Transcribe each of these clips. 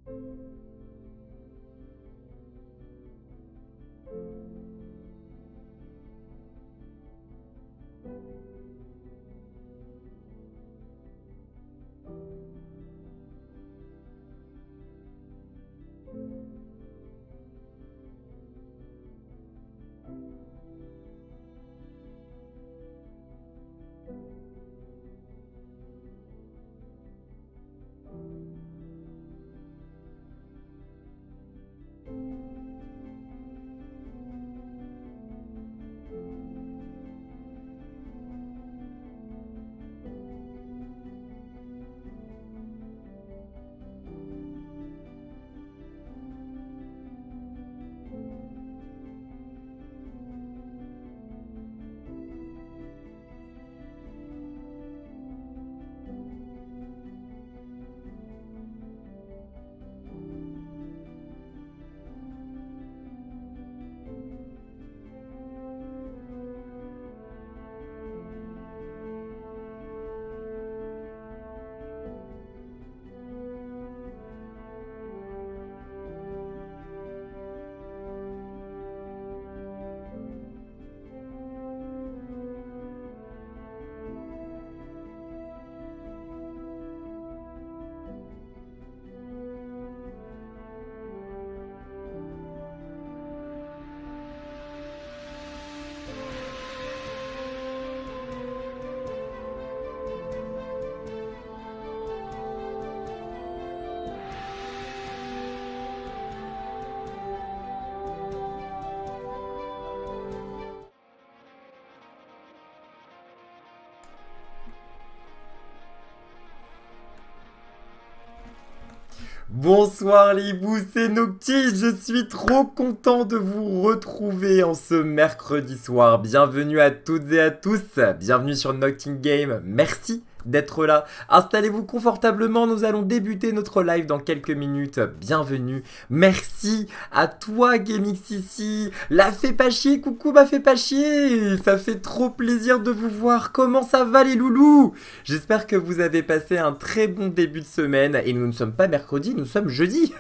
Bonsoir les hiboux, c'est Noctis, je suis trop content de vous retrouver en ce mercredi soir. Bienvenue à toutes et à tous, bienvenue sur Nocting Game, merci d'être là. Installez-vous confortablement, nous allons débuter notre live dans quelques minutes. Bienvenue, merci à toi GamingCC, la fait pas chier, coucou ma fait pas chier, ça fait trop plaisir de vous voir. Comment ça va les loulous? J'espère que vous avez passé un très bon début de semaine et nous ne sommes pas mercredi, nous sommes jeudi.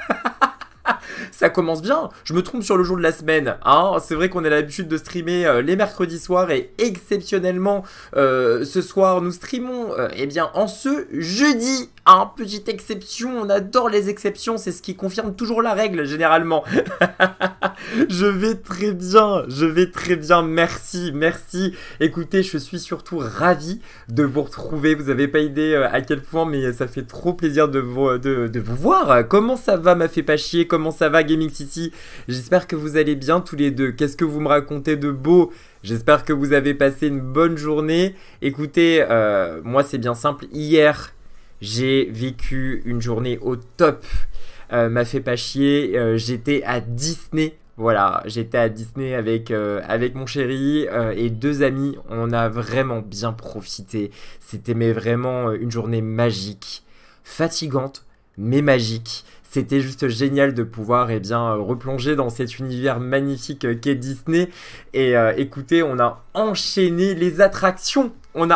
Ça commence bien, je me trompe sur le jour de la semaine, hein. C'est vrai qu'on a l'habitude de streamer les mercredis soirs et exceptionnellement ce soir nous streamons eh bien en ce jeudi, hein. Petite exception, on adore les exceptions, c'est ce qui confirme toujours la règle généralement. Je vais très bien, merci. Écoutez, je suis surtout ravi de vous retrouver, vous n'avez pas idée à quel point, mais ça fait trop plaisir de vous voir. Comment ça va ma fait pas chier, comment ça va GamingCC? J'espère que vous allez bien tous les deux. Qu'est-ce que vous me racontez de beau? J'espère que vous avez passé une bonne journée. Écoutez, moi c'est bien simple, hier j'ai vécu une journée au top. M'a fait pas chier, j'étais à Disney. Voilà, j'étais à Disney avec mon chéri et deux amis. On a vraiment bien profité. C'était mais vraiment une journée magique, fatigante mais magique. C'était juste génial de pouvoir eh bien, replonger dans cet univers magnifique qu'est Disney. Et écoutez, on a enchaîné les attractions. On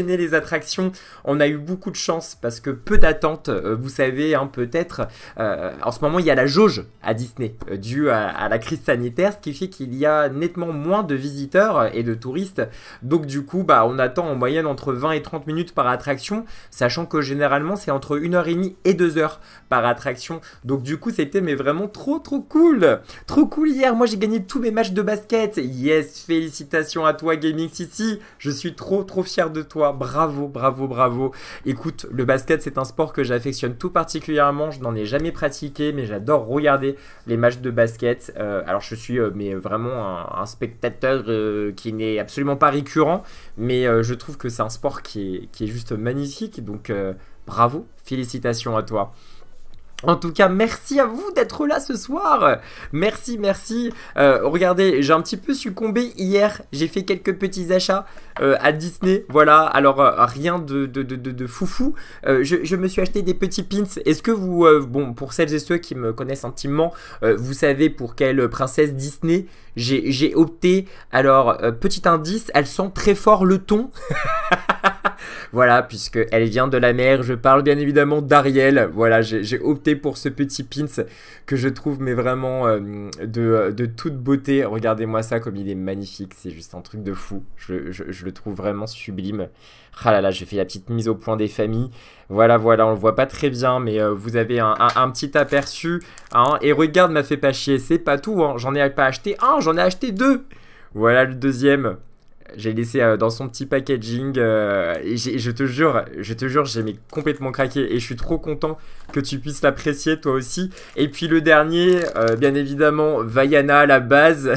a eu beaucoup de chance parce que peu d'attentes, vous savez, hein, peut-être, en ce moment il y a la jauge à Disney due à la crise sanitaire, ce qui fait qu'il y a nettement moins de visiteurs et de touristes. Donc du coup, bah, on attend en moyenne entre 20 et 30 minutes par attraction, sachant que généralement c'est entre 1h30 et 2h par attraction. Donc du coup, c'était mais vraiment trop cool. Trop cool hier, moi j'ai gagné tous mes matchs de basket. Yes, félicitations à toi GamingCC, je suis trop fier de toi, bravo. Écoute, le basket c'est un sport que j'affectionne tout particulièrement, je n'en ai jamais pratiqué mais j'adore regarder les matchs de basket. Alors je suis mais vraiment un spectateur qui n'est absolument pas récurrent, mais je trouve que c'est un sport qui est juste magnifique, donc bravo, félicitations à toi. En tout cas, merci à vous d'être là ce soir. Merci. Regardez, j'ai un petit peu succombé hier. J'ai fait quelques petits achats à Disney. Voilà, alors rien de foufou. Je me suis acheté des petits pins. Est-ce que vous, bon, pour celles et ceux qui me connaissent intimement, vous savez pour quelle princesse Disney j'ai opté? Alors, petit indice, elle sent très fort le thon. Voilà, puisque elle vient de la mer, je parle bien évidemment d'Ariel. Voilà, j'ai opté pour ce petit pins que je trouve mais vraiment de toute beauté. Regardez-moi ça comme il est magnifique, c'est juste un truc de fou. Je le trouve vraiment sublime. Ah là là, j'ai fait la petite mise au point des familles. Voilà, voilà, on le voit pas très bien, mais vous avez un petit aperçu. Hein, et regarde, m'a fait pas chier, c'est pas tout, hein, j'en ai pas acheté un, j'en ai acheté deux. Voilà le deuxième. J'ai laissé dans son petit packaging et je te jure, j'ai complètement craqué et je suis trop content que tu puisses l'apprécier toi aussi. Et puis le dernier, bien évidemment, Vaiana, la base.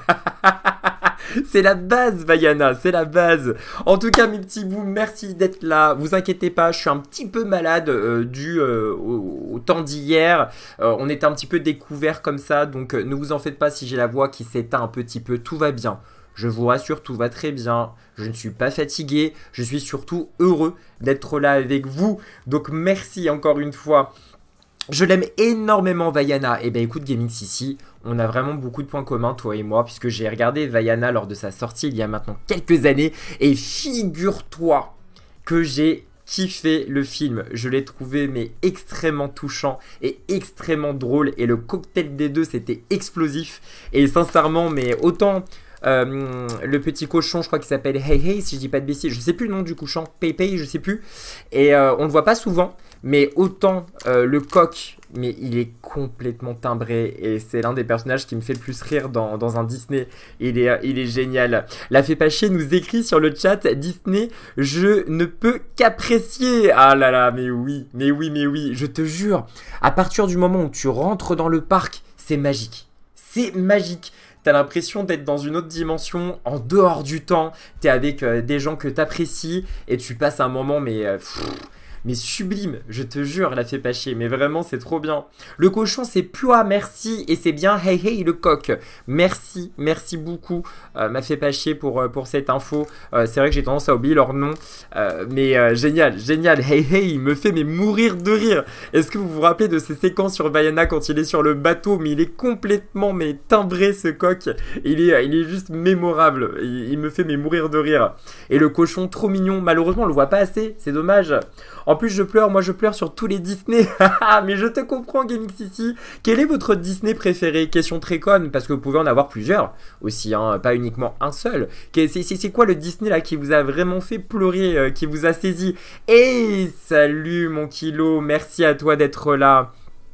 C'est la base, Vaiana, c'est la base. En tout cas, mes petits bouts, merci d'être là. Vous inquiétez pas, je suis un petit peu malade dû au temps d'hier. On était un petit peu découvert comme ça, donc ne vous en faites pas si j'ai la voix qui s'éteint un petit peu. Tout va bien. Je vous rassure, tout va très bien. Je ne suis pas fatigué. Je suis surtout heureux d'être là avec vous. Donc merci encore une fois. Je l'aime énormément, Vaiana. Et ben écoute, Gaming Sissi, on a vraiment beaucoup de points communs, toi et moi, puisque j'ai regardé Vaiana lors de sa sortie il y a maintenant quelques années. Et figure-toi que j'ai kiffé le film. Je l'ai trouvé mais extrêmement touchant et extrêmement drôle. Et le cocktail des deux, c'était explosif. Et sincèrement, mais autant... le petit cochon, je crois qu'il s'appelle Hey Hey, si je dis pas de bêtises, je sais plus le nom du cochon, Pei Pei, je sais plus. Et on le voit pas souvent, mais autant le coq, mais il est complètement timbré et c'est l'un des personnages qui me fait le plus rire dans un Disney. Il est génial. La Fée pas chier nous écrit sur le chat: Disney, je ne peux qu'apprécier. Ah là là, mais oui, mais oui, mais oui, je te jure, à partir du moment où tu rentres dans le parc, c'est magique. C'est magique. T'as l'impression d'être dans une autre dimension, en dehors du temps. T'es avec des gens que t'apprécies et tu passes un moment mais sublime, je te jure, la Fée pas chier, mais vraiment c'est trop bien. Le cochon c'est Pua, merci, et c'est bien Hey Hey le coq. Merci, merci beaucoup, m'a fait pas chier pour cette info. C'est vrai que j'ai tendance à oublier leur nom, mais génial, génial, Hey Hey, il me fait mais mourir de rire. Est-ce que vous vous rappelez de ces séquences sur Vaiana quand il est sur le bateau, mais il est complètement mais timbré ce coq, il est juste mémorable, il me fait mais mourir de rire. Et le cochon trop mignon, malheureusement on le voit pas assez, c'est dommage. En plus je pleure, moi je pleure sur tous les Disney. Mais je te comprends, Gaming Sissi. Quel est votre Disney préféré? Question très conne, parce que vous pouvez en avoir plusieurs aussi, hein, pas uniquement un seul. C'est quoi le Disney là qui vous a vraiment fait pleurer, qui vous a saisi? Et salut mon kilo, merci à toi d'être là.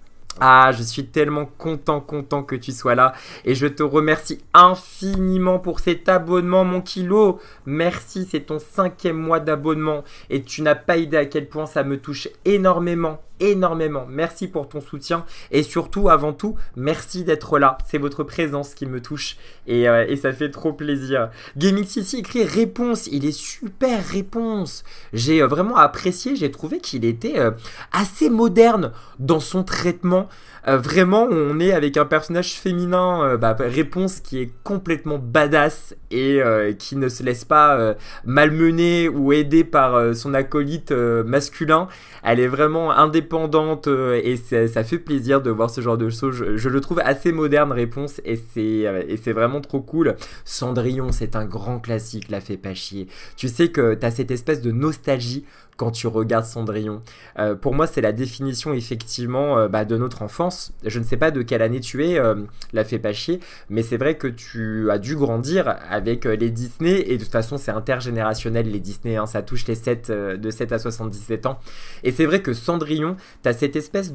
Ah, je suis tellement content que tu sois là et je te remercie infiniment pour cet abonnement, mon kilo. Merci, c'est ton 5e mois d'abonnement et tu n'as pas idée à quel point ça me touche énormément. Énormément, merci pour ton soutien et surtout, avant tout, merci d'être là. C'est votre présence qui me touche et ça fait trop plaisir. Gaming Sissi écrit réponse, il est super réponse. J'ai vraiment apprécié, j'ai trouvé qu'il était assez moderne dans son traitement. Vraiment, on est avec un personnage féminin, réponse qui est complètement badass et qui ne se laisse pas malmener ou aider par son acolyte masculin. Elle est vraiment indépendante et ça fait plaisir de voir ce genre de choses. Je le trouve assez moderne, réponse, et c'est vraiment trop cool. Cendrillon, c'est un grand classique, la Fée pas chier. Tu sais que t'as cette espèce de nostalgie quand tu regardes Cendrillon. Pour moi, c'est la définition effectivement de notre enfance. Je ne sais pas de quelle année tu es, la Fée pas chier, mais c'est vrai que tu as dû grandir avec les Disney, et de toute façon, c'est intergénérationnel les Disney, hein, ça touche les 7, de 7 à 77 ans. Et c'est vrai que Cendrillon, tu as cette espèce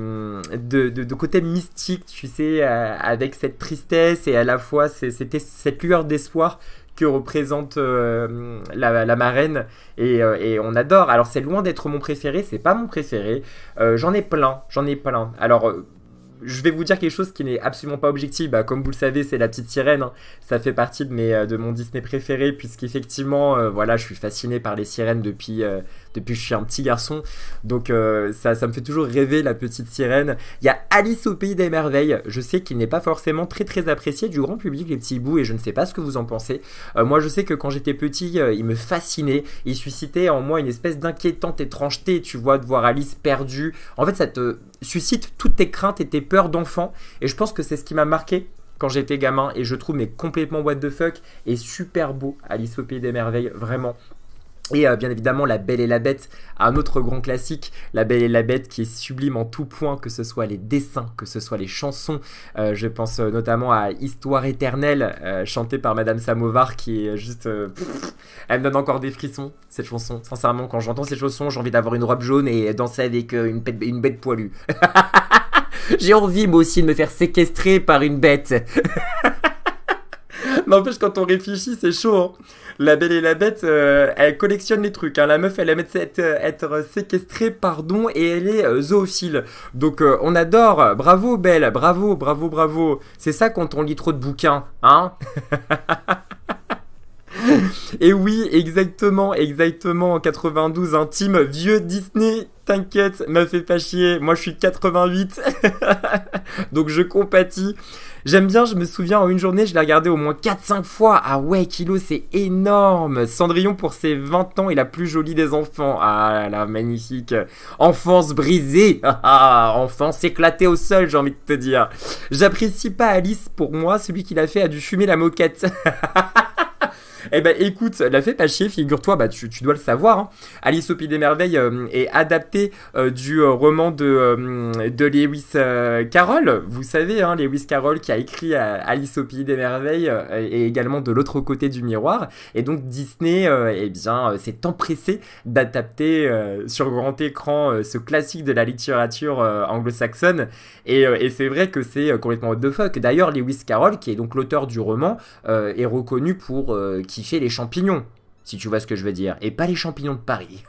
de côté mystique, tu sais, avec cette tristesse et à la fois c'était cette lueur d'espoir que représente la marraine et on adore. Alors c'est loin d'être mon préféré, c'est pas mon préféré, j'en ai plein. Alors je vais vous dire quelque chose qui n'est absolument pas objectif. Comme vous le savez, c'est la petite sirène, hein. Ça fait partie de mon Disney préféré, puisqu'effectivement, voilà, je suis fasciné par les sirènes depuis que je suis un petit garçon. Donc ça me fait toujours rêver, la petite sirène. Il y a Alice au pays des merveilles. Je sais qu'il n'est pas forcément très apprécié du grand public, les petits bouts, et je ne sais pas ce que vous en pensez. Moi, je sais que quand j'étais petit, il me fascinait. Il suscitait en moi une espèce d'inquiétante étrangeté, tu vois, de voir Alice perdue. En fait, ça te suscite toutes tes craintes et tes peurs d'enfant, et je pense que c'est ce qui m'a marqué quand j'étais gamin, et je trouve mais complètement what the fuck et super beau, Alice au pays des merveilles, vraiment. Et bien évidemment, La Belle et la Bête, un autre grand classique, La Belle et la Bête qui est sublime en tout point, que ce soit les dessins, que ce soit les chansons. Je pense notamment à Histoire éternelle, chantée par Madame Samovar, qui est juste... elle me donne encore des frissons, cette chanson. Sincèrement, quand j'entends cette chanson, j'ai envie d'avoir une robe jaune et danser avec une bête poilue. J'ai envie, moi aussi, de me faire séquestrer par une bête. N'empêche, quand on réfléchit, c'est chaud. Hein. La Belle et la Bête, elle collectionne les trucs. Hein. La meuf, elle aime être séquestrée, pardon, et elle est zoophile. Donc, on adore. Bravo, Belle. Bravo, bravo, bravo. C'est ça quand on lit trop de bouquins, hein. Et oui, exactement, exactement. En 92, un team vieux Disney. T'inquiète, m'a fait pas chier. Moi, je suis 88. Donc, je compatis. J'aime bien, je me souviens, en une journée, je l'ai regardé au moins 4-5 fois. Ah ouais, Kilo, c'est énorme. Cendrillon, pour ses 20 ans, est la plus jolie des enfants. Ah là, magnifique. Enfance brisée. Enfance éclatée au sol, j'ai envie de te dire. J'apprécie pas Alice, pour moi, celui qui l'a fait a dû fumer la moquette. Eh ben écoute, la fais pas chier, figure-toi, bah tu dois le savoir, hein. Alice au Pays des Merveilles est adapté du roman de Lewis Carroll. Vous savez, hein, Lewis Carroll qui a écrit Alice au Pays des Merveilles et également De l'autre côté du miroir. Et donc Disney eh bien, s'est empressé d'adapter sur grand écran ce classique de la littérature anglo-saxonne. Et c'est vrai que c'est complètement what the fuck. D'ailleurs, Lewis Carroll, qui est donc l'auteur du roman, est reconnu pour kiffer les champignons, si tu vois ce que je veux dire, et pas les champignons de Paris.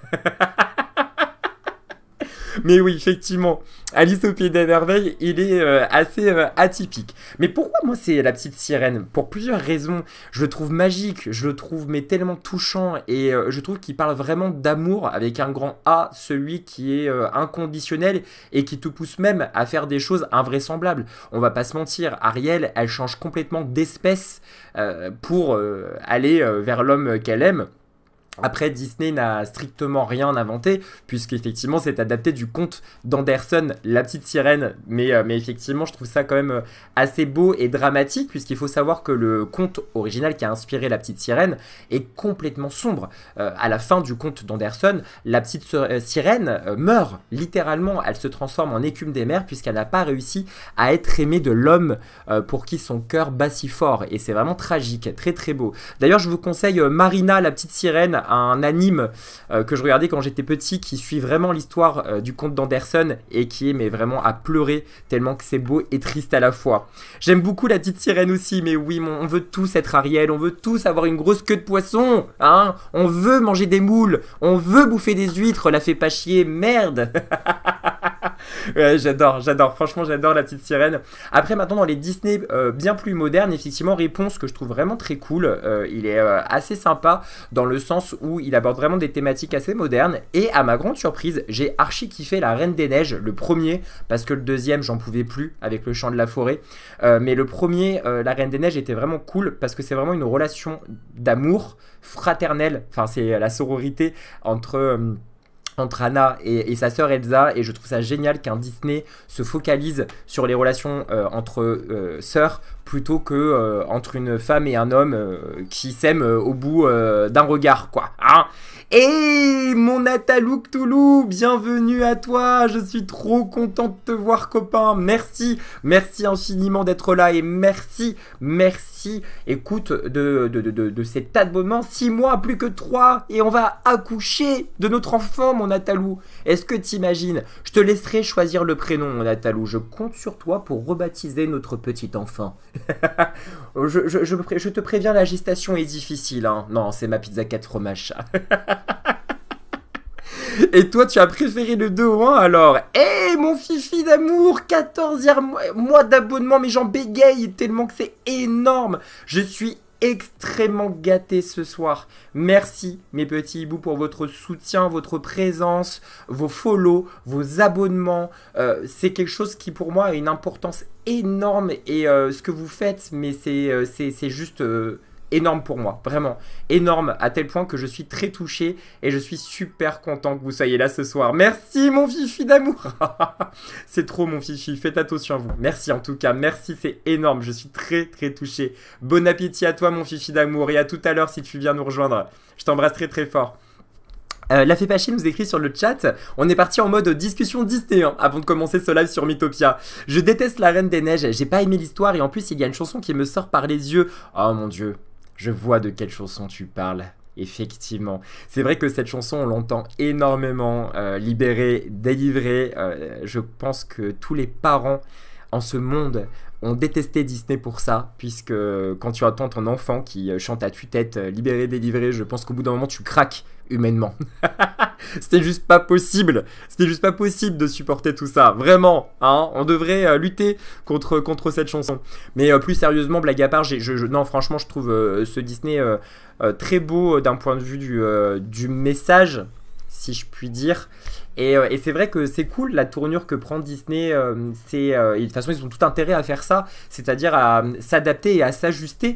Mais oui, effectivement, Alice au Pays des Merveilles, il est assez atypique. Mais pourquoi moi c'est La Petite Sirène? Pour plusieurs raisons. Je le trouve magique, je le trouve mais tellement touchant, et je trouve qu'il parle vraiment d'amour avec un grand A, celui qui est inconditionnel et qui te pousse même à faire des choses invraisemblables. On va pas se mentir, Ariel, elle change complètement d'espèce pour aller vers l'homme qu'elle aime. Après, Disney n'a strictement rien inventé, puisqu'effectivement, c'est adapté du conte d'Anderson, La Petite Sirène. Mais effectivement, je trouve ça quand même assez beau et dramatique, puisqu'il faut savoir que le conte original qui a inspiré La Petite Sirène est complètement sombre. À la fin du conte d'Anderson, la petite sirène meurt, littéralement. Elle se transforme en écume des mers, puisqu'elle n'a pas réussi à être aimée de l'homme pour qui son cœur bat si fort. Et c'est vraiment tragique, très très beau. D'ailleurs, je vous conseille Marina, La Petite Sirène, un anime que je regardais quand j'étais petit, qui suit vraiment l'histoire du conte d'Anderson et qui est mais vraiment à pleurer tellement que c'est beau et triste à la fois. J'aime beaucoup La Petite Sirène aussi, mais oui, on veut tous être Ariel, on veut tous avoir une grosse queue de poisson, hein, on veut manger des moules, on veut bouffer des huîtres, la fais pas chier, merde. Ouais, j'adore, franchement j'adore La Petite Sirène. Après maintenant dans les Disney bien plus modernes, effectivement Réponse que je trouve vraiment très cool, il est assez sympa dans le sens où il aborde vraiment des thématiques assez modernes, et à ma grande surprise j'ai archi kiffé La Reine des Neiges, le premier, parce que le deuxième j'en pouvais plus avec le chant de la forêt, mais le premier, La Reine des Neiges, était vraiment cool parce que c'est vraiment une relation d'amour fraternel, enfin c'est la sororité entre Anna et sa sœur Elsa, et je trouve ça génial qu'un Disney se focalise sur les relations entre sœurs plutôt que entre une femme et un homme qui s'aiment au bout d'un regard, quoi, hein. Et mon Natalou Cthulhu, bienvenue à toi, je suis trop content de te voir, copain. Merci infiniment d'être là, et merci, écoute, de cet abonnement, 6 mois, plus que 3, et on va accoucher de notre enfant, mon Natalou. Est-ce que t'imagines? Je te laisserai choisir le prénom, mon Natalou, je compte sur toi pour rebaptiser notre petit enfant. Je te préviens, la gestation est difficile, hein. Non, c'est ma pizza 4 fromages. Et toi, tu as préféré le 2 au 1 alors? Eh, mon fifi d'amour, 14e mois d'abonnement, mais j'en bégaye tellement que c'est énorme. Je suis extrêmement gâté ce soir. Merci mes petits hiboux pour votre soutien, votre présence, vos follow, vos abonnements. C'est quelque chose qui pour moi a une importance énorme, et ce que vous faites, mais c'est juste... énorme pour moi, vraiment énorme, à tel point que je suis très touché et je suis super content que vous soyez là ce soir. Merci mon fifi d'amour. C'est trop mon fifi, faites attention à vous. Merci en tout cas, merci, c'est énorme, je suis très touché. Bon appétit à toi mon fifi d'amour, et à tout à l'heure si tu viens nous rejoindre. Je t'embrasse très fort. La Fépaché nous écrit sur le chat, on est parti en mode discussion Disney hein, avant de commencer ce live sur Mythopia. Je déteste la Reine des Neiges, j'ai pas aimé l'histoire et en plus il y a une chanson qui me sort par les yeux. Oh mon dieu, je vois de quelle chanson tu parles. Effectivement, c'est vrai que cette chanson on l'entend énormément, libérée, délivrée, je pense que tous les parents en ce monde ont détesté Disney pour ça, puisque quand tu attends ton enfant qui chante à tue-tête, libéré, délivré, je pense qu'au bout d'un moment tu craques humainement. C'était juste pas possible, de supporter tout ça, vraiment, hein, on devrait lutter contre cette chanson. Mais plus sérieusement, blague à part, non franchement je trouve ce Disney très beau d'un point de vue du message, si je puis dire. Et c'est vrai que c'est cool la tournure que prend Disney, et de toute façon ils ont tout intérêt à faire ça, c'est-à-dire à s'adapter et à s'ajuster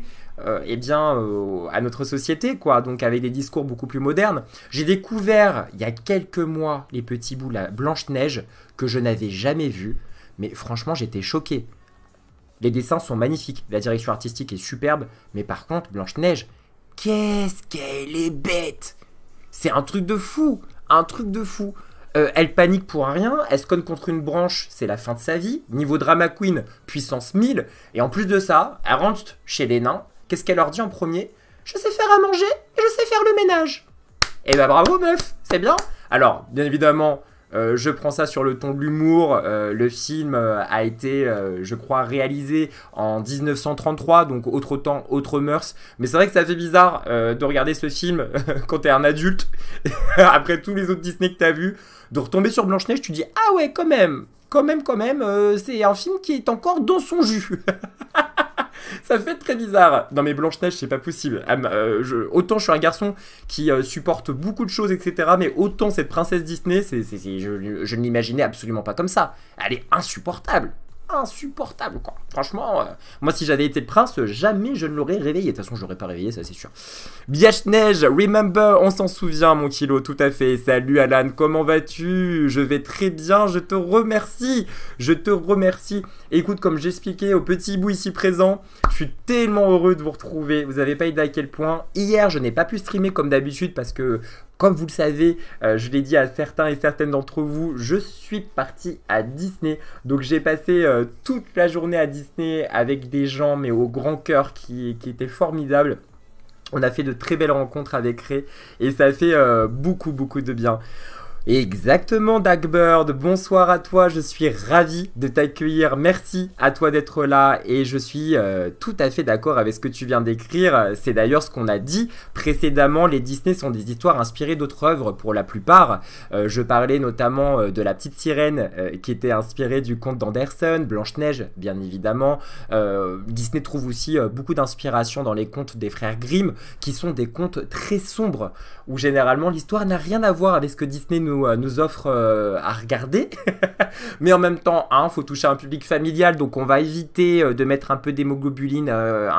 à notre société, quoi, donc avec des discours beaucoup plus modernes. J'ai découvert il y a quelques mois les petits bouts, la Blanche-Neige, que je n'avais jamais vu, mais franchement j'étais choqué. Les dessins sont magnifiques, la direction artistique est superbe, mais par contre Blanche-Neige, qu'est-ce qu'elle est bête! C'est un truc de fou, un truc de fou. Elle panique pour rien, elle se cogne contre une branche, c'est la fin de sa vie. Niveau drama queen, puissance 1000. Et en plus de ça, elle rentre chez les nains. Qu'est-ce qu'elle leur dit en premier? Je sais faire à manger et je sais faire le ménage. Et bah bravo meuf, c'est bien. Alors, bien évidemment, je prends ça sur le ton de l'humour. Le film a été, je crois, réalisé en 1933, donc autre temps, autre mœurs. Mais c'est vrai que ça fait bizarre de regarder ce film quand t'es un adulte, après tous les autres Disney que t'as vus, de retomber sur Blanche-Neige, tu dis « Ah ouais, quand même, c'est un film qui est encore dans son jus. » Ça fait très bizarre. Non mais Blanche-Neige, c'est pas possible. Autant je suis un garçon qui supporte beaucoup de choses, etc. Mais autant cette princesse Disney, je ne l'imaginais absolument pas comme ça. Elle est insupportable. Insupportable, quoi. Franchement, moi si j'avais été le prince, jamais je ne l'aurais réveillé. De toute façon, je l'aurais pas réveillé, ça c'est sûr. Biache-Neige, remember, on s'en souvient, mon kilo, tout à fait. Salut Alan, comment vas-tu? Je vais très bien, je te remercie. Je te remercie. Écoute, comme j'expliquais au petit bout ici présent, je suis tellement heureux de vous retrouver. Vous avez pas idée à quel point. Hier, je n'ai pas pu streamer comme d'habitude parce que, comme vous le savez, je l'ai dit à certains et certaines d'entre vous, je suis parti à Disney. Donc j'ai passé toute la journée à Disney avec des gens, mais au grand cœur, qui étaient formidables. On a fait de très belles rencontres avec Ray et ça a fait beaucoup de bien. Exactement Dagbird, bonsoir à toi, je suis ravi de t'accueillir, merci à toi d'être là et je suis tout à fait d'accord avec ce que tu viens d'écrire, c'est d'ailleurs ce qu'on a dit précédemment, les Disney sont des histoires inspirées d'autres œuvres pour la plupart, je parlais notamment de La Petite Sirène qui était inspirée du conte d'Andersen, Blanche-Neige bien évidemment, Disney trouve aussi beaucoup d'inspiration dans les contes des frères Grimm qui sont des contes très sombres où généralement l'histoire n'a rien à voir avec ce que Disney nous offre à regarder. Mais en même temps, hein, faut toucher un public familial, donc on va éviter de mettre un peu d'hémoglobine,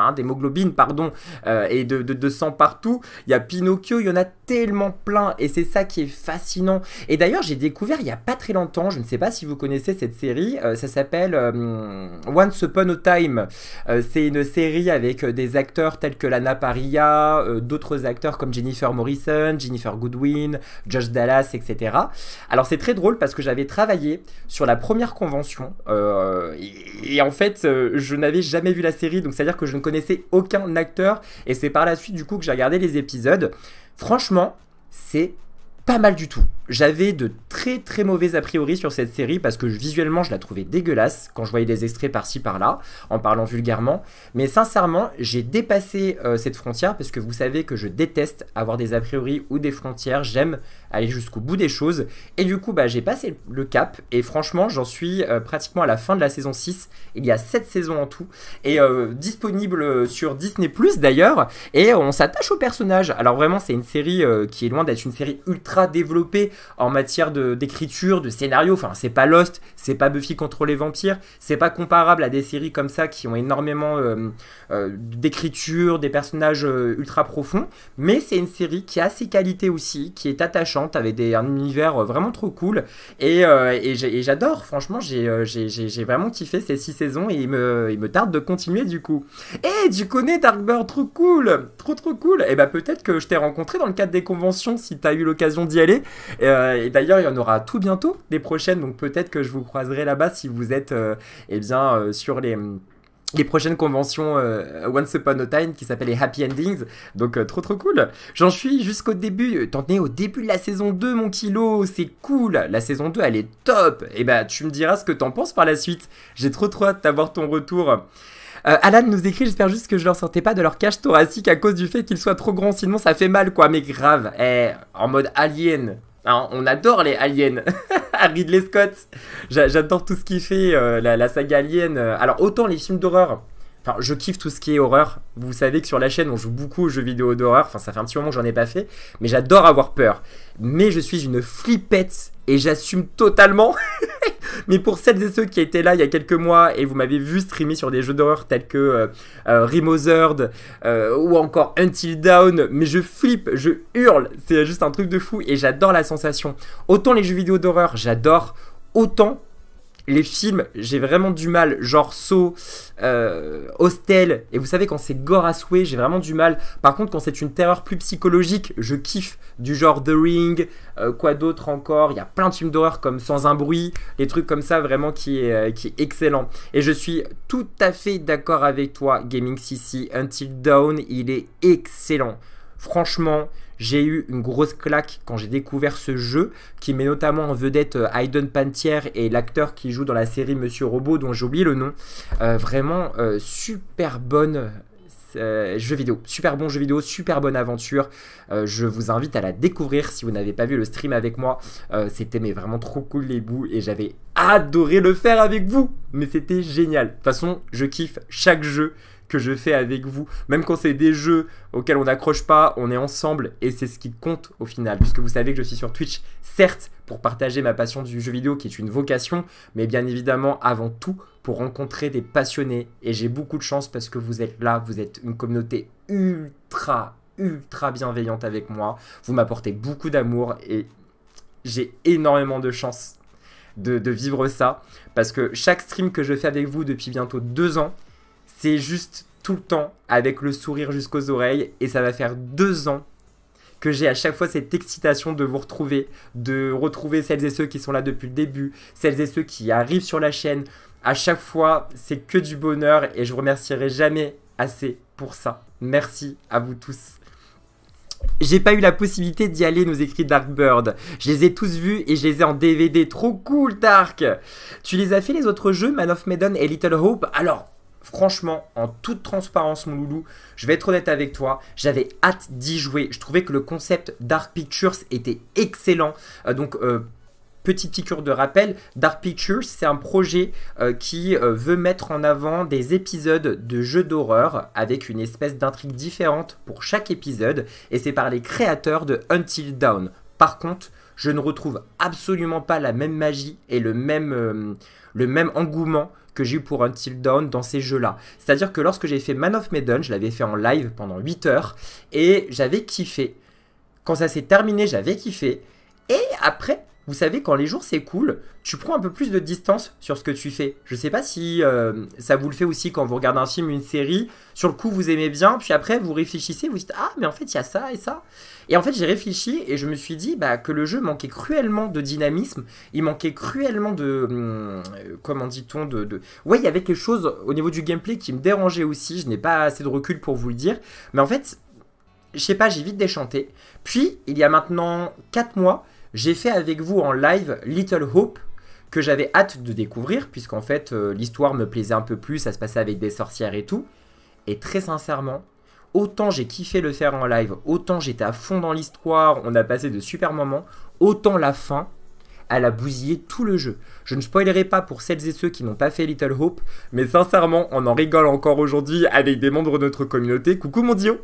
et de sang partout. Il y a Pinocchio, il y en a tellement plein, et c'est ça qui est fascinant. Et d'ailleurs, j'ai découvert il n'y a pas très longtemps, je ne sais pas si vous connaissez cette série, ça s'appelle Once Upon a Time. C'est une série avec des acteurs tels que Lana Parrilla, d'autres acteurs comme Jennifer Morrison, Jennifer Goodwin, Josh Dallas, etc. Alors c'est très drôle parce que j'avais travaillé sur la première convention et en fait je n'avais jamais vu la série, donc c'est à dire que je ne connaissais aucun acteur et c'est par la suite du coup que j'ai regardé les épisodes. Franchement, c'est pas mal du tout. J'avais de très mauvais a priori sur cette série parce que visuellement je la trouvais dégueulasse quand je voyais des extraits par-ci par-là, en parlant vulgairement. Mais sincèrement, j'ai dépassé cette frontière parce que vous savez que je déteste avoir des a priori ou des frontières. J'aime aller jusqu'au bout des choses. Et du coup, j'ai passé le cap et franchement, j'en suis pratiquement à la fin de la saison 6. Il y a 7 saisons en tout et disponible sur Disney+, d'ailleurs. Et on s'attache au personnage. Alors vraiment, c'est une série qui est loin d'être une série ultra développée en matière d'écriture, de scénario. Enfin, c'est pas Lost, c'est pas Buffy contre les vampires, c'est pas comparable à des séries comme ça qui ont énormément d'écriture, des personnages ultra profonds, mais c'est une série qui a ses qualités aussi, qui est attachante, avec un univers vraiment trop cool, et j'adore, franchement, j'ai vraiment kiffé ces 6 saisons, et il me tarde de continuer du coup. Et tu connais Darkbird, trop cool, trop cool, et peut-être que je t'ai rencontré dans le cadre des conventions, si t'as eu l'occasion d'y aller. Et d'ailleurs, il y en aura tout bientôt, des prochaines, donc peut-être que je vous croiserai là-bas si vous êtes sur les prochaines conventions Once Upon a Time qui s'appellent les Happy Endings. Donc trop cool. J'en suis jusqu'au début. T'en es au début de la saison 2, mon kilo. C'est cool. La saison 2, elle est top. Et bah, tu me diras ce que t'en penses par la suite. J'ai trop hâte d'avoir ton retour. Alan nous écrit, j'espère juste que je leur sortais pas de leur cage thoracique à cause du fait qu'ils soient trop grands, sinon ça fait mal quoi, mais grave, en mode alien, hein, on adore les aliens, Ridley Scott, j'adore tout ce qu'il fait, la saga Alien, alors autant les films d'horreur, enfin je kiffe tout ce qui est horreur, vous savez que sur la chaîne on joue beaucoup aux jeux vidéo d'horreur, enfin ça fait un petit moment que j'en ai pas fait, mais j'adore avoir peur, mais je suis une flippette et j'assume totalement. Mais pour celles et ceux qui étaient là il y a quelques mois et vous m'avez vu streamer sur des jeux d'horreur tels que Remothered ou encore Until Dawn, mais je flippe, je hurle, c'est juste un truc de fou et j'adore la sensation. Autant les jeux vidéo d'horreur, j'adore, autant les films, j'ai vraiment du mal, genre Saw, Hostel, et vous savez quand c'est gore à souhait, j'ai vraiment du mal. Par contre quand c'est une terreur plus psychologique, je kiffe, du genre The Ring, quoi d'autre encore, il y a plein de films d'horreur comme Sans un bruit, des trucs comme ça vraiment qui est excellent. Et je suis tout à fait d'accord avec toi, Gaming CC, Until Dawn, il est excellent. Franchement, j'ai eu une grosse claque quand j'ai découvert ce jeu qui met notamment en vedette Hayden Panettiere et l'acteur qui joue dans la série Monsieur Robot dont j'ai oublié le nom. Vraiment super bonne jeu vidéo, super bon jeu vidéo, super bonne aventure. Je vous invite à la découvrir si vous n'avez pas vu le stream avec moi. C'était mais vraiment trop cool les bouts et j'avais adoré le faire avec vous. Mais c'était génial. De toute façon, je kiffe chaque jeu que je fais avec vous, même quand c'est des jeux auxquels on n'accroche pas, on est ensemble et c'est ce qui compte au final, puisque vous savez que je suis sur Twitch, certes pour partager ma passion du jeu vidéo qui est une vocation, mais bien évidemment avant tout pour rencontrer des passionnés et j'ai beaucoup de chance parce que vous êtes là, vous êtes une communauté ultra bienveillante avec moi, vous m'apportez beaucoup d'amour et j'ai énormément de chance de vivre ça, parce que chaque stream que je fais avec vous depuis bientôt 2 ans, c'est juste tout le temps avec le sourire jusqu'aux oreilles et ça va faire 2 ans que j'ai à chaque fois cette excitation de vous retrouver, de retrouver celles et ceux qui sont là depuis le début, celles et ceux qui arrivent sur la chaîne. À chaque fois, c'est que du bonheur et je vous remercierai jamais assez pour ça. Merci à vous tous. J'ai pas eu la possibilité d'y aller, nous écrit Darkbird. Je les ai tous vus et je les ai en DVD. Trop cool, Dark. Tu les as fait les autres jeux, Man of Medan et Little Hope? Alors, franchement, en toute transparence, mon loulou, je vais être honnête avec toi, j'avais hâte d'y jouer. Je trouvais que le concept Dark Pictures était excellent. Petite piqûre de rappel, Dark Pictures, c'est un projet qui veut mettre en avant des épisodes de jeux d'horreur avec une espèce d'intrigue différente pour chaque épisode. Et c'est par les créateurs de Until Dawn. Par contre, je ne retrouve absolument pas la même magie et le même engouement que j'ai eu pour Until Dawn dans ces jeux-là. C'est-à-dire que lorsque j'ai fait Man of Medan, je l'avais fait en live pendant 8 heures et j'avais kiffé. Quand ça s'est terminé, j'avais kiffé. Et après, vous savez, quand les jours s'écoulent, tu prends un peu plus de distance sur ce que tu fais. Je sais pas si ça vous le fait aussi quand vous regardez un film, une série. Sur le coup, vous aimez bien, puis après, vous réfléchissez, vous dites « Ah, mais en fait, il y a ça et ça ». Et en fait, j'ai réfléchi et je me suis dit que le jeu manquait cruellement de dynamisme. Il manquait cruellement de... comment dit-on Ouais, il y avait quelque chose au niveau du gameplay qui me dérangeait aussi. Je n'ai pas assez de recul pour vous le dire. Mais en fait, je sais pas, j'ai vite déchanté. Puis, il y a maintenant 4 mois, j'ai fait avec vous en live Little Hope, que j'avais hâte de découvrir, puisqu'en fait, l'histoire me plaisait un peu plus, ça se passait avec des sorcières et tout. Et très sincèrement, autant j'ai kiffé le faire en live, autant j'étais à fond dans l'histoire, on a passé de super moments, autant la fin, elle a bousillé tout le jeu. Je ne spoilerai pas pour celles et ceux qui n'ont pas fait Little Hope, mais sincèrement, on en rigole encore aujourd'hui avec des membres de notre communauté. Coucou mon Dio.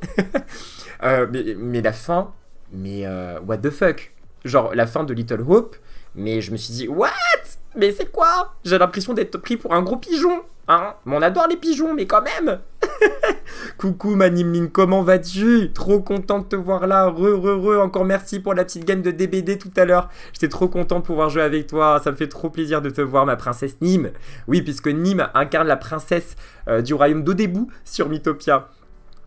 mais la fin, what the fuck. Genre la fin de Little Hope, mais je me suis dit, what? Mais c'est quoi? J'ai l'impression d'être pris pour un gros pigeon, hein? Mais on adore les pigeons, mais quand même. Coucou Manimline, comment vas-tu? Trop content de te voir là, encore merci pour la petite game de DBD tout à l'heure. J'étais trop content de pouvoir jouer avec toi, ça me fait trop plaisir de te voir ma princesse Nîmes. Oui, puisque Nîmes incarne la princesse du royaume d'Odébou sur Mythopia.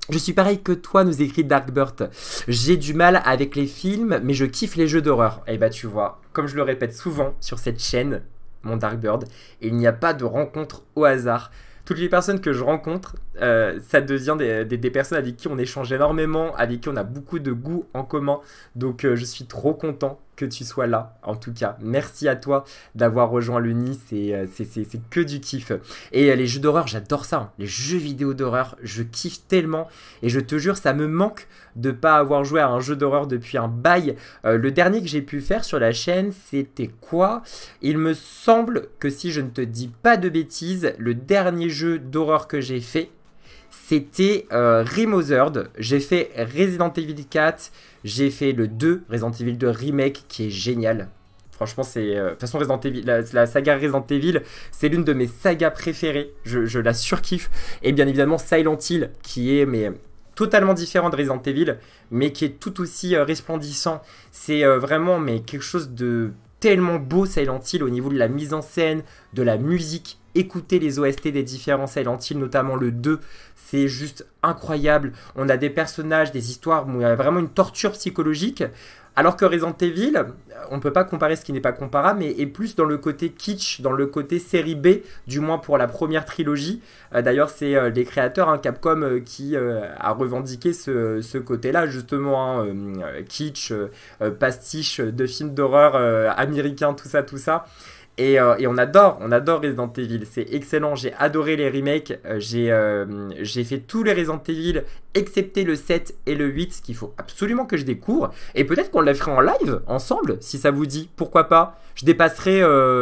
Je suis pareil que toi, nous écrit Darkbird. J'ai du mal avec les films, mais je kiffe les jeux d'horreur. Et bah tu vois, comme je le répète souvent sur cette chaîne, mon Darkbird, il n'y a pas de rencontre au hasard. Toutes les personnes que je rencontre, ça devient des personnes avec qui on échange énormément, avec qui on a beaucoup de goûts en commun. Donc je suis trop content que tu sois là, en tout cas. Merci à toi d'avoir rejoint le nid, c'est que du kiff. Et les jeux d'horreur, j'adore ça, hein. Les jeux vidéo d'horreur, je kiffe tellement. Et je te jure, ça me manque de pas avoir joué à un jeu d'horreur depuis un bail. Le dernier que j'ai pu faire sur la chaîne, c'était quoi? Il me semble que si je ne te dis pas de bêtises, le dernier jeu d'horreur que j'ai fait, c'était Remothered. J'ai fait Resident Evil 4, j'ai fait le 2, Resident Evil 2 Remake, qui est génial. Franchement, c'est... de toute façon, Resident Evil, la saga Resident Evil, c'est l'une de mes sagas préférées. Je la surkiffe. Et bien évidemment, Silent Hill, qui est totalement différent de Resident Evil, mais qui est tout aussi resplendissant. C'est vraiment quelque chose de tellement beau, Silent Hill, au niveau de la mise en scène, de la musique. Écoutez les OST des différents Silent Hill, notamment le 2, c'est juste incroyable. On a des personnages, des histoires où il y a vraiment une torture psychologique. Alors que Resident Evil, on ne peut pas comparer ce qui n'est pas comparable, mais est plus dans le côté kitsch, dans le côté série B, du moins pour la première trilogie. D'ailleurs, c'est les créateurs, hein, Capcom, qui a revendiqué ce côté-là, justement, hein, kitsch, pastiche de films d'horreur américains, tout ça. Et on adore Resident Evil, c'est excellent, j'ai adoré les remakes, j'ai fait tous les Resident Evil, excepté le 7 et le 8, qu'il faut absolument que je découvre, et peut-être qu'on le ferait en live, ensemble, si ça vous dit, pourquoi pas. Je dépasserai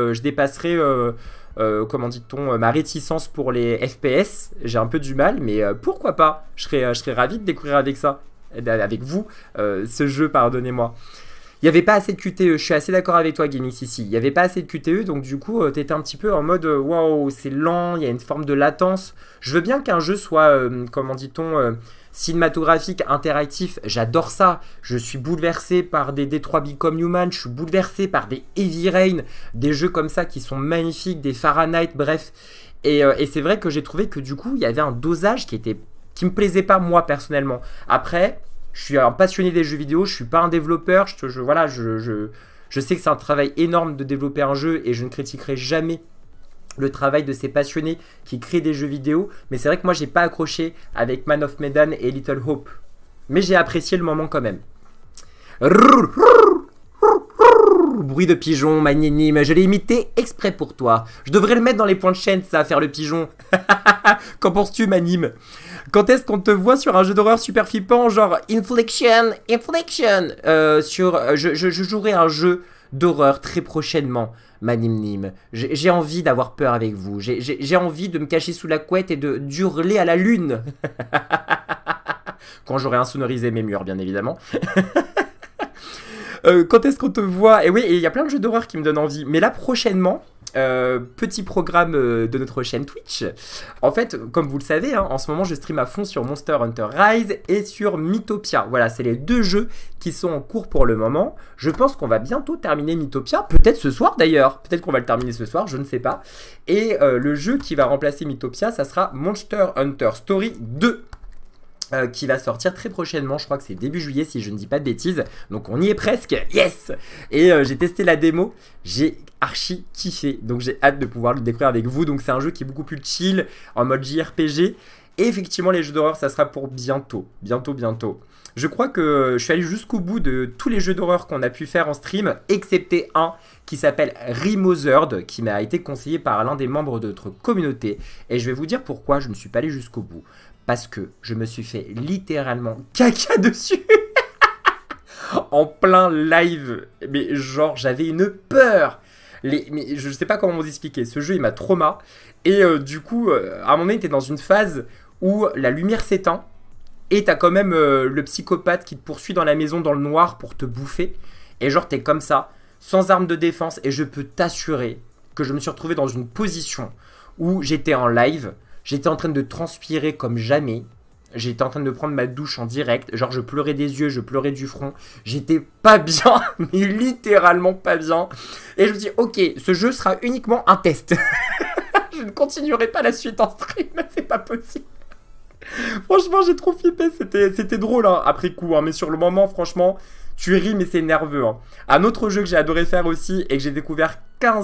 comment dit-on, ma réticence pour les FPS, j'ai un peu du mal, mais pourquoi pas, je serais ravi de découvrir avec vous, ce jeu, pardonnez-moi. Il n'y avait pas assez de QTE, je suis assez d'accord avec toi Gaming ici. Il n'y avait pas assez de QTE, donc du coup, tu étais un petit peu en mode waouh, c'est lent, il y a une forme de latence. Je veux bien qu'un jeu soit, comment dit-on, cinématographique, interactif, j'adore ça. Je suis bouleversé par des Detroit Become Human, je suis bouleversé par des Heavy Rain, des jeux comme ça qui sont magnifiques, des Fahrenheit, bref. Et c'est vrai que j'ai trouvé que du coup, il y avait un dosage qui me plaisait pas moi personnellement. Après, je suis un passionné des jeux vidéo, je suis pas un développeur, voilà, je sais que c'est un travail énorme de développer un jeu et je ne critiquerai jamais le travail de ces passionnés qui créent des jeux vidéo, mais c'est vrai que moi j'ai pas accroché avec Man of Medan et Little Hope, mais j'ai apprécié le moment quand même. Bruit de pigeon, magnanime, je l'ai imité exprès pour toi. Je devrais le mettre dans les points de chaîne, ça, faire le pigeon. Qu'en penses-tu, Manime? Quand est-ce qu'on te voit sur un jeu d'horreur super flippant, genre Infliction, je jouerai un jeu d'horreur très prochainement, Manime. J'ai envie d'avoir peur avec vous. J'ai envie de me cacher sous la couette et d'hurler à la lune. Quand j'aurai insonorisé mes murs, bien évidemment. Quand est-ce qu'on te voit? Et oui, il y a plein de jeux d'horreur qui me donnent envie. Mais là, prochainement, petit programme de notre chaîne Twitch. En fait, comme vous le savez, hein, en ce moment, je stream à fond sur Monster Hunter Rise et sur Mythopia. Voilà, c'est les deux jeux qui sont en cours pour le moment. Je pense qu'on va bientôt terminer Mythopia. Peut-être ce soir, d'ailleurs. Peut-être qu'on va le terminer ce soir, je ne sais pas. Et le jeu qui va remplacer Mythopia, ça sera Monster Hunter Story 2. Qui va sortir très prochainement, je crois que c'est début juillet si je ne dis pas de bêtises, donc on y est presque, yes. Et j'ai testé la démo, j'ai archi kiffé, donc j'ai hâte de pouvoir le découvrir avec vous. Donc c'est un jeu qui est beaucoup plus chill, en mode JRPG, et effectivement les jeux d'horreur ça sera pour bientôt. Je crois que je suis allé jusqu'au bout de tous les jeux d'horreur qu'on a pu faire en stream, excepté un qui s'appelle Remothered, qui m'a été conseillé par l'un des membres de notre communauté, et je vais vous dire pourquoi je ne suis pas allé jusqu'au bout. Parce que je me suis fait littéralement caca dessus en plein live. Mais genre, j'avais une peur. Mais je sais pas comment vous expliquer. Ce jeu, il m'a trauma. Et du coup, à un moment donné, t'es dans une phase où la lumière s'éteint. Et t'as quand même le psychopathe qui te poursuit dans la maison dans le noir pour te bouffer. Et genre, t'es comme ça, sans arme de défense. Et je peux t'assurer que je me suis retrouvé dans une position où j'étais en live. J'étais en train de transpirer comme jamais. J'étais en train de prendre ma douche en direct. Genre, je pleurais des yeux, je pleurais du front. J'étais pas bien, mais littéralement pas bien. Et je me dis, ok, ce jeu sera uniquement un test. Je ne continuerai pas la suite en stream, c'est pas possible. Franchement, j'ai trop flippé. C'était drôle hein, après coup. Hein, mais sur le moment, franchement, tu ris, mais c'est nerveux. Hein. Un autre jeu que j'ai adoré faire aussi et que j'ai découvert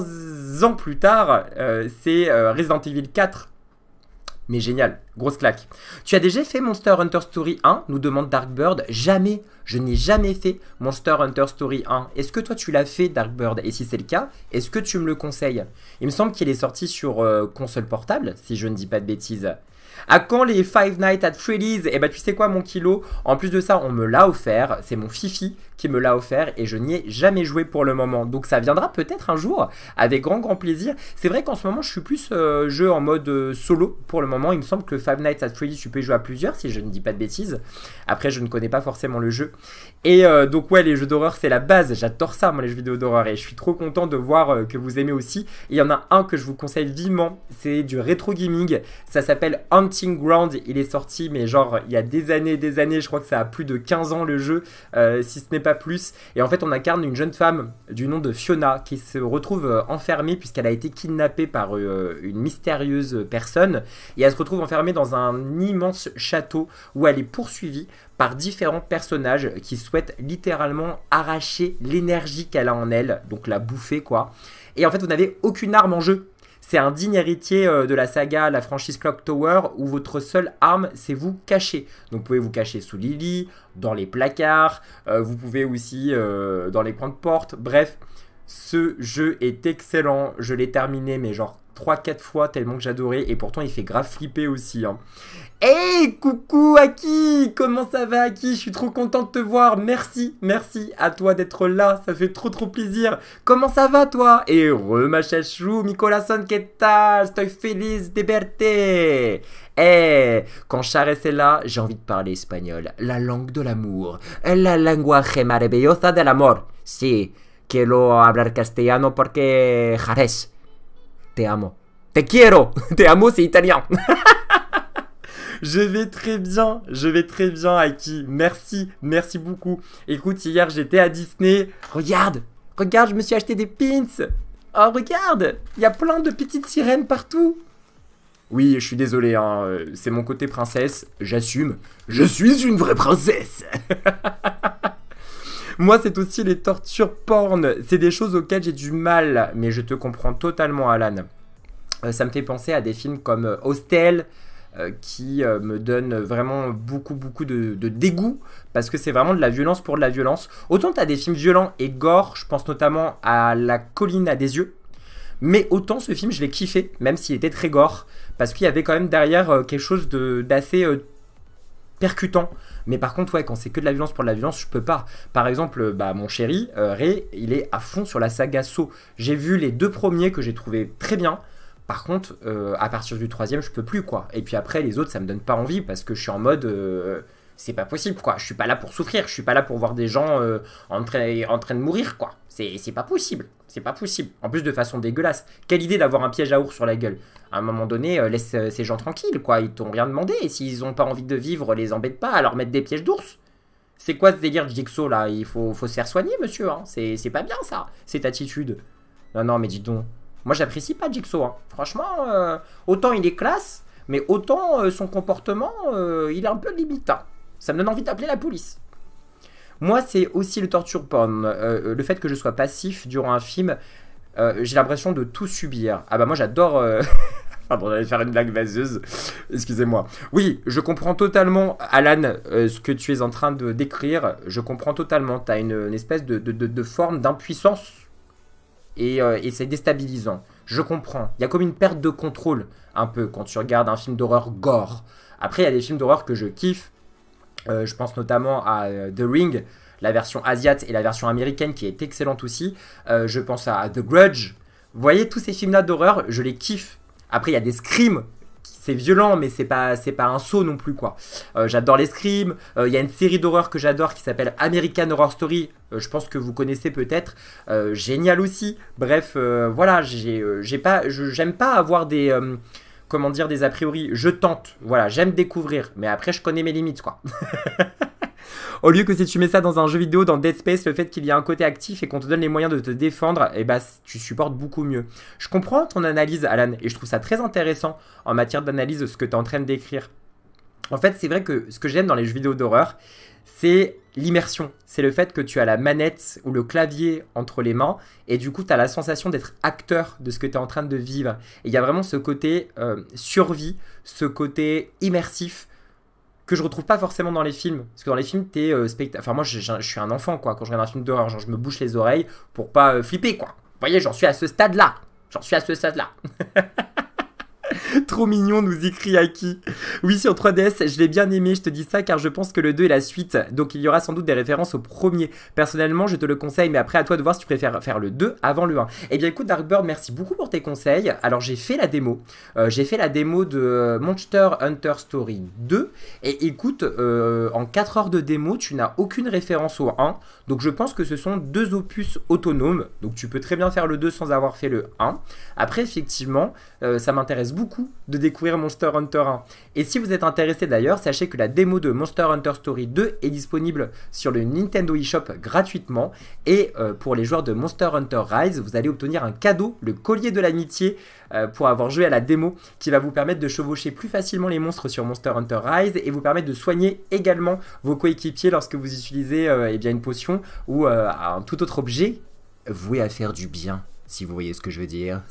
15 ans plus tard, c'est Resident Evil 4. Mais génial, grosse claque. Tu as déjà fait Monster Hunter Story 1 nous demande Darkbird. Jamais, je n'ai jamais fait Monster Hunter Story 1. Est-ce que toi tu l'as fait Darkbird? Et si c'est le cas, est-ce que tu me le conseilles? Il me semble qu'il est sorti sur console portable, si je ne dis pas de bêtises. À quand les Five Nights at Freddy's? Eh ben tu sais quoi mon kilo? En plus de ça, on me l'a offert. C'est mon Fifi qui me l'a offert et je n'y ai jamais joué pour le moment. Donc ça viendra peut-être un jour avec grand plaisir. C'est vrai qu'en ce moment je suis plus jeu en mode solo pour le moment. Il me semble que Five Nights at Freddy's tu peux y jouer à plusieurs si je ne dis pas de bêtises. Après je ne connais pas forcément le jeu. Et donc ouais, les jeux d'horreur c'est la base. J'adore ça moi les jeux vidéo d'horreur et je suis trop content de voir que vous aimez aussi. Il y en a un que je vous conseille vivement. C'est du rétro gaming. Ça s'appelle Hunting Ground. Il est sorti mais genre il y a des années. Je crois que ça a plus de 15 ans le jeu si ce n'est pas plus. Et en fait on incarne une jeune femme du nom de Fiona qui se retrouve enfermée puisqu'elle a été kidnappée par une mystérieuse personne et elle se retrouve enfermée dans un immense château où elle est poursuivie par différents personnages qui souhaitent littéralement arracher l'énergie qu'elle a en elle, donc la bouffer quoi. Et en fait vous n'avez aucune arme en jeu. C'est un digne héritier de la saga, la franchise Clock Tower, où votre seule arme, c'est vous cacher. Donc vous pouvez vous cacher sous les lits, dans les placards, vous pouvez aussi dans les coins de porte. Bref, ce jeu est excellent. Je l'ai terminé, mais genre 3-4 fois tellement que j'adorais. Et pourtant, il fait grave flipper aussi. Hein. Hey, coucou Aki, comment ça va Aki? Je suis trop content de te voir, merci à toi d'être là, ça fait trop plaisir. Comment ça va toi? Et ma chachou, mi corazón, ¿qué tal? Estoy feliz de verte. Eh, quand Charles est là, j'ai envie de parler espagnol, la langue de l'amour, la lenguaje maravillosa del amor. Sí, quiero hablar castellano porque Jarez, te amo. Te quiero, te amo c'est italien. Je vais très bien, Aki. Merci beaucoup. Écoute, hier, j'étais à Disney. Regarde, je me suis acheté des pins. Oh, regarde, il y a plein de petites sirènes partout. Oui, je suis désolé, hein, c'est mon côté princesse. J'assume. Je suis une vraie princesse. Moi, c'est aussi les tortures porn. C'est des choses auxquelles j'ai du mal. Mais je te comprends totalement, Alan. Ça me fait penser à des films comme Hostel, qui me donne vraiment beaucoup de dégoût parce que c'est vraiment de la violence pour de la violence. Autant tu as des films violents et gore, je pense notamment à La colline à des yeux, mais autant ce film je l'ai kiffé, même s'il était très gore, parce qu'il y avait quand même derrière quelque chose d'assez percutant. Mais par contre, ouais, quand c'est que de la violence pour de la violence, je peux pas. Par exemple, mon chéri, Ray, il est à fond sur la saga Saw. J'ai vu les 2 premiers que j'ai trouvé très bien. Par contre, à partir du 3e, je peux plus, quoi. Et puis après, les autres, ça me donne pas envie parce que je suis en mode... c'est pas possible, quoi. Je suis pas là pour souffrir. Je suis pas là pour voir des gens en train de mourir, quoi. C'est pas possible. C'est pas possible. En plus, de façon dégueulasse. Quelle idée d'avoir un piège à ours sur la gueule. À un moment donné, laisse ces gens tranquilles, quoi. Ils t'ont rien demandé. Et s'ils ont pas envie de vivre, les embête pas à leur mettre des pièges d'ours. C'est quoi ce délire de Jigsaw, là? Il faut se faire soigner, monsieur. Hein. C'est pas bien, ça. Cette attitude. Non, mais dis donc. Moi, j'apprécie pas Jigsaw. Hein. Franchement, autant il est classe, mais autant son comportement, il est un peu limite. Hein. Ça me donne envie d'appeler la police. Moi, c'est aussi le torture porn. Le fait que je sois passif durant un film, j'ai l'impression de tout subir. Ah bah moi, j'adore... Pardon, j'allais faire une blague vaseuse. Excusez-moi. Oui, je comprends totalement, Alan, ce que tu es en train de décrire. Je comprends totalement. Tu as une espèce de forme d'impuissance. Et c'est déstabilisant. Je comprends. Il y a comme une perte de contrôle, un peu, quand tu regardes un film d'horreur gore. Après, il y a des films d'horreur que je kiffe. Je pense notamment à The Ring, la version asiate et la version américaine qui est excellente aussi. Je pense à The Grudge. Vous voyez, tous ces films-là d'horreur, je les kiffe. Après, il y a des screams. C'est violent, mais c'est pas un saut non plus, quoi. J'adore les screams. Il y a une série d'horreur que j'adore qui s'appelle American Horror Story. Je pense que vous connaissez peut-être. Génial aussi. Bref, voilà, j'aime pas avoir des... comment dire, des a priori. Je tente. Voilà, j'aime découvrir. Mais après, je connais mes limites, quoi. Au lieu que si tu mets ça dans un jeu vidéo, dans Dead Space, le fait qu'il y a un côté actif et qu'on te donne les moyens de te défendre, eh ben, tu supportes beaucoup mieux. Je comprends ton analyse, Alan, et je trouve ça très intéressant en matière d'analyse ce que tu es en train de décrire. En fait, c'est vrai que ce que j'aime dans les jeux vidéo d'horreur, c'est l'immersion. C'est le fait que tu as la manette ou le clavier entre les mains et du coup, tu as la sensation d'être acteur de ce que tu es en train de vivre. Et il y a vraiment ce côté survie, ce côté immersif que je retrouve pas forcément dans les films. Parce que dans les films, t'es spectateur. Enfin, moi, je suis un enfant, quoi. Quand je regarde un film d'horreur, genre, je me bouche les oreilles pour pas flipper, quoi. Vous voyez, j'en suis à ce stade-là. J'en suis à ce stade-là. Trop mignon, nous écrit Aki. Oui, sur 3DS, je l'ai bien aimé, je te dis ça car je pense que le 2 est la suite. Donc il y aura sans doute des références au premier. Personnellement, je te le conseille, mais après à toi de voir si tu préfères faire le 2 avant le 1. Eh bien écoute Darkbird, merci beaucoup pour tes conseils. Alors j'ai fait la démo. J'ai fait la démo de Monster Hunter Story 2. Et écoute, en 4 heures de démo, tu n'as aucune référence au 1. Donc je pense que ce sont deux opus autonomes. Donc tu peux très bien faire le 2 sans avoir fait le 1. Après, effectivement, ça m'intéresse beaucoup de découvrir Monster Hunter 1. Et si vous êtes intéressé d'ailleurs, sachez que la démo de Monster Hunter Story 2 est disponible sur le Nintendo eShop gratuitement. Et pour les joueurs de Monster Hunter Rise, vous allez obtenir un cadeau, le collier de l'amitié, pour avoir joué à la démo, qui va vous permettre de chevaucher plus facilement les monstres sur Monster Hunter Rise et vous permettre de soigner également vos coéquipiers lorsque vous utilisez eh bien une potion ou un tout autre objet voué à faire du bien, si vous voyez ce que je veux dire.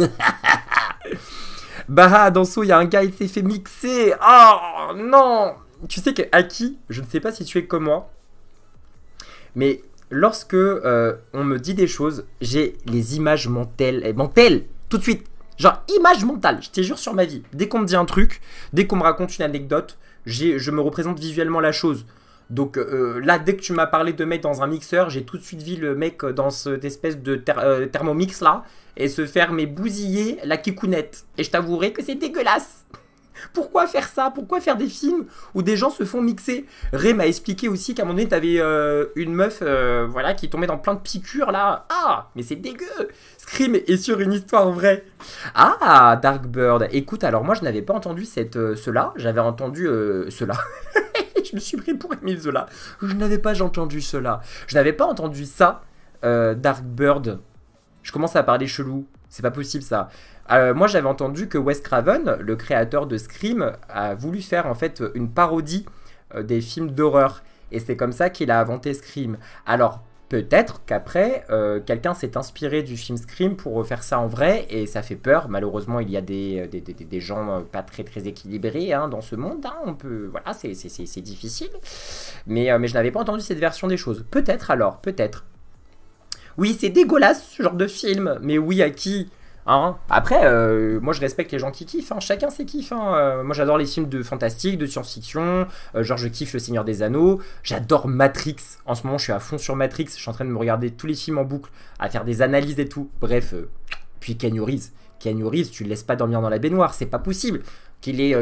Bah, Danso, il y a un gars, il s'est fait mixer. Oh non. Tu sais que Aki, je ne sais pas si tu es comme moi, mais lorsque on me dit des choses, j'ai les images mentales, tout de suite. Genre, image mentale, je te jure sur ma vie. Dès qu'on me dit un truc, dès qu'on me raconte une anecdote, je me représente visuellement la chose. Donc là, dès que tu m'as parlé de mec dans un mixeur, j'ai tout de suite vu le mec dans cette espèce de thermomix là et se faire mais bousiller la kikounette. Et je t'avouerai que c'est dégueulasse. Pourquoi faire ça? Pourquoi faire des films où des gens se font mixer? Ray m'a expliqué aussi qu'à un moment donné, t'avais une meuf voilà, qui tombait dans plein de piqûres là. Ah, mais c'est dégueu. Scream est sur une histoire vraie. Ah, Darkbird. Écoute, alors moi je n'avais pas entendu cela. J'avais entendu cela. Je me suis pris pour Émile Zola. Je n'avais pas entendu cela. Je n'avais pas entendu ça, Darkbird. Je commence à parler chelou. C'est pas possible ça. Moi j'avais entendu que Wes Craven, le créateur de Scream, a voulu faire en fait une parodie des films d'horreur. Et c'est comme ça qu'il a inventé Scream. Alors peut-être qu'après, quelqu'un s'est inspiré du film Scream pour faire ça en vrai. Et ça fait peur. Malheureusement, il y a des gens pas très équilibrés hein, dans ce monde. Hein. On peut, voilà, c'est difficile. Mais je n'avais pas entendu cette version des choses. Peut-être alors, peut-être. Oui, c'est dégueulasse ce genre de film. Mais oui, à qui hein. Après, moi je respecte les gens qui kiffent, hein. Chacun ses kiffs. Hein. Moi j'adore les films de fantastique, de science-fiction. Genre je kiffe Le Seigneur des Anneaux. J'adore Matrix. En ce moment je suis à fond sur Matrix. Je suis en train de me regarder tous les films en boucle, à faire des analyses et tout. Bref, puis Keanu Reeves. Keanu Reeves, tu le laisses pas dormir dans la baignoire, c'est pas possible. Qu'il ait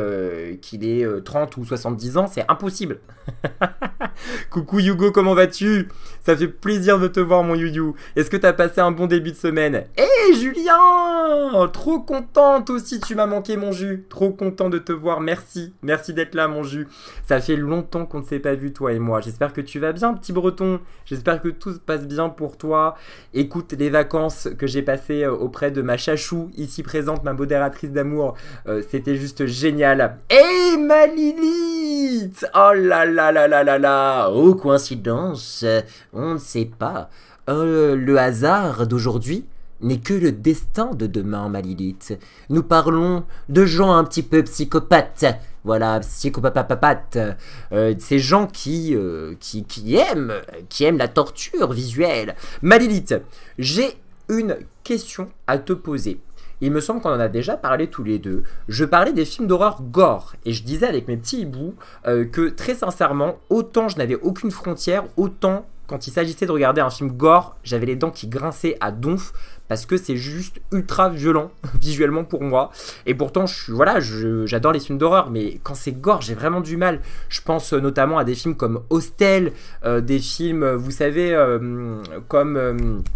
30 ou 70 ans, c'est impossible. Coucou Hugo, comment vas-tu? Ça fait plaisir de te voir mon Youyou. Est-ce que t'as passé un bon début de semaine? Hé Julien! Trop contente aussi, tu m'as manqué mon jus. Trop content de te voir, merci. Merci d'être là mon jus. Ça fait longtemps qu'on ne s'est pas vu toi et moi. J'espère que tu vas bien petit breton. J'espère que tout se passe bien pour toi. Écoute, les vacances que j'ai passées auprès de ma chachou, ici présente, ma modératrice d'amour, c'était juste génial. Hey ma Lilith! Oh là là là là là là! Oh coïncidence, on ne sait pas. Le hasard d'aujourd'hui n'est que le destin de demain, ma Lilith. Nous parlons de gens un petit peu psychopathes. Voilà, psychopathes. Ces gens qui aiment la torture visuelle. Ma Lilith, j'ai une question à te poser. Il me semble qu'on en a déjà parlé tous les deux. Je parlais des films d'horreur gore. Et je disais avec mes petits hiboux que très sincèrement, autant je n'avais aucune frontière, autant quand il s'agissait de regarder un film gore, j'avais les dents qui grinçaient à donf. Parce que c'est juste ultra violent visuellement pour moi. Et pourtant, j'adore les films d'horreur. Mais quand c'est gore, j'ai vraiment du mal. Je pense notamment à des films comme Hostel. Des films, vous savez, comme...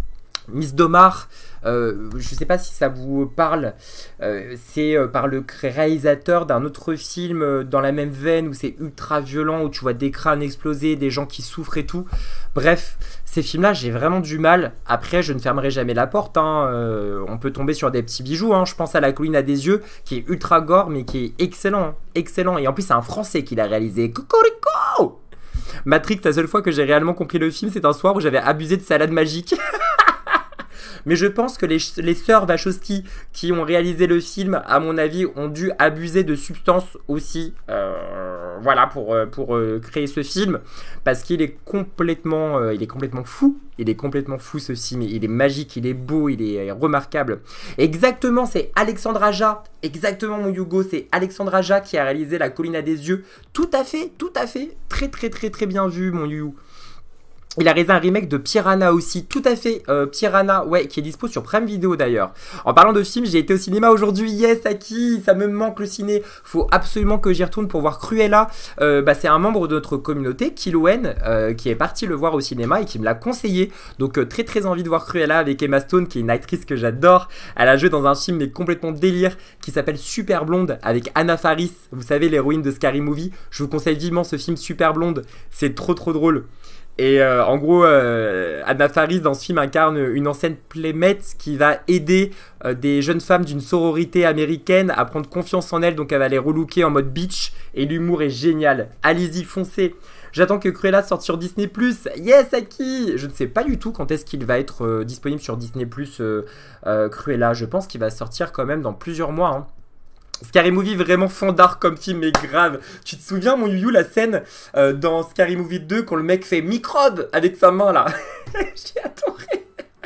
Miss Domar. Je sais pas si ça vous parle, c'est par le réalisateur d'un autre film dans la même veine où c'est ultra violent, où tu vois des crânes exploser, des gens qui souffrent et tout. Bref, ces films-là, j'ai vraiment du mal. Après, je ne fermerai jamais la porte, hein. On peut tomber sur des petits bijoux, hein. Je pense à La colline à des yeux, qui est ultra gore, mais qui est excellent, hein. Excellent. Et en plus, c'est un Français qui l'a réalisé. Cocorico! Matrix, la seule fois que j'ai réellement compris le film, c'est un soir où j'avais abusé de salade magique. Mais je pense que les sœurs Wachowski qui ont réalisé le film, à mon avis, ont dû abuser de substances aussi, voilà, pour créer ce film, parce qu'il est complètement fou. Il est complètement fou ce film. Il est magique, il est beau, il est remarquable. Exactement, c'est Alexandre Aja. Exactement, mon Hugo, c'est Alexandre Aja qui a réalisé La colline à des yeux. Tout à fait, très très très très bien vu, mon Hugo. Il a réalisé un remake de Piranha aussi, tout à fait, Piranha, ouais, qui est dispo sur Prime Video d'ailleurs. En parlant de films, j'ai été au cinéma aujourd'hui, yes, Aki, ça me manque le ciné, faut absolument que j'y retourne pour voir Cruella. C'est un membre de notre communauté, Kiloen, qui est parti le voir au cinéma et qui me l'a conseillé. Donc très très envie de voir Cruella avec Emma Stone, qui est une actrice que j'adore. Elle a joué dans un film mais complètement délire, qui s'appelle Super Blonde, avec Anna Faris, vous savez, l'héroïne de Scary Movie. Je vous conseille vivement ce film Super Blonde, c'est trop drôle. Et en gros, Anna Faris dans ce film incarne une ancienne playmate qui va aider des jeunes femmes d'une sororité américaine à prendre confiance en elles. Donc elle va les relooker en mode beach et l'humour est génial. Allez-y, foncez. J'attends que Cruella sorte sur Disney+. Yes, Aki. Je ne sais pas du tout quand est-ce qu'il va être disponible sur Disney+, Cruella. Je pense qu'il va sortir quand même dans plusieurs mois, hein. Scary Movie, vraiment fandard comme film, mais grave. Tu te souviens, mon Youyou, la scène dans Scary Movie 2 quand le mec fait microbe avec sa main là. J'ai adoré.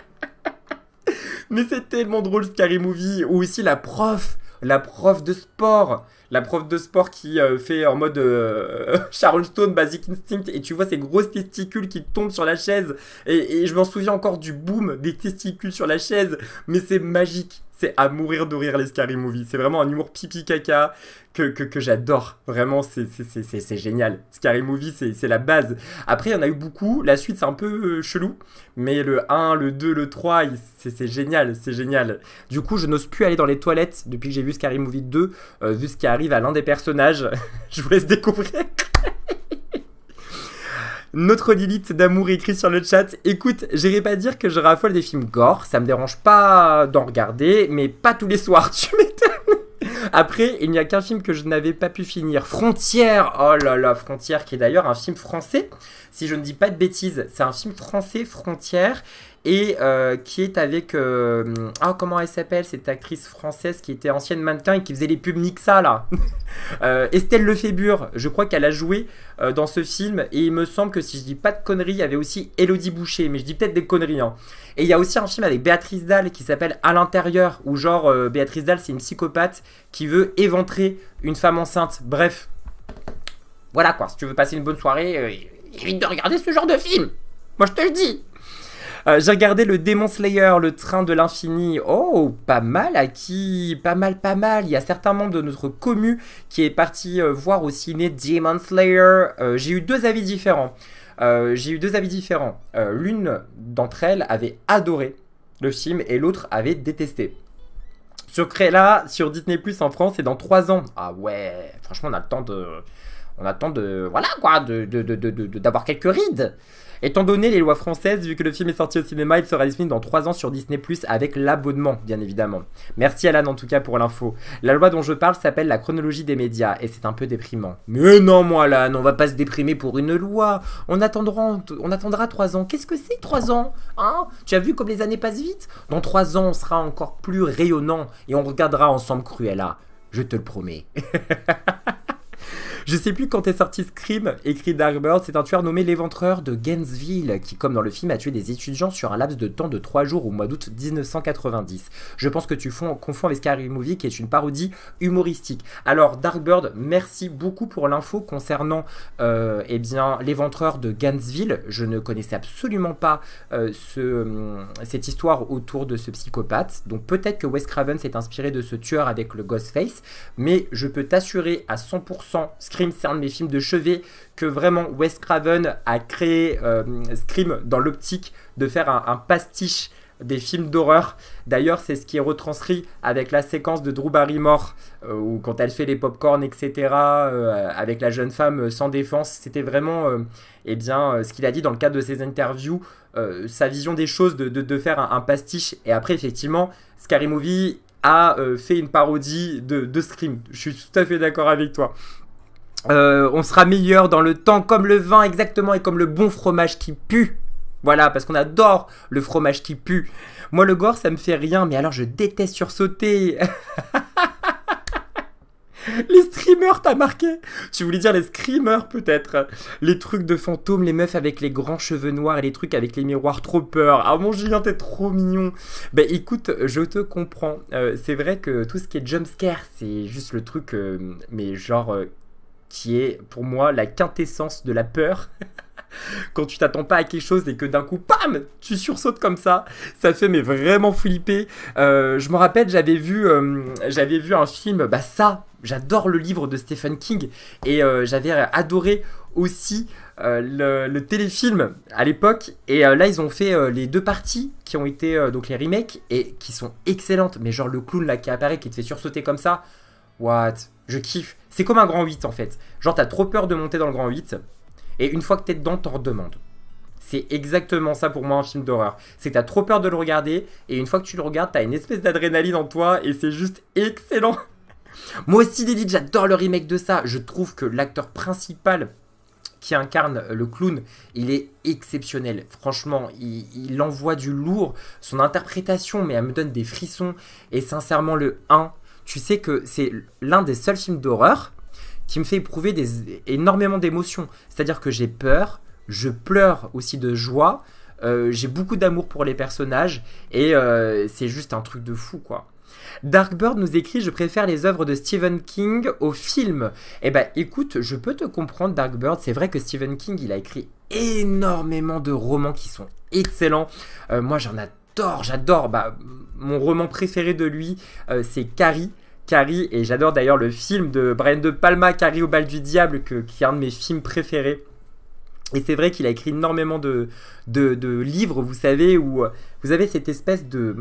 Mais c'est tellement drôle, Scary Movie. Ou aussi la prof de sport. La prof de sport qui fait en mode Charleston, Basic Instinct, et tu vois ces grosses testicules qui tombent sur la chaise. Et je m'en souviens encore du boom des testicules sur la chaise. Mais c'est magique. C'est à mourir de rire les Scary Movie. C'est vraiment un humour pipi caca que j'adore. Vraiment, c'est génial. Scary Movie, c'est la base. Après, il y en a eu beaucoup. La suite, c'est un peu chelou. Mais le 1, le 2, le 3, c'est génial. C'est génial. Du coup, je n'ose plus aller dans les toilettes depuis que j'ai vu Scary Movie 2. Vu ce qui arrive à l'un des personnages. Je vous laisse découvrir. Notre Lilith d'amour écrit sur le chat. Écoute, j'irai pas dire que je raffole des films gore, ça me dérange pas d'en regarder, mais pas tous les soirs, tu m'étonnes. Après, il n'y a qu'un film que je n'avais pas pu finir, Frontières. Oh là là, Frontières, qui est d'ailleurs un film français, si je ne dis pas de bêtises. C'est un film français, Frontières, et qui est avec... comment elle s'appelle, cette actrice française qui était ancienne mannequin et qui faisait les pubs Nixa, là. Estelle Lefébure, je crois qu'elle a joué dans ce film. Et il me semble que si je dis pas de conneries, il y avait aussi Élodie Boucher. Mais je dis peut-être des conneries, hein. Et il y a aussi un film avec Béatrice Dalle qui s'appelle À l'intérieur. Où genre, Béatrice Dalle, c'est une psychopathe qui veut éventrer une femme enceinte. Bref. Voilà quoi, si tu veux passer une bonne soirée, évite de regarder ce genre de film. Moi je te le dis. J'ai regardé le Demon Slayer, le train de l'infini. Oh, pas mal, Aki. Pas mal. Il y a certains membres de notre commu qui est parti voir au ciné Demon Slayer. J'ai eu deux avis différents. L'une d'entre elles avait adoré le film et l'autre avait détesté. Sur Cruella, sur Disney Plus en France, c'est dans 3 ans. Ah ouais, franchement, on attend de voilà quoi, d'avoir quelques rides. Étant donné les lois françaises, vu que le film est sorti au cinéma, il sera disponible dans 3 ans sur Disney+, avec l'abonnement, bien évidemment. Merci Alan en tout cas pour l'info. La loi dont je parle s'appelle la chronologie des médias, et c'est un peu déprimant. Mais non moi Alan, on va pas se déprimer pour une loi. On attendra 3 ans. Qu'est-ce que c'est 3 ans, hein? Tu as vu comme les années passent vite? Dans 3 ans, on sera encore plus rayonnant, et on regardera ensemble Cruella. Je te le promets. Je sais plus quand est sorti Scream, écrit Dark Bird, c'est un tueur nommé l'Éventreur de Gainesville, qui comme dans le film a tué des étudiants sur un laps de temps de 3 jours au mois d'août 1990. Je pense que tu confonds avec Scary Movie qui est une parodie humoristique. Alors Dark Bird, merci beaucoup pour l'info concernant l'Éventreur de Gainesville. Je ne connaissais absolument pas cette histoire autour de ce psychopathe, donc peut-être que Wes Craven s'est inspiré de ce tueur avec le Ghostface, mais je peux t'assurer à 100%, Scream, c'est un de mes films de chevet, que vraiment Wes Craven a créé Scream dans l'optique de faire un pastiche des films d'horreur. D'ailleurs, c'est ce qui est retranscrit avec la séquence de Drew Barrymore, où quand elle fait les pop-corn, etc., avec la jeune femme sans défense. C'était vraiment ce qu'il a dit dans le cadre de ses interviews, sa vision des choses, de faire un pastiche. Et après, effectivement, Scary Movie a fait une parodie de Scream. Je suis tout à fait d'accord avec toi. On sera meilleur dans le temps, comme le vin exactement, et comme le bon fromage qui pue. Voilà, parce qu'on adore le fromage qui pue. Moi, le gore, ça me fait rien, mais alors je déteste sursauter. Les streamers, t'as marqué? Tu voulais dire les screamers, peut-être? Les trucs de fantômes, les meufs avec les grands cheveux noirs et les trucs avec les miroirs, trop peur. Ah mon Julien, t'es trop mignon. Ben écoute, je te comprends. C'est vrai que tout ce qui est jumpscare, c'est juste le truc, mais genre, qui est pour moi la quintessence de la peur. Quand tu t'attends pas à quelque chose et que d'un coup, pam, tu sursautes comme ça fait vraiment flipper. Je me rappelle, j'avais vu un film, bah ça, j'adore le livre de Stephen King, et j'avais adoré aussi le téléfilm à l'époque, et là ils ont fait les 2 parties qui ont été donc les remakes, et qui sont excellentes, mais genre le clown là qui apparaît, qui te fait sursauter comme ça, what, je kiffe. C'est comme un grand 8 en fait, genre t'as trop peur de monter dans le grand 8, et une fois que t'es dedans, t'en redemandes. C'est exactement ça pour moi un film d'horreur. C'est que t'as trop peur de le regarder, et une fois que tu le regardes, t'as une espèce d'adrénaline en toi, et c'est juste excellent. Moi aussi, Lilith, j'adore le remake de ça. Je trouve que l'acteur principal qui incarne le clown, il est exceptionnel. Franchement, il envoie du lourd. Son interprétation, mais elle me donne des frissons. Et sincèrement, le 1, tu sais que c'est l'un des seuls films d'horreur qui me fait éprouver énormément d'émotions. C'est-à-dire que j'ai peur, je pleure aussi de joie, j'ai beaucoup d'amour pour les personnages, et c'est juste un truc de fou, quoi. Darkbird nous écrit: je préfère les œuvres de Stephen King aux films. Eh ben écoute, je peux te comprendre, Darkbird. C'est vrai que Stephen King, il a écrit énormément de romans qui sont excellents. Moi j'adore. Bah, mon roman préféré de lui, c'est Carrie, et j'adore d'ailleurs le film de Brian De Palma, Carrie au bal du diable, qui est un de mes films préférés. Et c'est vrai qu'il a écrit énormément de livres, vous savez, où vous avez cette espèce de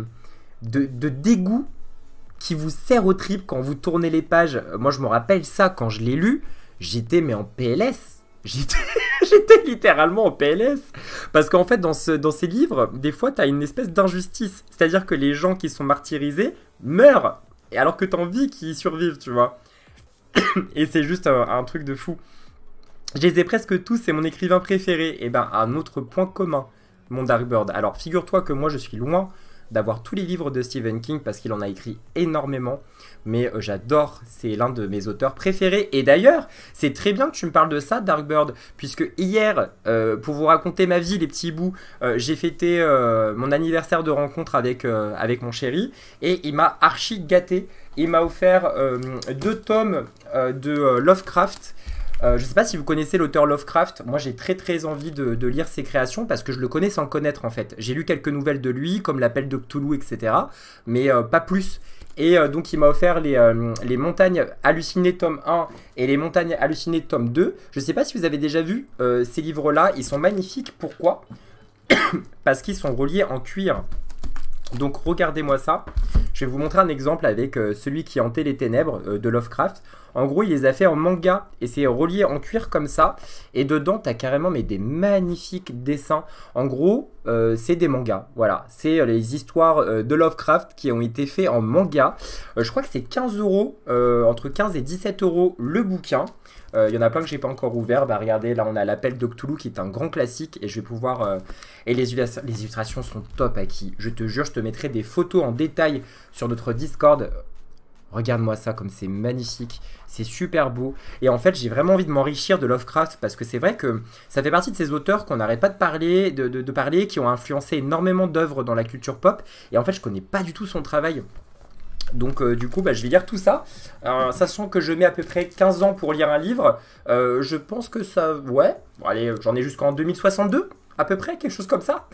dégoût qui vous serre aux tripes quand vous tournez les pages. Moi, je me rappelle ça quand je l'ai lu, j'étais mais en PLS. J'étais littéralement en PLS. Parce qu'en fait, dans ces livres, des fois, tu as une espèce d'injustice. C'est-à-dire que les gens qui sont martyrisés meurent, et alors que tu as envie qu'ils survivent, tu vois. Et c'est juste un truc de fou. Je les ai presque tous, c'est mon écrivain préféré. Et ben, un autre point commun, mon Darkbird. Alors, figure-toi que moi, je suis loin d'avoir tous les livres de Stephen King parce qu'il en a écrit énormément, mais j'adore, c'est l'un de mes auteurs préférés. Et d'ailleurs, c'est très bien que tu me parles de ça, Darkbird, puisque hier, pour vous raconter ma vie, les petits bouts, j'ai fêté mon anniversaire de rencontre avec mon chéri, et il m'a archi gâté. Il m'a offert 2 tomes de Lovecraft. Je ne sais pas si vous connaissez l'auteur Lovecraft. Moi, j'ai très envie de lire ses créations parce que je le connais sans le connaître, en fait. J'ai lu quelques nouvelles de lui, comme L'Appel de Cthulhu, etc. Mais pas plus. Et donc, il m'a offert les Montagnes Hallucinées tome 1 et les Montagnes Hallucinées tome 2. Je ne sais pas si vous avez déjà vu ces livres-là. Ils sont magnifiques. Pourquoi? Parce qu'ils sont reliés en cuir. Donc, regardez-moi ça. Je vais vous montrer un exemple avec celui qui hantait les ténèbres de Lovecraft. En gros, il les a fait en manga et c'est relié en cuir comme ça. Et dedans, tu as carrément des magnifiques dessins. En gros, c'est des mangas. Voilà, c'est les histoires de Lovecraft qui ont été faits en manga. Je crois que c'est 15 €, entre 15 et 17 € le bouquin. Il y en a plein que j'ai pas encore ouvert. Bah regardez, là on a L'Appel de Cthulhu qui est un grand classique et je vais pouvoir... Et les illustrations sont top, Aki. Je te jure, je te mettrai des photos en détail sur notre Discord. Regarde-moi ça, comme c'est magnifique, c'est super beau. Et en fait, j'ai vraiment envie de m'enrichir de Lovecraft parce que c'est vrai que ça fait partie de ces auteurs qu'on n'arrête pas de parler, qui ont influencé énormément d'œuvres dans la culture pop. Et en fait, je connais pas du tout son travail. Donc du coup, bah, je vais lire tout ça. Sachant que je mets à peu près 15 ans pour lire un livre, je pense que ça... Ouais, bon, allez, j'en ai jusqu'en 2062, à peu près, quelque chose comme ça.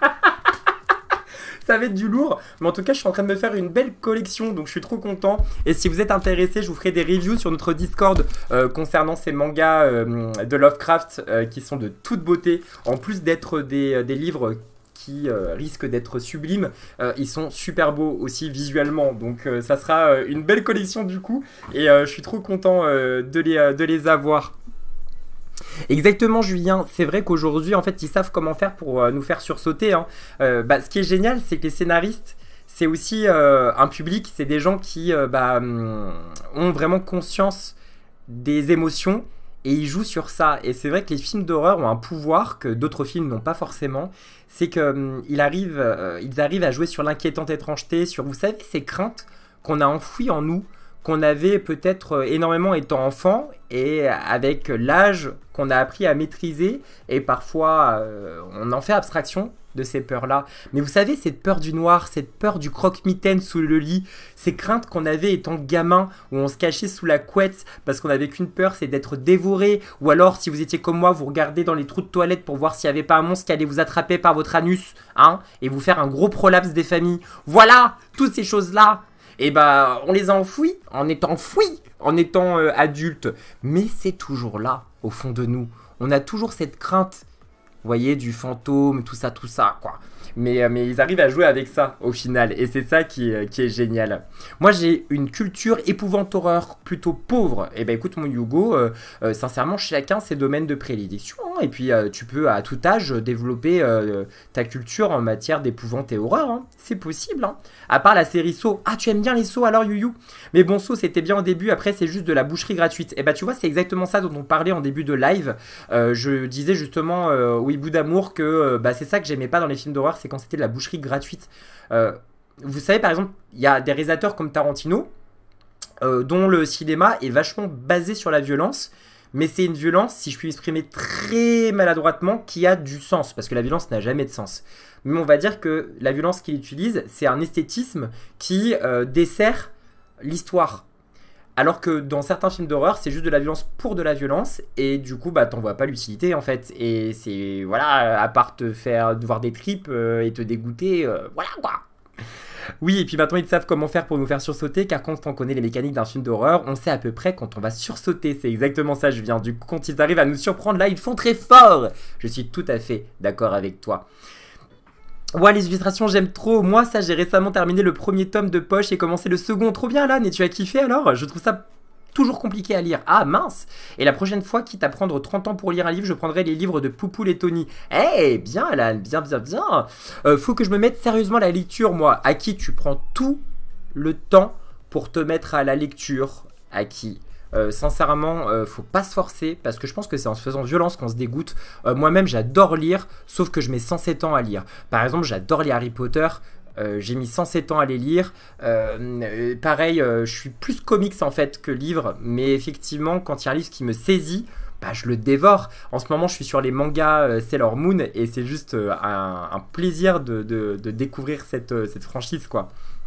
Ça va être du lourd, mais en tout cas je suis en train de me faire une belle collection, donc je suis trop content. Et si vous êtes intéressé, je vous ferai des reviews sur notre Discord concernant ces mangas de Lovecraft qui sont de toute beauté, en plus d'être des livres qui risquent d'être sublimes. Ils sont super beaux aussi visuellement, donc ça sera une belle collection du coup, et je suis trop content de les avoir. Exactement, Julien, c'est vrai qu'aujourd'hui en fait ils savent comment faire pour nous faire sursauter, hein. Ce qui est génial, c'est que les scénaristes, c'est aussi un public, c'est des gens qui ont vraiment conscience des émotions et ils jouent sur ça. Et c'est vrai que les films d'horreur ont un pouvoir que d'autres films n'ont pas forcément, c'est qu'ils arrivent à jouer sur l'inquiétante étrangeté, sur, vous savez, ces craintes qu'on a enfouies en nous, qu'on avait peut-être énormément étant enfant, et avec l'âge qu'on a appris à maîtriser, et parfois on en fait abstraction de ces peurs-là. Mais vous savez, cette peur du noir, cette peur du croque-mitaine sous le lit, ces craintes qu'on avait étant gamin, où on se cachait sous la couette parce qu'on n'avait qu'une peur, c'est d'être dévoré, ou alors si vous étiez comme moi, vous regardez dans les trous de toilette pour voir s'il n'y avait pas un monstre qui allait vous attraper par votre anus, hein, et vous faire un gros prolapse des familles. Voilà, toutes ces choses-là, et on les a enfouies en étant adultes. Mais c'est toujours là, au fond de nous. On a toujours cette crainte, vous voyez, du fantôme, tout ça, quoi. Mais ils arrivent à jouer avec ça, au final. Et c'est ça qui est génial. Moi, j'ai une culture épouvante horreur plutôt pauvre. Et écoute, mon Hugo, sincèrement, chacun ses domaines de prédilection. Hein. Et puis, tu peux, à tout âge, développer ta culture en matière d'épouvante et horreur. Hein. C'est possible. Hein. À part la série Saw. Ah, tu aimes bien les Saw alors, Youyou? Mais bon, Saw, c'était bien au début. Après, c'est juste de la boucherie gratuite. Et tu vois, c'est exactement ça dont on parlait en début de live. Je disais justement au hibou d'amour que c'est ça que j'aimais pas dans les films d'horreur, c'est quand c'était de la boucherie gratuite. Vous savez, par exemple, il y a des réalisateurs comme Tarantino dont le cinéma est vachement basé sur la violence, mais c'est une violence, si je puis m'exprimer très maladroitement, qui a du sens, parce que la violence n'a jamais de sens. Mais on va dire que la violence qu'il utilise, c'est un esthétisme qui dessert l'histoire. Alors que dans certains films d'horreur, c'est juste de la violence pour de la violence, et du coup, t'en vois pas l'utilité en fait. Et c'est, voilà, à part te faire voir des tripes et te dégoûter, voilà quoi. Oui, et puis maintenant ils savent comment faire pour nous faire sursauter, car quand on connaît les mécaniques d'un film d'horreur, on sait à peu près quand on va sursauter. C'est exactement ça, Julien. Du coup, quand ils arrivent à nous surprendre, là, ils font très fort. Je suis tout à fait d'accord avec toi. Ouais, les illustrations, j'aime trop. Moi, ça, j'ai récemment terminé le premier tome de poche et commencé le second. Trop bien, Alan. Et tu as kiffé alors? Je trouve ça toujours compliqué à lire. Ah, mince. Et la prochaine fois, quitte à prendre 30 ans pour lire un livre, je prendrai les livres de Poupoule et Tony. Eh, bien, Alan. Bien. Faut que je me mette sérieusement à la lecture, moi. À qui tu prends tout le temps pour te mettre à la lecture? À qui? Sincèrement, faut pas se forcer, parce que je pense que c'est en se faisant violence qu'on se dégoûte. Moi-même, j'adore lire, sauf que je mets 107 ans à lire. Par exemple, j'adore les Harry Potter. J'ai mis 107 ans à les lire. Pareil, je suis plus comics en fait que livre, mais effectivement, quand il y a un livre qui me saisit, je le dévore. En ce moment, je suis sur les mangas Sailor Moon, et c'est juste un plaisir de découvrir cette franchise, quoi.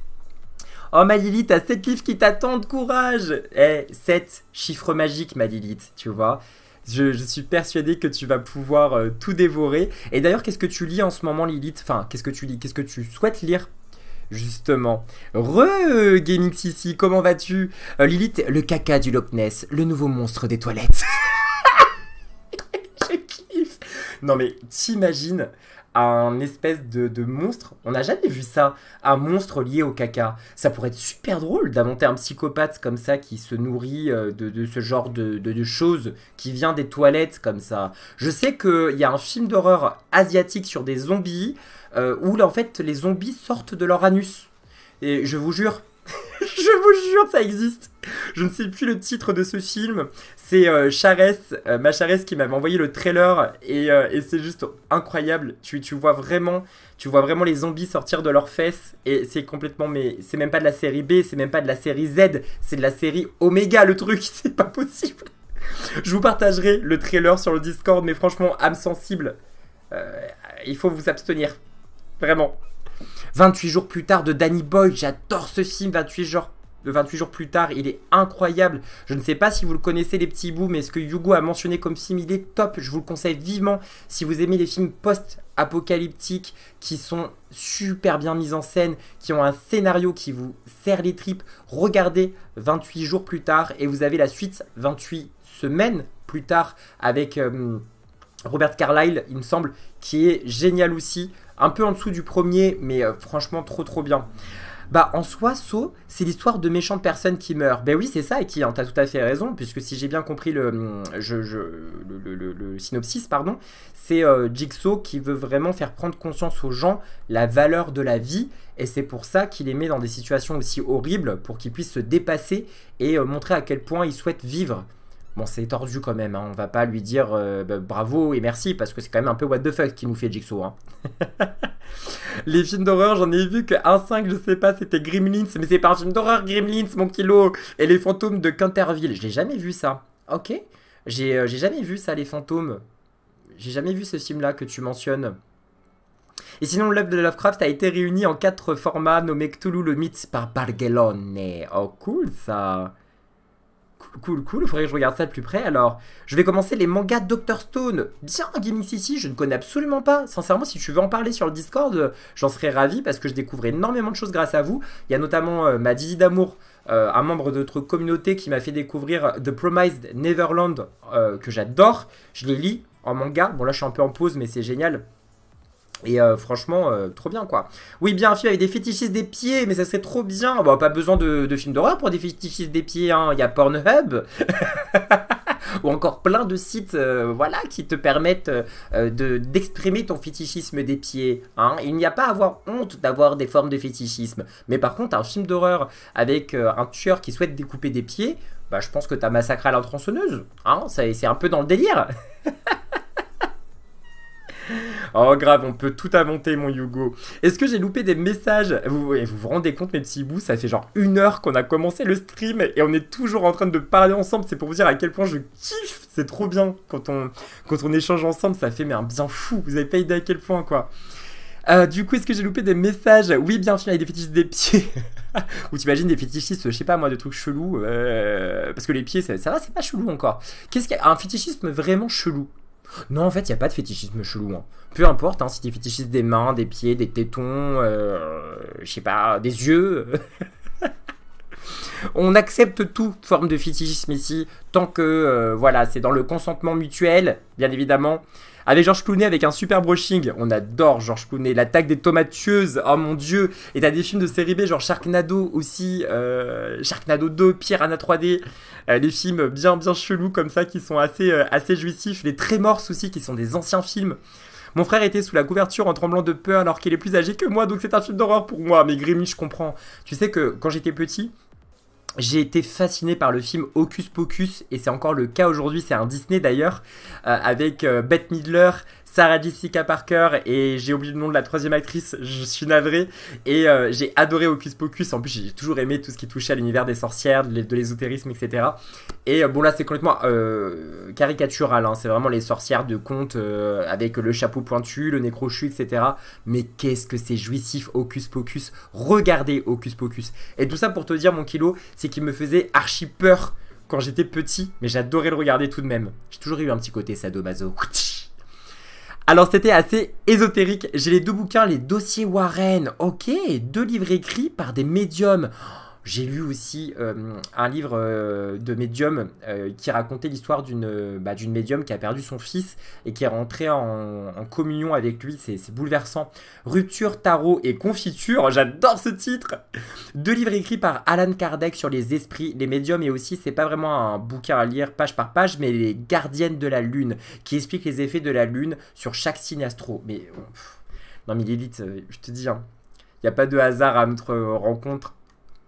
Oh, ma Lilith, t'as 7 livres qui t'attendent, courage! 7 chiffres magiques, ma Lilith, tu vois. Je suis persuadé que tu vas pouvoir tout dévorer. Et d'ailleurs, qu'est-ce que tu lis en ce moment, Lilith? Enfin, qu'est-ce que tu lis? Qu'est-ce que tu souhaites lire? Justement. Gaming Sissi, comment vas-tu? Lilith, le caca du Loch Ness, le nouveau monstre des toilettes. Je kiffe. Non mais, t'imagines un espèce de monstre, on n'a jamais vu ça, un monstre lié au caca. Ça pourrait être super drôle d'inventer un psychopathe comme ça qui se nourrit de ce genre de choses, qui vient des toilettes comme ça. Je sais qu'il y a un film d'horreur asiatique sur des zombies où en fait les zombies sortent de leur anus. Et je vous jure, je vous jure, ça existe. Je ne sais plus le titre de ce film. C'est ma Charesse qui m'avait envoyé le trailer et c'est juste incroyable. Tu vois vraiment les zombies sortir de leurs fesses et c'est complètement, mais c'est même pas de la série B, c'est même pas de la série Z, c'est de la série Oméga le truc, c'est pas possible. Je vous partagerai le trailer sur le Discord, mais franchement, âme sensible, il faut vous abstenir, vraiment. 28 jours plus tard de Danny Boyle, j'adore ce film. 28 jours plus tard, il est incroyable. Je ne sais pas si vous le connaissez, les petits bouts, mais ce que Hugo a mentionné comme film, il est top. Je vous le conseille vivement si vous aimez les films post-apocalyptiques qui sont super bien mis en scène, qui ont un scénario qui vous serre les tripes. Regardez 28 jours plus tard et vous avez la suite 28 semaines plus tard avec Robert Carlyle, il me semble, qui est génial aussi. Un peu en dessous du premier, mais franchement trop bien. Bah en soi, Saw, c'est l'histoire de méchantes personnes qui meurent. Ben oui, c'est ça, et qui, hein, t'as tout à fait raison, puisque si j'ai bien compris le synopsis, pardon, c'est Jigsaw qui veut vraiment faire prendre conscience aux gens la valeur de la vie, et c'est pour ça qu'il les met dans des situations aussi horribles, pour qu'ils puissent se dépasser et montrer à quel point ils souhaitent vivre. Bon, c'est tordu quand même, hein. On va pas lui dire bah, bravo et merci, parce que c'est quand même un peu what the fuck qui nous fait Jigsaw, hein. Les films d'horreur, j'en ai vu que 1,5, je sais pas, c'était Gremlins, mais c'est pas un film d'horreur, Gremlins, mon kilo. Et les fantômes de Canterville, j'ai jamais vu ça. Ok, j'ai jamais vu ça, les fantômes. J'ai jamais vu ce film-là que tu mentionnes. Et sinon, l'œuvre de Lovecraft a été réunie en 4 formats nommés Cthulhu le mythe par Bargelone. Oh, cool ça. Cool, il faudrait que je regarde ça de plus près. Alors, je vais commencer les mangas Dr Stone. Bien, Gaming City, je ne connais absolument pas. Sincèrement, si tu veux en parler sur le Discord, j'en serais ravi parce que je découvre énormément de choses grâce à vous. Il y a notamment ma Didi d'amour, un membre de notre communauté qui m'a fait découvrir The Promised Neverland, que j'adore. Je les lis en manga. Bon, là, je suis un peu en pause, mais c'est génial. Et franchement, trop bien quoi. Oui, bien un film avec des fétichistes des pieds, mais ça serait trop bien. Bon, pas besoin de films d'horreur pour des fétichistes des pieds, hein. Il y a Pornhub. Ou encore plein de sites voilà, qui te permettent d'exprimer ton fétichisme des pieds, hein. Il n'y a pas à avoir honte d'avoir des formes de fétichisme. Mais par contre, un film d'horreur avec un tueur qui souhaite découper des pieds, bah, je pense que t'as Massacre à la tronçonneuse, hein. C'est un peu dans le délire. Oh grave, on peut tout inventer mon Hugo. Est-ce que j'ai loupé des messages? Vous rendez compte mes petits bouts, ça fait genre 1 heure qu'on a commencé le stream et on est toujours en train de parler ensemble. C'est pour vous dire à quel point je kiffe. C'est trop bien quand on échange ensemble, ça fait mais un bien fou. Vous avez pas idée à quel point quoi. Du coup, est-ce que j'ai loupé des messages? Oui, bien sûr, avec des fétichistes des pieds. Ou t'imagines des fétichistes, je sais pas moi, de trucs chelous. Parce que les pieds, ça va, c'est pas chelou encore. Qu'est-ce qu'il y a? Un fétichisme vraiment chelou? Non, en fait, il n'y a pas de fétichisme chelou, hein. Peu importe, hein, si t'es fétichiste des mains, des pieds, des tétons, je sais pas, des yeux. On accepte toute forme de fétichisme ici, tant que, voilà, c'est dans le consentement mutuel, bien évidemment. Avec Georges Clooney, avec un super brushing, on adore Georges Clooney, l'attaque des tomates tueuses, oh mon dieu. Et t'as des films de série B, genre Sharknado aussi, Sharknado 2, Piranha 3D, des films bien chelous comme ça, qui sont assez jouissifs. Les Tremors aussi, qui sont des anciens films. Mon frère était sous la couverture en tremblant de peur alors qu'il est plus âgé que moi, donc c'est un film d'horreur pour moi. Mais Grémy, je comprends. Tu sais que quand j'étais petit, j'ai été fasciné par le film Hocus Pocus, et c'est encore le cas aujourd'hui, c'est un Disney d'ailleurs, avec Bette Midler, Sarah Jessica Parker, et j'ai oublié le nom de la troisième actrice, je suis navré, et j'ai adoré Hocus Pocus. En plus j'ai toujours aimé tout ce qui touchait à l'univers des sorcières, de l'ésotérisme, etc. Et bon là c'est complètement caricatural, hein. C'est vraiment les sorcières de contes avec le chapeau pointu, le nez crochu, etc. Mais qu'est-ce que c'est jouissif Hocus Pocus, regardez Hocus Pocus. Et tout ça pour te dire mon kilo, c'est qu'il me faisait archi peur quand j'étais petit, mais j'adorais le regarder tout de même. J'ai toujours eu un petit côté sadomaso. Alors c'était assez ésotérique. J'ai les 2 bouquins, les dossiers Warren. Ok, 2 livres écrits par des médiums. J'ai lu aussi un livre de médium qui racontait l'histoire d'une médium qui a perdu son fils et qui est rentrée en communion avec lui. C'est bouleversant. Rupture, tarot et confiture. J'adore ce titre. 2 livres écrits par Alan Kardec sur les esprits, les médiums, et aussi, c'est pas vraiment un bouquin à lire page par page, mais les gardiennes de la lune, qui expliquent les effets de la lune sur chaque signe astro. Mais non mais Lilith, je te dis, hein, y a pas de hasard à notre rencontre.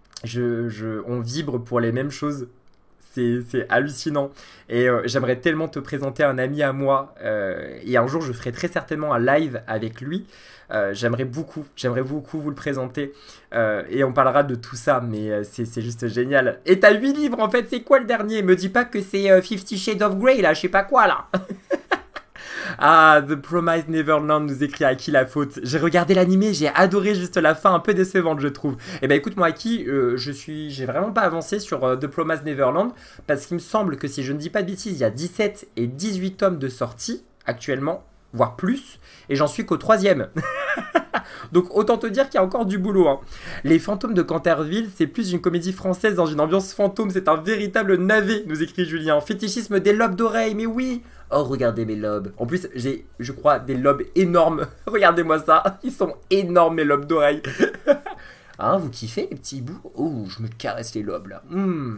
On vibre pour les mêmes choses. C'est hallucinant. Et j'aimerais tellement te présenter un ami à moi. Et un jour, je ferai très certainement un live avec lui. J'aimerais beaucoup vous le présenter. Et on parlera de tout ça. Mais c'est juste génial. Et t'as 8 livres en fait. C'est quoi le dernier? Me dis pas que c'est 50 Shades of Grey là. Je sais pas quoi là. Ah, The Promised Neverland nous écrit Aki la faute. J'ai regardé l'animé, j'ai adoré juste la fin un peu décevante je trouve. Et bah écoute moi Aki, j'ai vraiment pas avancé sur The Promised Neverland parce qu'il me semble que si je ne dis pas de bêtises, il y a 17 et 18 tomes de sortie actuellement, voire plus, et j'en suis qu'au 3e. Donc autant te dire qu'il y a encore du boulot, hein. Les fantômes de Canterville, c'est plus une comédie française dans une ambiance fantôme, c'est un véritable navet, nous écrit Julien. Fétichisme des lobes d'oreilles, mais oui. Oh, regardez mes lobes. En plus, j'ai, je crois, des lobes énormes. Regardez-moi ça. Ils sont énormes, mes lobes d'oreilles. Hein, vous kiffez les petits bouts? Oh, je me caresse les lobes là.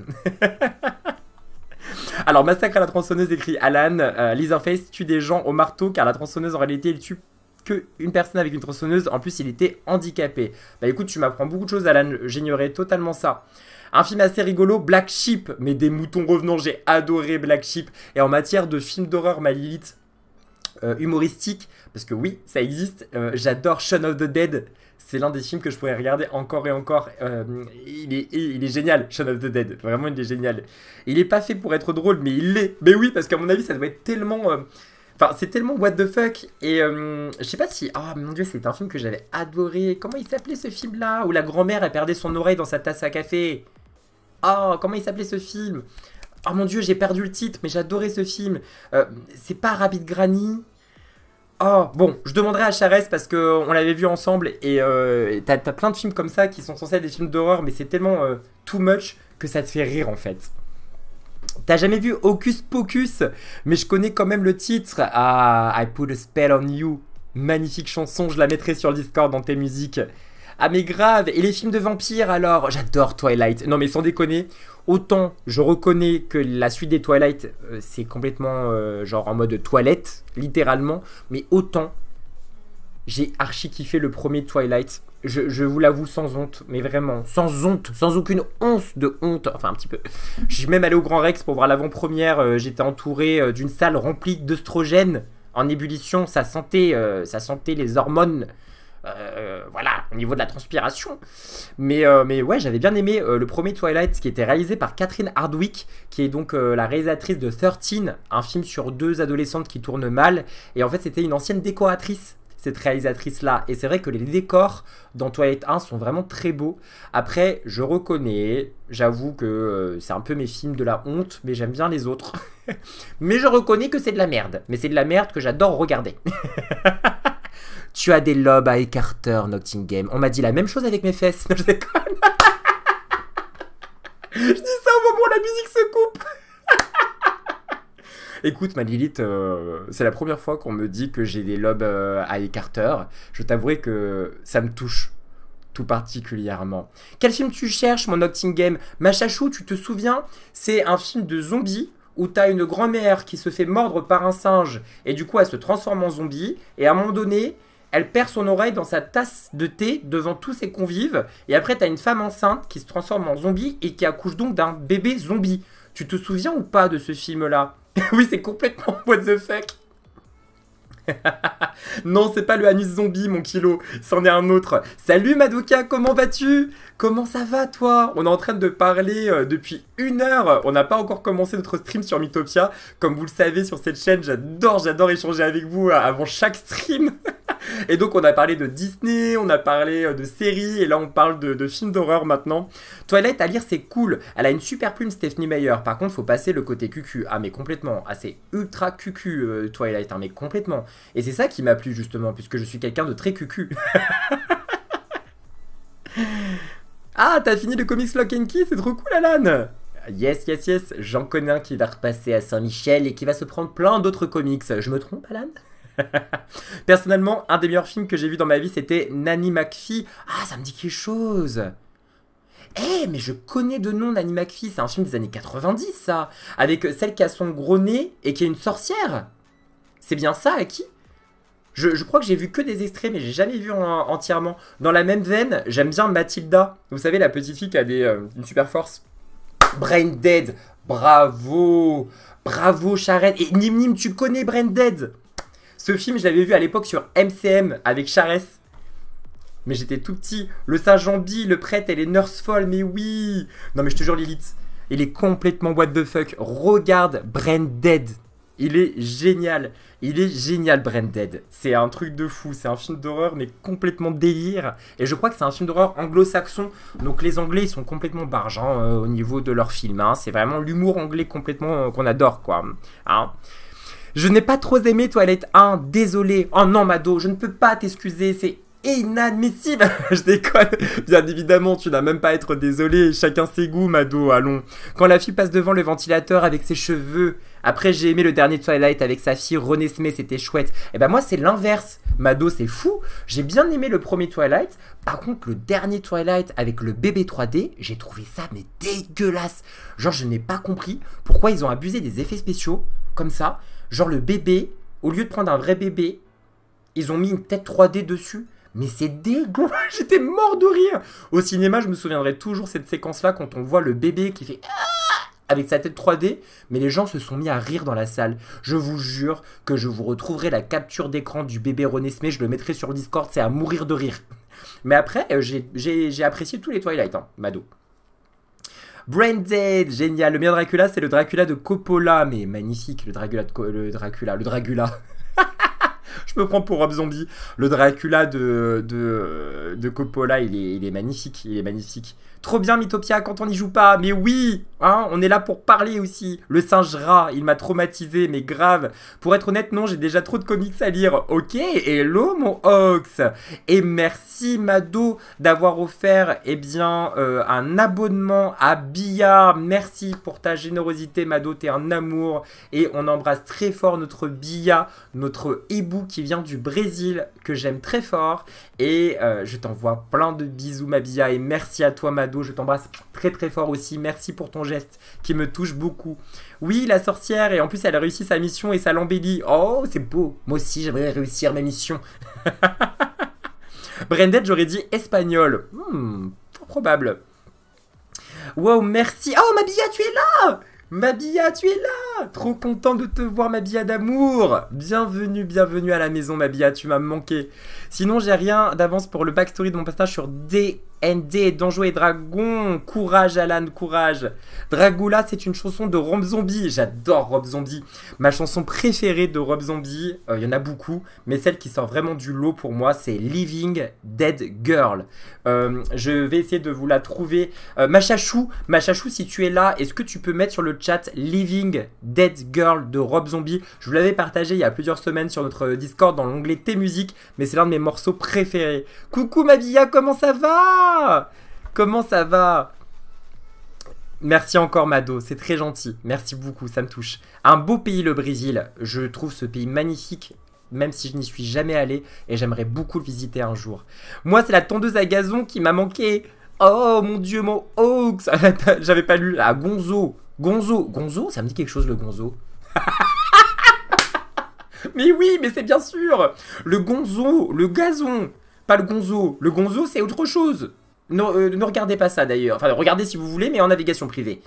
Alors, massacre à la tronçonneuse, écrit Alan. Leatherface tue des gens au marteau car la tronçonneuse, en réalité, il tue que une personne avec une tronçonneuse. En plus, il était handicapé. Bah écoute, tu m'apprends beaucoup de choses, Alan. J'ignorais totalement ça. Un film assez rigolo, Black Sheep, mais des moutons revenants, j'ai adoré Black Sheep. Et en matière de film d'horreur, ma Lilith, humoristique, parce que oui, ça existe, j'adore Shaun of the Dead. C'est l'un des films que je pourrais regarder encore et encore. Il est génial, Shaun of the Dead. Vraiment, il est génial. Il est pas fait pour être drôle, mais il l'est. Mais oui, parce qu'à mon avis, ça doit être tellement... Enfin, c'est tellement what the fuck. Et je sais pas si... Oh mon dieu, c'est un film que j'avais adoré. Comment il s'appelait ce film-là? Où la grand-mère, elle perdait son oreille dans sa tasse à café. Oh, comment il s'appelait ce film? Oh mon dieu, j'ai perdu le titre, mais j'adorais ce film. C'est pas Rabbit Granny? Oh, bon, je demanderai à Charest parce qu'on l'avait vu ensemble. Et t'as plein de films comme ça qui sont censés être des films d'horreur, mais c'est tellement too much que ça te fait rire en fait. T'as jamais vu Hocus Pocus? Mais je connais quand même le titre. Ah, I Put a Spell on You. Magnifique chanson, je la mettrai sur le Discord dans tes musiques. Ah mais grave, et les films de vampires alors? J'adore Twilight. Non mais sans déconner, autant je reconnais que la suite des Twilight, c'est complètement genre en mode toilette, littéralement. Mais autant, j'ai archi kiffé le premier Twilight. Je vous l'avoue sans honte, mais vraiment, sans honte, sans aucune once de honte, enfin un petit peu. Je suis même allé au Grand Rex pour voir l'avant-première, j'étais entouré d'une salle remplie d'œstrogènes en ébullition, ça sentait les hormones. Voilà, au niveau de la transpiration. Mais ouais, j'avais bien aimé le premier Twilight qui était réalisé par Catherine Hardwicke, qui est donc la réalisatrice de 13, un film sur deux adolescentes qui tournent mal. Et en fait, c'était une ancienne décoratrice, cette réalisatrice-là. Et c'est vrai que les décors dans Twilight 1 sont vraiment très beaux. Après, je reconnais, j'avoue que c'est un peu mes films de la honte, mais j'aime bien les autres. Mais je reconnais que c'est de la merde. Mais c'est de la merde que j'adore regarder. Tu as des lobes à écarteurs, Nottingham. On m'a dit la même chose avec mes fesses. Non, je déconne. Je dis ça au moment où la musique se coupe. Écoute, ma Lilith, c'est la première fois qu'on me dit que j'ai des lobes à écarteurs. Je t'avouerai que ça me touche tout particulièrement. Quel film tu cherches, mon Nottingham? Machachou, tu te souviens? C'est un film de zombies où t'as une grand-mère qui se fait mordre par un singe et du coup elle se transforme en zombie et à un moment donné elle perd son oreille dans sa tasse de thé devant tous ses convives et après t'as une femme enceinte qui se transforme en zombie et qui accouche donc d'un bébé zombie. Tu te souviens ou pas de ce film-là? Oui, c'est complètement what the fuck. Non, c'est pas le anus zombie, mon kilo, c'en est un autre. Salut Madoka, comment vas-tu? Comment ça va, toi? On est en train de parler depuis 1 heure. On n'a pas encore commencé notre stream sur Mythopia. Comme vous le savez, sur cette chaîne, j'adore échanger avec vous avant chaque stream. Et donc, on a parlé de Disney, on a parlé de séries, et là, on parle de films d'horreur maintenant. Twilight, à lire, c'est cool. Elle a une super plume, Stephenie Meyer. Par contre, faut passer le côté cucu. Ah, mais complètement. Ah, c'est ultra cucu, Twilight, hein, mais complètement. Et c'est ça qui m'a plu, justement, puisque je suis quelqu'un de très cucu. Ah, t'as fini le comics Lock and Key, c'est trop cool, Alan. Yes, j'en connais un qui va repasser à Saint-Michel et qui va se prendre plein d'autres comics. Je me trompe, Alan? Personnellement, un des meilleurs films que j'ai vu dans ma vie, c'était Nanny McPhee. Ah, ça me dit quelque chose. Eh, mais je connais de nom Nanny McPhee, c'est un film des années 90, ça. Avec celle qui a son gros nez et qui est une sorcière. C'est bien ça, à qui? Je crois que j'ai vu que des extraits, mais j'ai jamais vu entièrement. Dans la même veine, j'aime bien Mathilda. Vous savez, la petite fille qui a une super force. Brain Dead. Bravo. Bravo, Charette. Et Nim Nim, tu connais Brain Dead? Ce film, je l'avais vu à l'époque sur MCM avec Charest. Mais j'étais tout petit. Le Saint-Jean Bee, le prêtre et les nurses folles, mais oui. Non, mais je te jure, Lilith, il est complètement what the fuck. Regarde Brain Dead. Il est génial. Il est génial, Brain Dead. C'est un truc de fou. C'est un film d'horreur, mais complètement délire. Et je crois que c'est un film d'horreur anglo-saxon. Donc les Anglais, ils sont complètement barges au niveau de leur film. Hein. C'est vraiment l'humour anglais complètement qu'on adore, quoi. Hein. Je n'ai pas trop aimé Twilight 1. Désolé. Oh non, Mado, je ne peux pas t'excuser. C'est inadmissible. Je déconne. Bien évidemment, tu n'as même pas à être désolé. Chacun ses goûts, Mado, allons. Quand la fille passe devant le ventilateur avec ses cheveux. Après, j'ai aimé le dernier Twilight avec sa fille Renesmee, c'était chouette. Et ben moi, c'est l'inverse. Mado, c'est fou. J'ai bien aimé le premier Twilight. Par contre, le dernier Twilight avec le bébé 3D, j'ai trouvé ça mais dégueulasse. Genre, je n'ai pas compris pourquoi ils ont abusé des effets spéciaux comme ça. Genre, le bébé, au lieu de prendre un vrai bébé, ils ont mis une tête 3D dessus. Mais c'est dégueu. J'étais mort de rire. Au cinéma, je me souviendrai toujours cette séquence-là quand on voit le bébé qui fait avec sa tête 3D, mais les gens se sont mis à rire dans la salle. Je vous jure que je vous retrouverai la capture d'écran du bébé Renesmee, je le mettrai sur le Discord, c'est à mourir de rire. Mais après, j'ai apprécié tous les Twilight, hein, Mado. Braindead, génial. Le meilleur Dracula, c'est le Dracula de Coppola, mais magnifique, le Dracula. Je me prends pour Rob Zombie. Le Dracula de Coppola, il est magnifique, il est magnifique. Trop bien Mythopia quand on n'y joue pas, mais oui, hein, on est là pour parler aussi. Le singe rat, il m'a traumatisé, mais grave. Pour être honnête, non, j'ai déjà trop de comics à lire. Ok, hello mon Ox. Et merci Mado d'avoir offert un abonnement à Bia. Merci pour ta générosité Mado, t'es un amour. Et on embrasse très fort notre Bia, notre hibou qui vient du Brésil, que j'aime très fort. Et je t'envoie plein de bisous ma Bia, et merci à toi Mado. Je t'embrasse très très fort aussi. Merci pour ton geste qui me touche beaucoup. Oui, la sorcière, et en plus elle a réussi sa mission et ça l'embellit. Oh, c'est beau. Moi aussi, j'aimerais réussir ma mission. Branded, j'aurais dit espagnol. Fort probable. Wow, merci. Oh, Mabia, tu es là! Mabia, tu es là! Trop content de te voir, Mabia d'amour! Bienvenue, bienvenue à la maison, Mabia, tu m'as manqué. Sinon, j'ai rien d'avance pour le backstory de mon passage sur D&D, Donjons et Dragons. Courage, Alan, courage. Dragula, c'est une chanson de Rob Zombie. J'adore Rob Zombie. Ma chanson préférée de Rob Zombie, il y en a beaucoup, mais celle qui sort vraiment du lot pour moi, c'est Living Dead Girl. Je vais essayer de vous la trouver. Machachou, si tu es là, est-ce que tu peux mettre sur le chat Living Dead Girl de Rob Zombie? Je vous l'avais partagé il y a plusieurs semaines sur notre Discord dans l'onglet Tes musiques, mais c'est l'un de mes morceaux préférés. Coucou Mabia, comment ça va? Comment ça va? Merci encore Mado, c'est très gentil. Merci beaucoup, ça me touche. Un beau pays le Brésil, je trouve ce pays magnifique, même si je n'y suis jamais allé, et j'aimerais beaucoup le visiter un jour. Moi, c'est la tondeuse à gazon qui m'a manqué. Oh mon dieu, mon Ox. J'avais pas lu. Ah, Gonzo, ça me dit quelque chose le Gonzo. Mais oui, mais c'est bien sûr. Le Gonzo, le gazon, pas le Gonzo. Le Gonzo, c'est autre chose. Ne regardez pas ça d'ailleurs. Enfin, regardez si vous voulez, mais en navigation privée.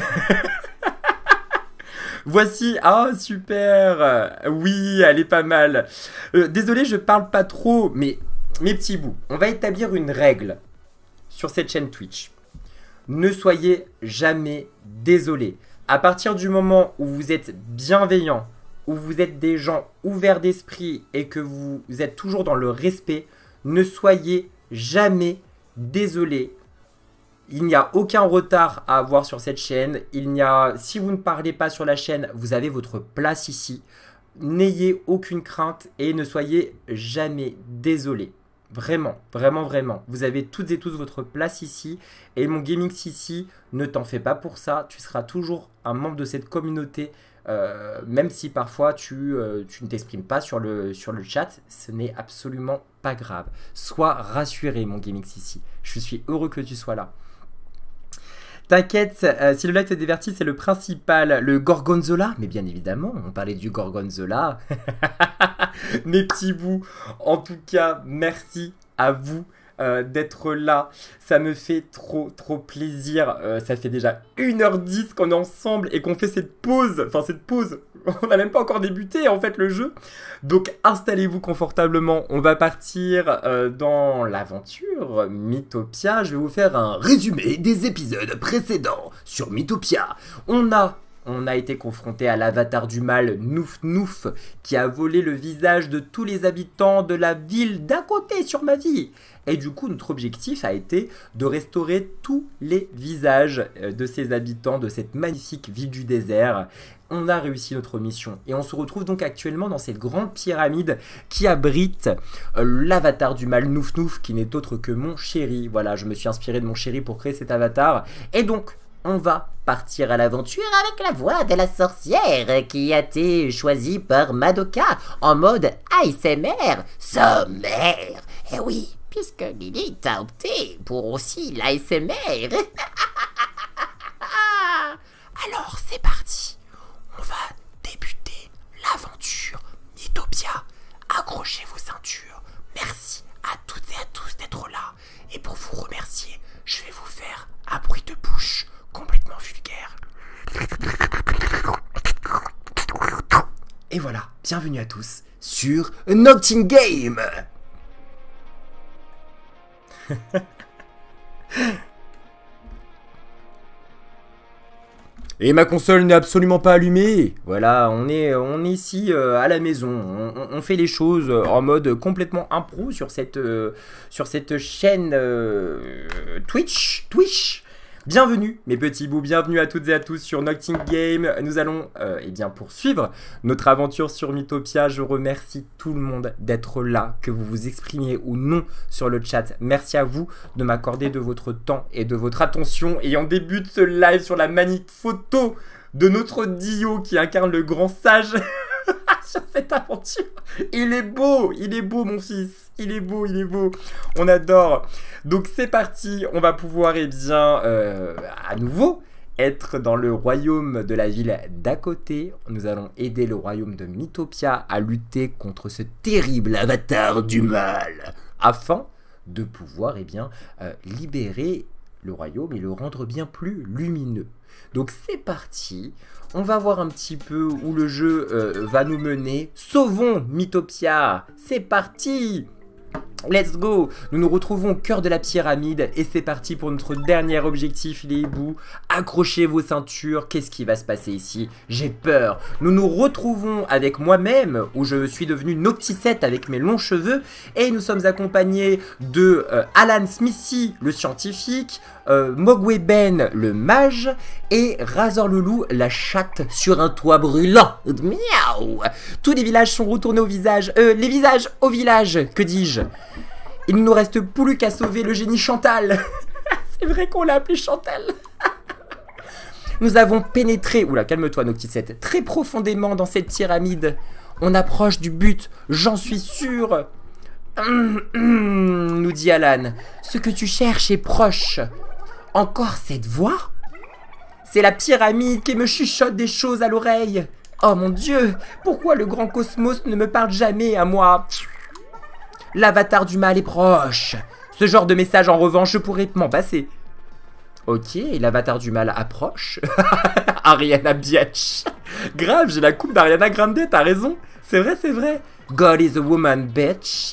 Voici, ah super. Oui, elle est pas mal. Désolé, je parle pas trop, mais mes petits bouts, on va établir une règle sur cette chaîne Twitch. Ne soyez jamais désolé. À partir du moment où vous êtes bienveillant, où vous êtes des gens ouverts d'esprit et que vous êtes toujours dans le respect, ne soyez jamais désolé. Il n'y a aucun retard à avoir sur cette chaîne. Si vous ne parlez pas sur la chaîne, vous avez votre place ici. N'ayez aucune crainte et ne soyez jamais désolé. Vraiment, vraiment, vraiment. Vous avez toutes et tous votre place ici. Et mon Gaming Sissi, ne t'en fais pas pour ça. Tu seras toujours un membre de cette communauté. Même si parfois tu ne t'exprimes pas sur le chat, ce n'est absolument pas grave. Sois rassuré, mon Gaming Sissi. Je suis heureux que tu sois là. T'inquiète, si le live te divertit, c'est le principal. Le Gorgonzola, mais bien évidemment, on parlait du Gorgonzola. Mes petits bouts, en tout cas, merci à vous d'être là. Ça me fait trop plaisir. Ça fait déjà 1h10 qu'on est ensemble et qu'on fait cette pause. Enfin, cette pause, on n'a même pas encore débuté en fait le jeu. Donc installez-vous confortablement. On va partir dans l'aventure Mythopia. Je vais vous faire un résumé des épisodes précédents sur Mythopia. On a On a été confronté à l'avatar du mal, Nouf Nouf, qui a volé le visage de tous les habitants de la ville d'à côté sur ma vie. Et du coup, notre objectif a été de restaurer tous les visages de ces habitants de cette magnifique ville du désert. On a réussi notre mission et on se retrouve donc actuellement dans cette grande pyramide qui abrite l'avatar du mal Nouf Nouf, qui n'est autre que mon chéri. Voilà, je me suis inspiré de mon chéri pour créer cet avatar. Et donc, on va partir à l'aventure avec la voix de la sorcière qui a été choisie par Madoka en mode ASMR sommaire. Et oui, puisque Lilith a opté pour aussi l'ASMR. Alors c'est parti, on va débuter l'aventure Mythopia. Accrochez vos ceintures. Merci à toutes et à tous d'être là. Et pour vous remercier, je vais vous faire un bruit de bouche complètement vulgaire. Et voilà, bienvenue à tous sur Nocting Game. Et ma console n'est absolument pas allumée. Voilà, on est ici à la maison. On fait les choses en mode complètement impro sur cette chaîne Twitch. Bienvenue mes petits bouts, bienvenue à toutes et à tous sur Nocting Game. Nous allons eh bien poursuivre notre aventure sur Mythopia. Je remercie tout le monde d'être là, que vous vous exprimiez ou non sur le chat. Merci à vous de m'accorder de votre temps et de votre attention. Et on débute ce live sur la magnifique photo de notre Dio qui incarne le grand sage sur cette aventure. Il est beau mon fils. Il est beau. On adore. Donc c'est parti, on va pouvoir eh bien à nouveau être dans le royaume de la ville d'à côté. Nous allons aider le royaume de Mythopia à lutter contre ce terrible avatar du mal afin de pouvoir eh bien libérer le royaume et le rendre bien plus lumineux. Donc c'est parti, on va voir un petit peu où le jeu va nous mener. Sauvons Mythopia, c'est parti! Let's go! Nous nous retrouvons au cœur de la pyramide et c'est parti pour notre dernier objectif les hiboux. Accrochez vos ceintures, qu'est-ce qui va se passer ici? J'ai peur. Nous nous retrouvons avec moi-même où je suis devenu Noctisette avec mes longs cheveux et nous sommes accompagnés de Alan Smithy le scientifique, Mogwai Ben le mage et Razor le loup la chatte sur un toit brûlant. Miaou! Tous les villages sont retournés au visage, les visages au village, que dis-je? Il ne nous reste plus qu'à sauver le génie Chantal. C'est vrai qu'on l'a appelé Chantal. Nous avons pénétré, oula calme-toi Noctisette, très profondément dans cette pyramide. On approche du but, j'en suis sûr. Nous dit Alan, ce que tu cherches est proche. Encore cette voix? C'est la pyramide qui me chuchote des choses à l'oreille. Oh mon Dieu, pourquoi le grand cosmos ne me parle jamais à moi? L'avatar du mal est proche. Ce genre de message en revanche je pourrais m'en passer. Ok, l'avatar du mal approche. Ariana Biatch. Grave, j'ai la coupe d'Ariana Grande, t'as raison. C'est vrai. God is a woman, bitch.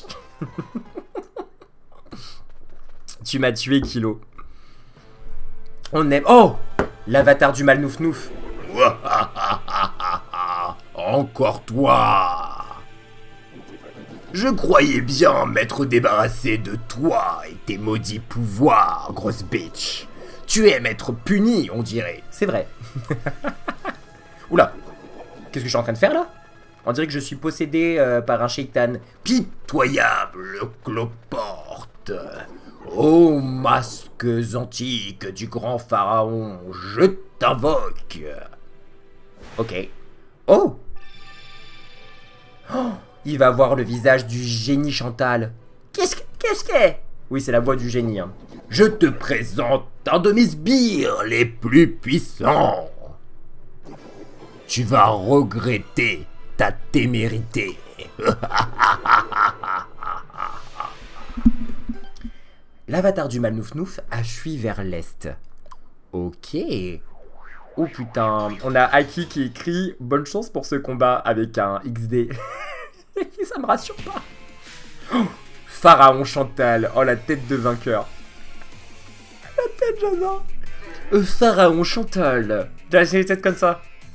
Tu m'as tué, Kilo. On aime... Oh! L'avatar du mal Nouf Nouf. Encore toi! Je croyais bien m'être débarrassé de toi et tes maudits pouvoirs, grosse bitch. Tu aimes être puni, on dirait. C'est vrai. Oula. Qu'est-ce que je suis en train de faire, là? On dirait que je suis possédé par un shaitan. Pitoyable cloporte. Ô masques antiques du grand pharaon, je t'invoque. Ok. Oh! Oh! Il va voir le visage du génie Chantal. Qu'est-ce que... Oui, c'est la voix du génie. Hein. Je te présente un de mes sbires les plus puissants. Tu vas regretter ta témérité. L'avatar du mal Nouf Nouf a fui vers l'est. Ok. Oh putain, on a Aki qui écrit « Bonne chance pour ce combat » avec un XD. Ça me rassure pas. Oh, Pharaon Chantal. Oh, la tête de vainqueur. La tête, j'adore. Pharaon Chantal. J'ai une tête comme ça.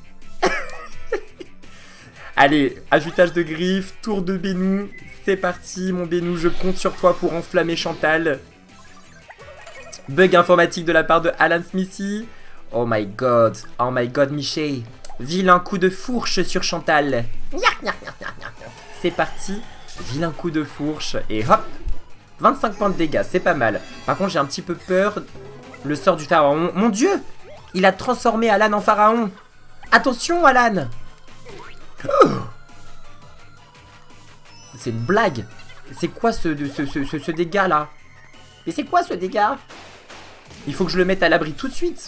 Allez, ajoutage de griffes, tour de Benou. C'est parti, mon Benou, je compte sur toi pour enflammer Chantal. Bug informatique de la part de Alan Smithy. Oh my god, Miché. Vilain coup de fourche sur Chantal. C'est parti, vilain coup de fourche. Et hop, 25 points de dégâts, c'est pas mal. Par contre, j'ai un petit peu peur. Le sort du pharaon. Mon dieu, il a transformé Alan en pharaon. Attention, Alan. Oh, c'est une blague. C'est quoi ce dégât là? Mais c'est quoi ce dégât? Il faut que je le mette à l'abri tout de suite.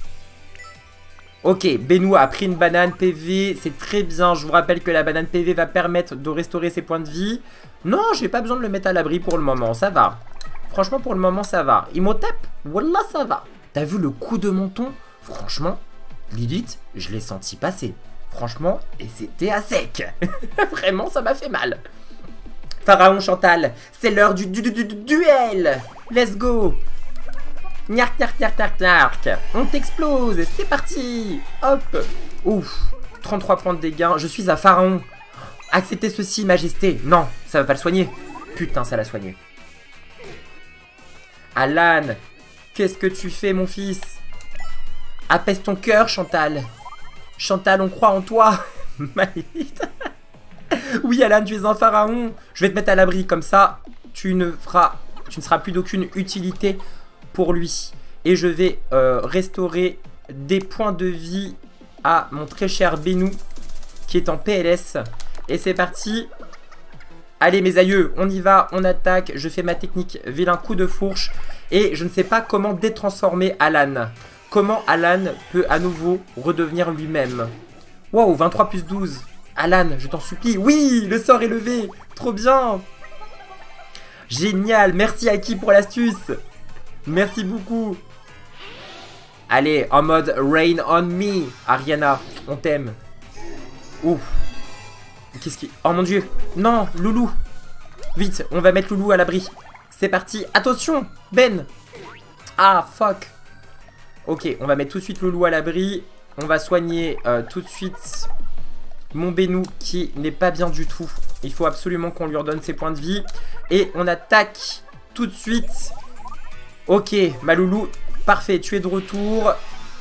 Ok, Benou a pris une banane PV, c'est très bien. Je vous rappelle que la banane PV va permettre de restaurer ses points de vie. Non, j'ai pas besoin de le mettre à l'abri pour le moment, ça va. Franchement, pour le moment, ça va. Il m'en tape? Wallah, ça va. T'as vu le coup de menton? Franchement, Lilith, je l'ai senti passer. Franchement, et c'était à sec. Vraiment, ça m'a fait mal. Pharaon Chantal, c'est l'heure du duel. Let's go. Nyark, nyark, nyark, nyark, nyark. On t'explose, c'est parti. Hop. Ouf, 33 points de dégâts. Je suis à Pharaon. Acceptez ceci, majesté. Non, ça va pas le soigner. Putain, ça l'a soigné. Alan, qu'est-ce que tu fais, mon fils? Apaise ton cœur, Chantal. Chantal, on croit en toi. Oui, Alan, tu es un pharaon. Je vais te mettre à l'abri, comme ça, tu ne seras plus d'aucune utilité pour lui. Et je vais restaurer des points de vie à mon très cher Benou, qui est en PLS. Et c'est parti. Allez, mes aïeux, on y va, on attaque. Je fais ma technique vilain coup de fourche. Et je ne sais pas comment détransformer Alan. Comment Alan peut à nouveau redevenir lui-même. Wow, 23 plus 12. Alan, je t'en supplie. Oui, le sort est levé. Trop bien. Génial. Merci Aki pour l'astuce. Merci beaucoup. Allez, en mode Rain on me. Ariana, on t'aime. Ouf. Qu'est-ce qui... Oh mon dieu. Non, Loulou. Vite, on va mettre Loulou à l'abri. C'est parti. Attention, Ben. Ah, fuck. Ok, on va mettre tout de suite Loulou à l'abri. On va soigner tout de suite mon Benou qui n'est pas bien du tout. Il faut absolument qu'on lui redonne ses points de vie. Et on attaque tout de suite. Ok, ma Loulou. Parfait, tu es de retour.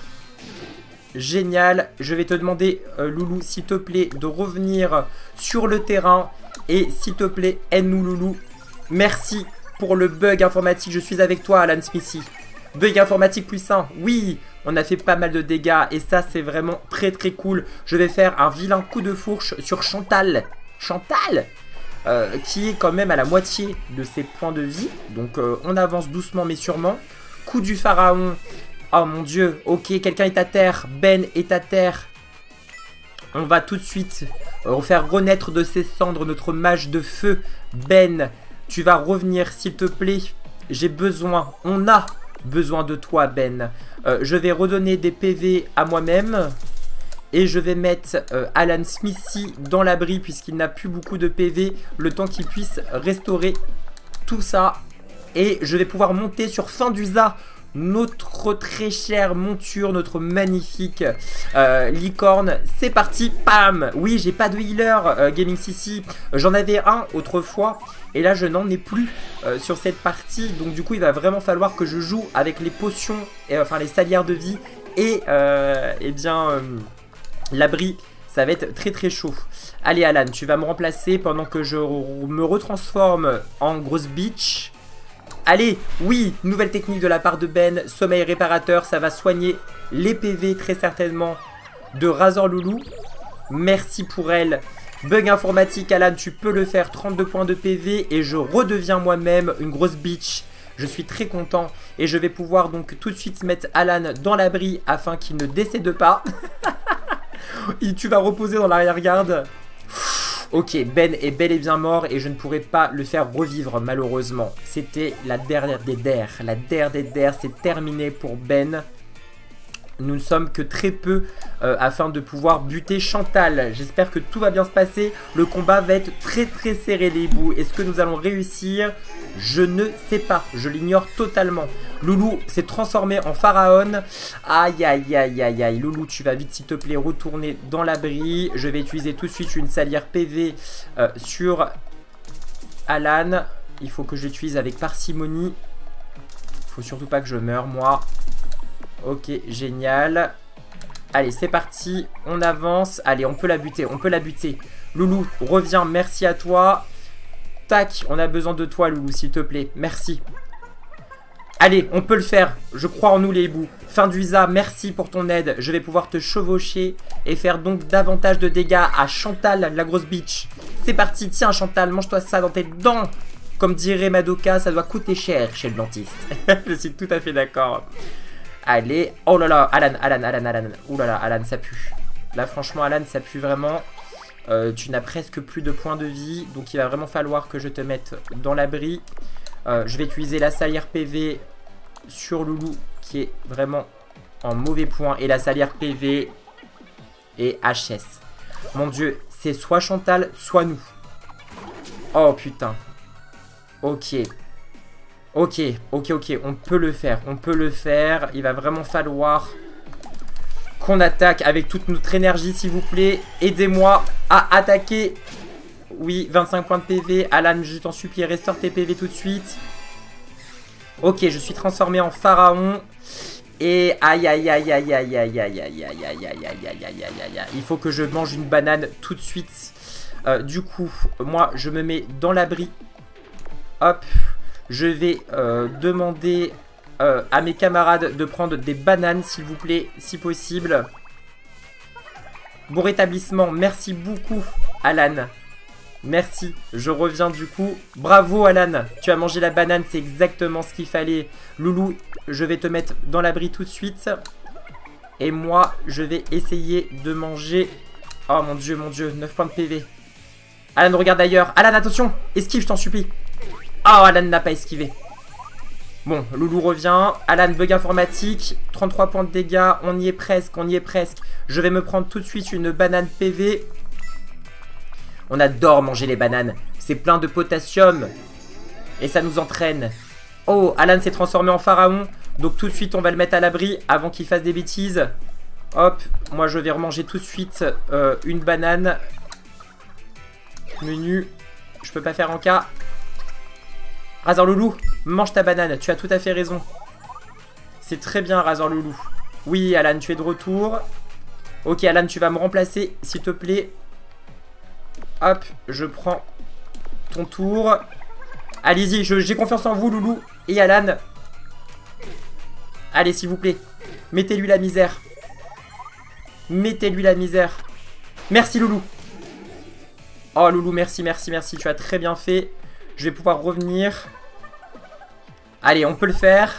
Génial. Je vais te demander, Loulou, s'il te plaît, de revenir sur le terrain. Et s'il te plaît, aide-nous, Loulou. Merci pour le bug informatique. Je suis avec toi, Alan Smithy. Bug informatique puissant. Oui, on a fait pas mal de dégâts. Et ça, c'est vraiment très très cool. Je vais faire un vilain coup de fourche sur Chantal. Chantal qui est quand même à la moitié de ses points de vie. Donc, on avance doucement mais sûrement. Coup du pharaon. Oh mon dieu. Ok, quelqu'un est à terre. Ben est à terre. On va tout de suite faire renaître de ses cendres notre mage de feu. Ben, tu vas revenir s'il te plaît. J'ai besoin. On a besoin de toi, Ben. Je vais redonner des PV à moi-même. Et je vais mettre Alan Smithy dans l'abri puisqu'il n'a plus beaucoup de PV. Le temps qu'il puisse restaurer tout ça. Et je vais pouvoir monter sur Findusa, notre très chère monture, notre magnifique licorne. C'est parti, pam. Oui, j'ai pas de healer, Gaming Sissi. J'en avais un autrefois. Et là, je n'en ai plus sur cette partie. Donc du coup, il va vraiment falloir que je joue avec les potions, enfin les salières de vie. Et eh bien... l'abri, ça va être très très chaud. Allez Alan, tu vas me remplacer pendant que je me retransforme en grosse bitch. Allez, oui, nouvelle technique de la part de Ben. Sommeil réparateur, ça va soigner les PV très certainement de Razor Loulou. Merci pour elle. Bug informatique, Alan, tu peux le faire. 32 points de PV et je redeviens moi-même une grosse bitch. Je suis très content et je vais pouvoir donc tout de suite mettre Alan dans l'abri afin qu'il ne décède pas. Et tu vas reposer dans l'arrière-garde. Ok, Ben est bel et bien mort et je ne pourrai pas le faire revivre malheureusement. C'était la dernière des der. La der des der, c'est terminé pour Ben. Nous ne sommes que très peu afin de pouvoir buter Chantal. J'espère que tout va bien se passer. Le combat va être très très serré les hiboux. Est-ce que nous allons réussir? Je ne sais pas. Je l'ignore totalement. Loulou s'est transformé en pharaon. Aïe aïe aïe aïe aïe. Loulou, tu vas vite s'il te plaît retourner dans l'abri. Je vais utiliser tout de suite une salière PV sur Alan. Il faut que je l'utilise avec parcimonie. Il faut surtout pas que je meure moi. Ok, génial. Allez, c'est parti. On avance. Allez, on peut la buter. On peut la buter. Loulou, reviens. Merci à toi. Tac, on a besoin de toi, Loulou, s'il te plaît. Merci. Allez, on peut le faire. Je crois en nous, les hiboux. Finduisa, merci pour ton aide. Je vais pouvoir te chevaucher et faire donc davantage de dégâts à Chantal, la grosse bitch. C'est parti. Tiens, Chantal, mange-toi ça dans tes dents. Comme dirait Madoka, ça doit coûter cher chez le dentiste. Je suis tout à fait d'accord. Allez, oh là là, Alan. Ouh là là, Alan, ça pue. Là, franchement, Alan, ça pue vraiment. Tu n'as presque plus de points de vie. Donc, il va vraiment falloir que je te mette dans l'abri. Je vais utiliser la salière PV sur Loulou, qui est vraiment en mauvais point. Et la salière PV et HS. Mon Dieu, c'est soit Chantal, soit nous. Oh, putain. Ok. Ok, on peut le faire, il va vraiment falloir qu'on attaque avec toute notre énergie s'il vous plaît, aidez-moi à attaquer. Oui, 25 points de PV, Alan je t'en supplie restaure tes PV tout de suite. Ok, je suis transformé en pharaon et aïe aïe aïe aïe aïe aïe aïe aïe aïe aïe aïe aïe aïe aïe aïe aïe, il faut que je mange une banane tout de suite. Du coup, moi je me mets dans l'abri, hop. Je vais demander à mes camarades de prendre des bananes, s'il vous plaît, si possible. Bon rétablissement, merci beaucoup, Alan. Merci, je reviens du coup. Bravo, Alan, tu as mangé la banane, c'est exactement ce qu'il fallait. Loulou, je vais te mettre dans l'abri tout de suite. Et moi, je vais essayer de manger... Oh mon dieu, 9 points de PV. Alan, regarde ailleurs. Alan, attention, esquive, je t'en supplie. Oh, Alan n'a pas esquivé. Bon, Loulou revient. Alan, bug informatique. 33 points de dégâts. On y est presque, Je vais me prendre tout de suite une banane PV. On adore manger les bananes. C'est plein de potassium. Et ça nous entraîne. Oh, Alan s'est transformé en pharaon. Donc tout de suite, on va le mettre à l'abri avant qu'il fasse des bêtises. Hop, moi je vais remanger tout de suite une banane. Menu. Je peux pas faire en cas. Razor Loulou, mange ta banane, tu as tout à fait raison. C'est très bien, Razor Loulou. Oui, Alan, tu es de retour. Ok, Alan, tu vas me remplacer, s'il te plaît. Hop, je prends ton tour. Allez-y, j'ai confiance en vous, Loulou. Et Alan. Allez, s'il vous plaît. Mettez-lui la misère. Mettez-lui la misère. Merci, Loulou. Oh, Loulou, merci. Tu as très bien fait. Je vais pouvoir revenir. Allez, on peut le faire.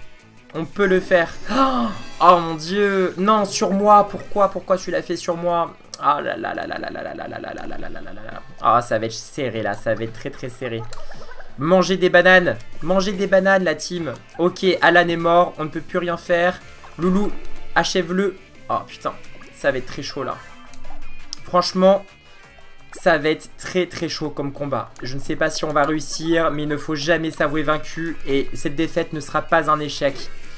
Oh mon dieu. Non, sur moi. Pourquoi tu l'as fait sur moi? Ah là là là là là là là là là là là là là là là. Ah, ça va être serré là. Ça va être très très serré. Mangez des bananes. La team. Ok, Alan est mort. On ne peut plus rien faire. Loulou, achève-le. Oh putain. Ça va être très chaud là. Franchement... ça va être très très chaud comme combat. Je ne sais pas si on va réussir, mais il ne faut jamais s'avouer vaincu. Et cette défaite ne sera pas un échec.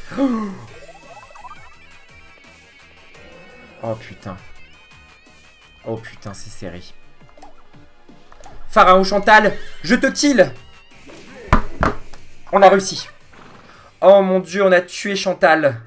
Oh putain. Oh putain, c'est serré. Pharaon Chantal, je te kill. On a réussi. Oh mon dieu, on a tué Chantal.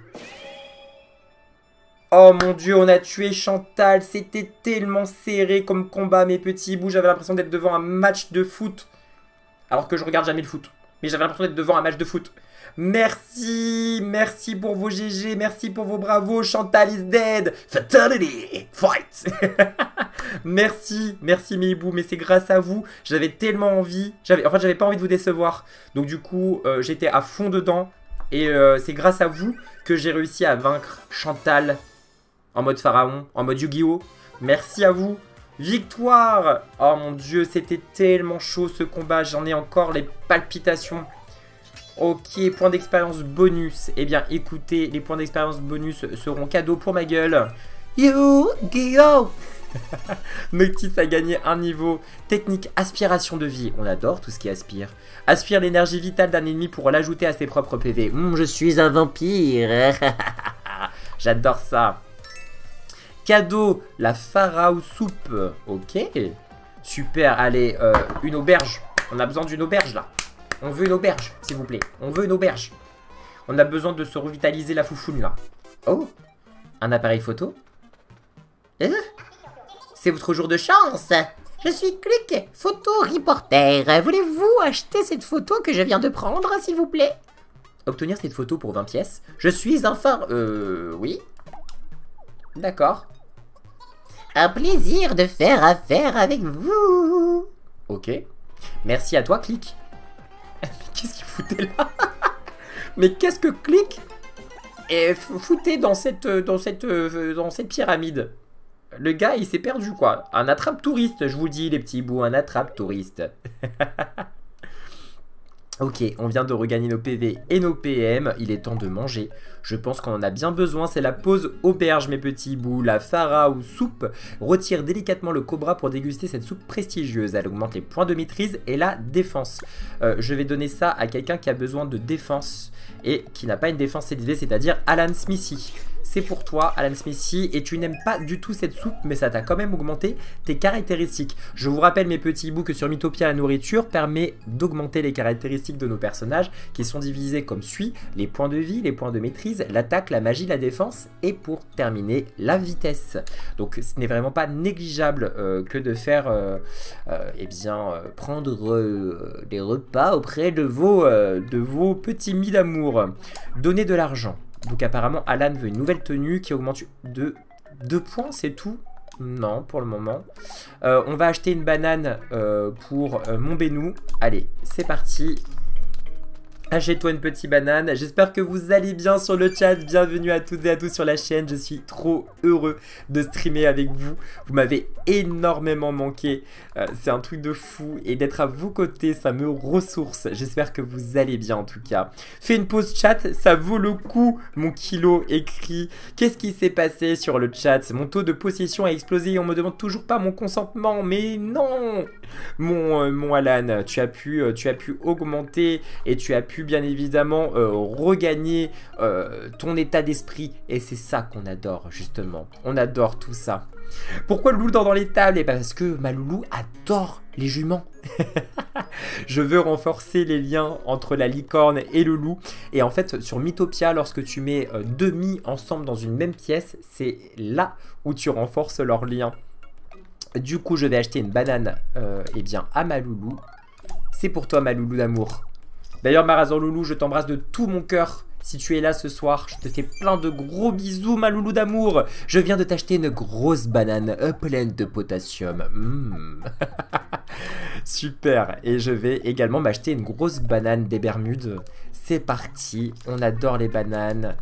Oh mon dieu, on a tué Chantal. C'était tellement serré comme combat, mes petits bouts. J'avais l'impression d'être devant un match de foot. Alors que je regarde jamais le foot. Mais j'avais l'impression d'être devant un match de foot. Merci. Merci pour vos GG. Merci pour vos bravos. Chantal is dead. Fatality. Fight. Merci. Merci mes hiboux. Mais c'est grâce à vous. J'avais tellement envie. En fait, j'avais pas envie de vous décevoir. Donc du coup, j'étais à fond dedans. Et c'est grâce à vous que j'ai réussi à vaincre Chantal. En mode pharaon, en mode Yu-Gi-Oh! Merci à vous. Victoire! Oh mon dieu, c'était tellement chaud ce combat. J'en ai encore les palpitations. Ok, points d'expérience bonus. Eh bien, écoutez, les points d'expérience bonus seront cadeaux pour ma gueule. Yu-Gi-Oh! Noctis a gagné un niveau. Technique aspiration de vie. On adore tout ce qui aspire. Aspire l'énergie vitale d'un ennemi pour l'ajouter à ses propres PV. Je suis un vampire. J'adore ça. Cadeau, la Pharaon soupe. Ok. Super, allez, une auberge. On a besoin d'une auberge là. On veut une auberge, s'il vous plaît. On veut une auberge. On a besoin de se revitaliser la foufoune là. Oh, un appareil photo. C'est votre jour de chance. Je suis Click, photo reporter. Voulez-vous acheter cette photo que je viens de prendre, s'il vous plaît? Obtenir cette photo pour 20 pièces. Je suis un phare... oui. D'accord. Un plaisir de faire affaire avec vous. Ok. Merci à toi, Click. Mais qu'est-ce qu'il foutait là? Mais qu'est-ce que Click foutait dans cette pyramide? Le gars, il s'est perdu, quoi. Un attrape-touriste, je vous dis, les petits bouts. Un attrape-touriste. Ok, on vient de regagner nos PV et nos PM. Il est temps de manger. Je pense qu'on en a bien besoin. C'est la pause auberge, mes petits bouts. La Pharaon soupe retire délicatement le cobra pour déguster cette soupe prestigieuse. Elle augmente les points de maîtrise et la défense. Je vais donner ça à quelqu'un qui a besoin de défense et qui n'a pas une défense élevée, c'est-à-dire Alan Smithy. C'est pour toi, Alan Smithy, et tu n'aimes pas du tout cette soupe, mais ça t'a quand même augmenté tes caractéristiques. Je vous rappelle, mes petits bouts, que sur Mythopia, la nourriture permet d'augmenter les caractéristiques de nos personnages, qui sont divisés comme suit: les points de vie, les points de maîtrise, l'attaque, la magie, la défense, et pour terminer, la vitesse. Donc ce n'est vraiment pas négligeable que de faire, prendre des repas auprès de vos petits mis d'amour. Donner de l'argent. Donc apparemment Alan veut une nouvelle tenue qui augmente de 2 points, c'est tout? Non, pour le moment. On va acheter une banane pour mon Benou. Allez, c'est parti. Achète-toi une petite banane. J'espère que vous allez bien sur le chat. Bienvenue à toutes et à tous sur la chaîne. Je suis trop heureux de streamer avec vous. Vous m'avez énormément manqué. C'est un truc de fou. Et d'être à vos côtés, ça me ressource. J'espère que vous allez bien en tout cas. Fais une pause chat. Ça vaut le coup. Mon kilo écrit. Qu'est-ce qui s'est passé sur le chat? Mon taux de possession a explosé et on me demande toujours pas mon consentement. Mais non, mon Alan, tu as pu augmenter et tu as pu bien évidemment regagner ton état d'esprit, et c'est ça qu'on adore justement. On adore tout ça. Pourquoi Loulou dort dans les tables? Et parce que ma Loulou adore les juments. Je veux renforcer les liens entre la licorne et le loup. Et en fait, sur Mythopia, lorsque tu mets deux mis ensemble dans une même pièce, c'est là où tu renforces leurs liens. Du coup, je vais acheter une banane à ma Loulou. C'est pour toi, ma Loulou d'amour. D'ailleurs, Marazor Loulou, je t'embrasse de tout mon cœur. Si tu es là ce soir, je te fais plein de gros bisous, ma Loulou d'amour. Je viens de t'acheter une grosse banane pleine de potassium. Super. Et je vais également m'acheter une grosse banane des Bermudes. C'est parti. On adore les bananes.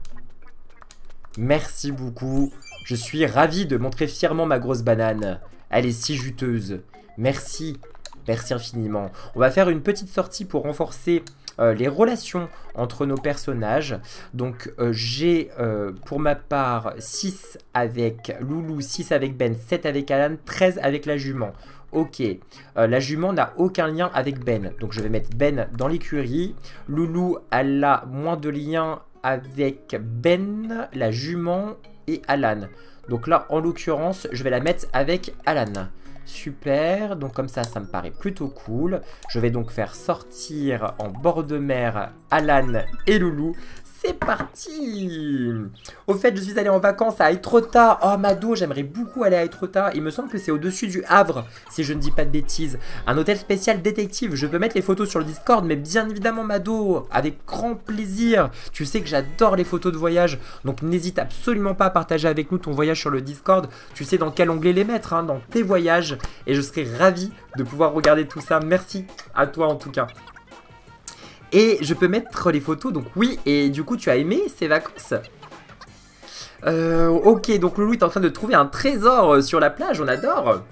Merci beaucoup. Je suis ravi de montrer fièrement ma grosse banane. Elle est si juteuse. Merci. Merci infiniment. On va faire une petite sortie pour renforcer les relations entre nos personnages. Donc j'ai pour ma part 6 avec Loulou, 6 avec Ben, 7 avec Alan, 13 avec la jument. Ok, la jument n'a aucun lien avec Ben. Donc je vais mettre Ben dans l'écurie. Loulou, elle a moins de lien avec Ben, la jument et Alan. Donc là, en l'occurrence, je vais la mettre avec Alan. Super, donc comme ça, ça me paraît plutôt cool. Je vais donc faire sortir en bord de mer Alan et Loulou. C'est parti! Au fait, je suis allé en vacances à Etretat. Oh, Mado, j'aimerais beaucoup aller à Etretat. Il me semble que c'est au-dessus du Havre, si je ne dis pas de bêtises. Un hôtel spécial détective. Je peux mettre les photos sur le Discord, mais bien évidemment, Mado, avec grand plaisir. Tu sais que j'adore les photos de voyage, donc n'hésite absolument pas à partager avec nous ton voyage sur le Discord. Tu sais dans quel onglet les mettre, hein, dans tes voyages. Et je serai ravi de pouvoir regarder tout ça. Merci à toi en tout cas. Et je peux mettre les photos, donc oui. Et du coup, tu as aimé ces vacances? Ok, donc Loulou est en train de trouver un trésor sur la plage, on adore.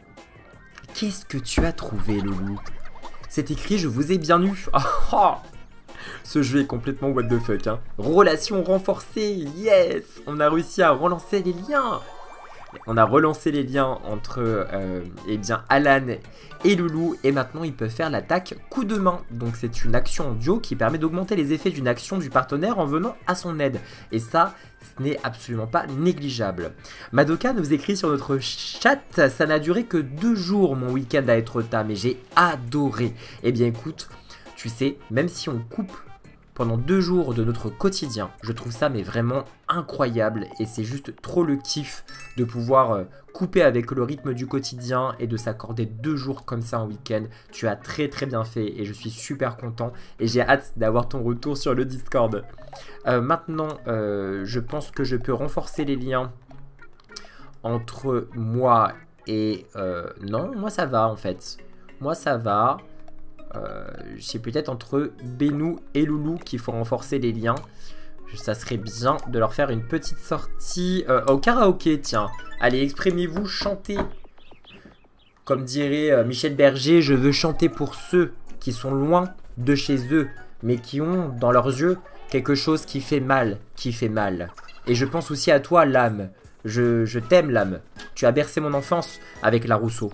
Qu'est-ce que tu as trouvé, Loulou? C'est écrit, je vous ai bien eu. Oh, Ce jeu est complètement what the fuck, hein. Relation renforcée, yes. On a réussi à relancer les liens. On a relancé les liens entre eh bien Alan et Loulou. Et maintenant, ils peuvent faire l'attaque coup de main. Donc, c'est une action en duo qui permet d'augmenter les effets d'une action du partenaire en venant à son aide. Et ça, ce n'est absolument pas négligeable. Madoka nous écrit sur notre chat: ça n'a duré que 2 jours mon week-end à être ta, mais j'ai adoré. Eh bien, écoute, tu sais, même si on coupe pendant 2 jours de notre quotidien, je trouve ça mais vraiment incroyable et c'est juste trop le kiff de pouvoir couper avec le rythme du quotidien et de s'accorder 2 jours comme ça en week-end. Tu as très bien fait et je suis super content et j'ai hâte d'avoir ton retour sur le Discord. Maintenant, je pense que je peux renforcer les liens entre moi et... non, moi ça va en fait. Moi ça va. C'est peut-être entre Benou et Loulou qu'il faut renforcer les liens. Ça serait bien de leur faire une petite sortie au karaoké, tiens. Allez, exprimez-vous, chantez. Comme dirait Michel Berger, je veux chanter pour ceux qui sont loin de chez eux, mais qui ont dans leurs yeux quelque chose qui fait mal, Et je pense aussi à toi, l'âme. Je t'aime, l'âme. Tu as bercé mon enfance avec la Rousseau.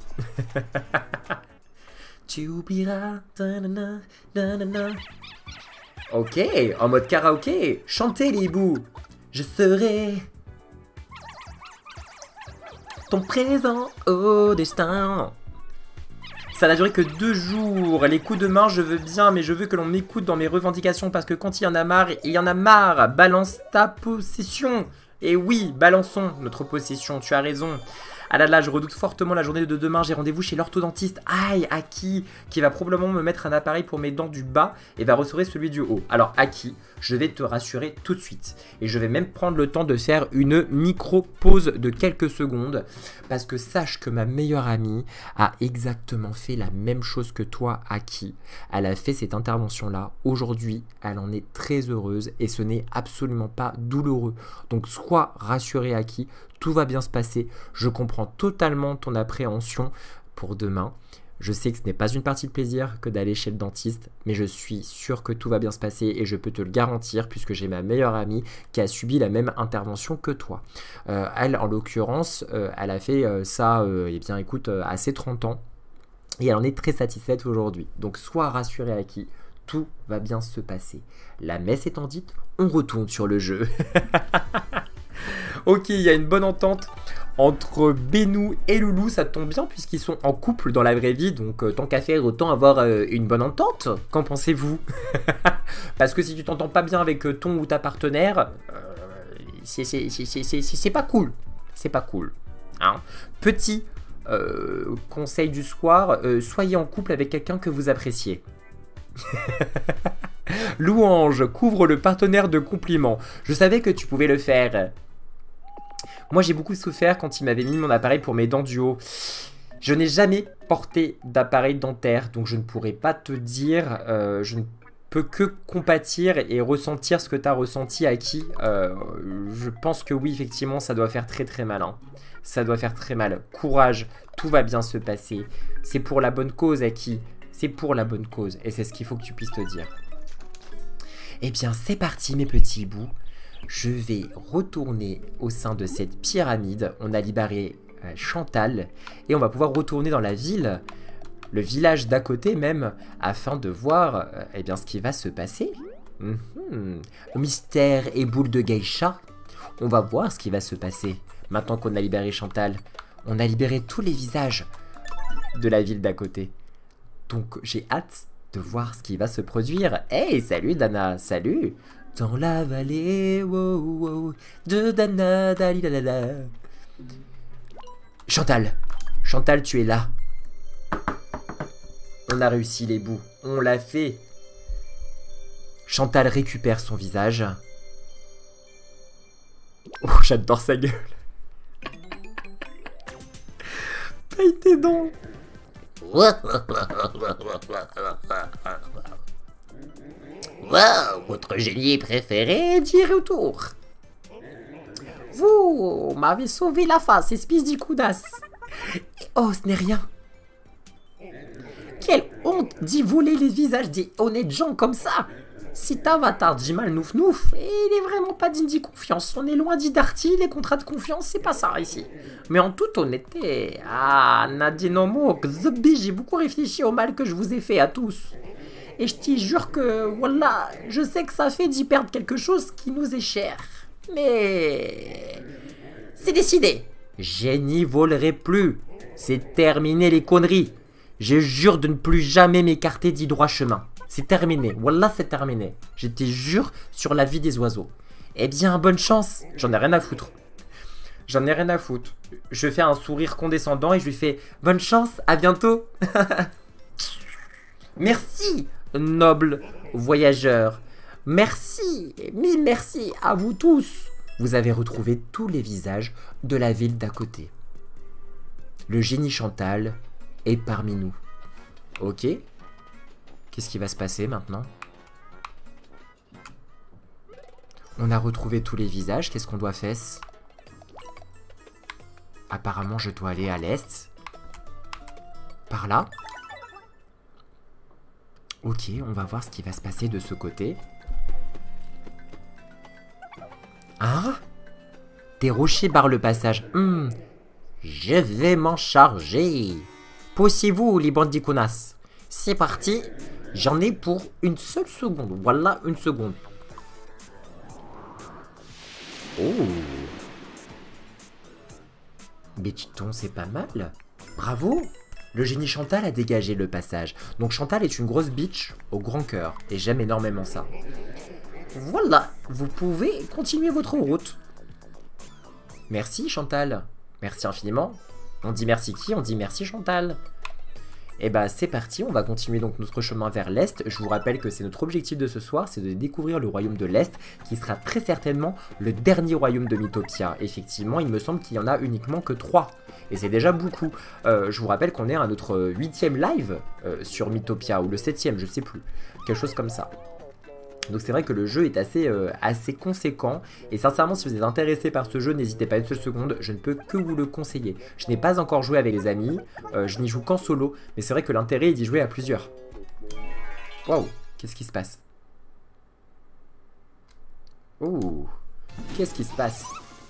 Tu oublieras. Ok, en mode karaoké. Chantez les bouts. Je serai ton présent au destin. Ça n'a duré que 2 jours. Les coups de main, je veux bien, mais je veux que l'on m'écoute dans mes revendications parce que quand il y en a marre, il y en a marre. Balance ta possession. Et oui, balançons notre possession, tu as raison. Ah là là, je redoute fortement la journée de demain, j'ai rendez-vous chez l'orthodontiste. Aïe, Aki, qui va probablement me mettre un appareil pour mes dents du bas et va restaurer celui du haut. Alors Aki, je vais te rassurer tout de suite. Et je vais même prendre le temps de faire une micro-pause de quelques secondes. Parce que sache que ma meilleure amie a exactement fait la même chose que toi, Aki. Elle a fait cette intervention-là. Aujourd'hui, elle en est très heureuse et ce n'est absolument pas douloureux. Donc sois rassuré, Aki. Tout va bien se passer. Je comprends totalement ton appréhension pour demain. Je sais que ce n'est pas une partie de plaisir que d'aller chez le dentiste, mais je suis sûr que tout va bien se passer et je peux te le garantir puisque j'ai ma meilleure amie qui a subi la même intervention que toi. Elle, en l'occurrence, elle a fait ça, eh bien, écoute, à ses 30 ans et elle en est très satisfaite aujourd'hui. Donc, sois rassuré, Aki, tout va bien se passer. La messe étant dite, on retourne sur le jeu. Ok, il y a une bonne entente entre Benou et Loulou, ça tombe bien puisqu'ils sont en couple dans la vraie vie, donc tant qu'à faire, autant avoir une bonne entente. Qu'en pensez-vous? Parce que si tu t'entends pas bien avec ton ou ta partenaire, c'est pas cool. C'est pas cool. Hein, petit conseil du soir, soyez en couple avec quelqu'un que vous appréciez. Louange, couvre le partenaire de compliments. Je savais que tu pouvais le faire. Moi, j'ai beaucoup souffert quand il m'avait mis mon appareil pour mes dents du haut. Je n'ai jamais porté d'appareil dentaire, donc je ne pourrais pas te dire. Je ne peux que compatir et ressentir ce que tu as ressenti, Aki. Je pense que oui, effectivement, ça doit faire très mal. Hein. Ça doit faire très mal. Courage, tout va bien se passer. C'est pour la bonne cause, Aki. C'est pour la bonne cause, et c'est ce qu'il faut que tu puisses te dire. Eh bien, c'est parti, mes petits bouts. Je vais retourner au sein de cette pyramide. On a libéré Chantal et on va pouvoir retourner dans la ville, le village d'à côté même, afin de voir eh bien, ce qui va se passer. Mystère et boule de geisha. On va voir ce qui va se passer. Maintenant qu'on a libéré Chantal, on a libéré tous les visages de la ville d'à côté. Donc j'ai hâte de voir ce qui va se produire. Hey, salut Dana, salut. Dans la vallée, wow, wow, de Dana, dalilalala. Chantal, Chantal, tu es là. On a réussi les bouts, on l'a fait. Chantal récupère son visage. Oh, j'adore sa gueule. Paye tes dents. Wow, votre génie préféré dit retour. Vous m'avez sauvé la face, espèce d'icoudasse. Oh, ce n'est rien. Quelle honte d'y voler les visages des honnêtes gens comme ça. Cet avatar Jimal Nouf Nouf, il est vraiment pas digne de confiance. On est loin d'Idarty, les contrats de confiance, c'est pas ça ici. Mais en toute honnêteté, Nadinomo, Zbi, j'ai beaucoup réfléchi au mal que je vous ai fait à tous. Et je te jure que, voilà, je sais que ça fait d'y perdre quelque chose qui nous est cher. Mais... c'est décidé. Je n'y volerai plus. C'est terminé les conneries. Je jure de ne plus jamais m'écarter du droit chemin. C'est terminé. Wallah, c'est terminé. Je te jure sur la vie des oiseaux. Eh bien, bonne chance. J'en ai rien à foutre. J'en ai rien à foutre. Je fais un sourire condescendant et je lui fais bonne chance, à bientôt. Merci, noble voyageur. Merci, mille merci à vous tous. Vous avez retrouvé tous les visages de la ville d'à côté. Le génie Chantal est parmi nous. Ok. Qu'est-ce qui va se passer maintenant? On a retrouvé tous les visages. Qu'est-ce qu'on doit faire? Apparemment, je dois aller à l'est. Par là. Ok, on va voir ce qui va se passer de ce côté. Hein? Des rochers barrent le passage. Je vais m'en charger. Poussez-vous, les bandicounas. C'est parti. J'en ai pour une seule seconde. Voilà, une seconde. Oh. Bétiton, c'est pas mal. Bravo. Le génie Chantal a dégagé le passage. Donc Chantal est une grosse bitch au grand cœur. Et j'aime énormément ça. Voilà. Vous pouvez continuer votre route. Merci Chantal. Merci infiniment. On dit merci qui? On dit merci Chantal. Et bah c'est parti, on va continuer donc notre chemin vers l'Est. Je vous rappelle que c'est notre objectif de ce soir, c'est de découvrir le royaume de l'Est, qui sera très certainement le dernier royaume de Mythopia. Effectivement, il me semble qu'il n'y en a uniquement que 3. Et c'est déjà beaucoup. Je vous rappelle qu'on est à notre 8e live sur Mythopia, ou le 7e, je sais plus. Quelque chose comme ça. Donc c'est vrai que le jeu est assez conséquent. Et sincèrement, si vous êtes intéressé par ce jeu, n'hésitez pas une seule seconde. Je ne peux que vous le conseiller. Je n'ai pas encore joué avec les amis. Je n'y joue qu'en solo. Mais c'est vrai que l'intérêt est d'y jouer à plusieurs. Waouh, qu'est-ce qui se passe? Oh, qu'est-ce qui se passe?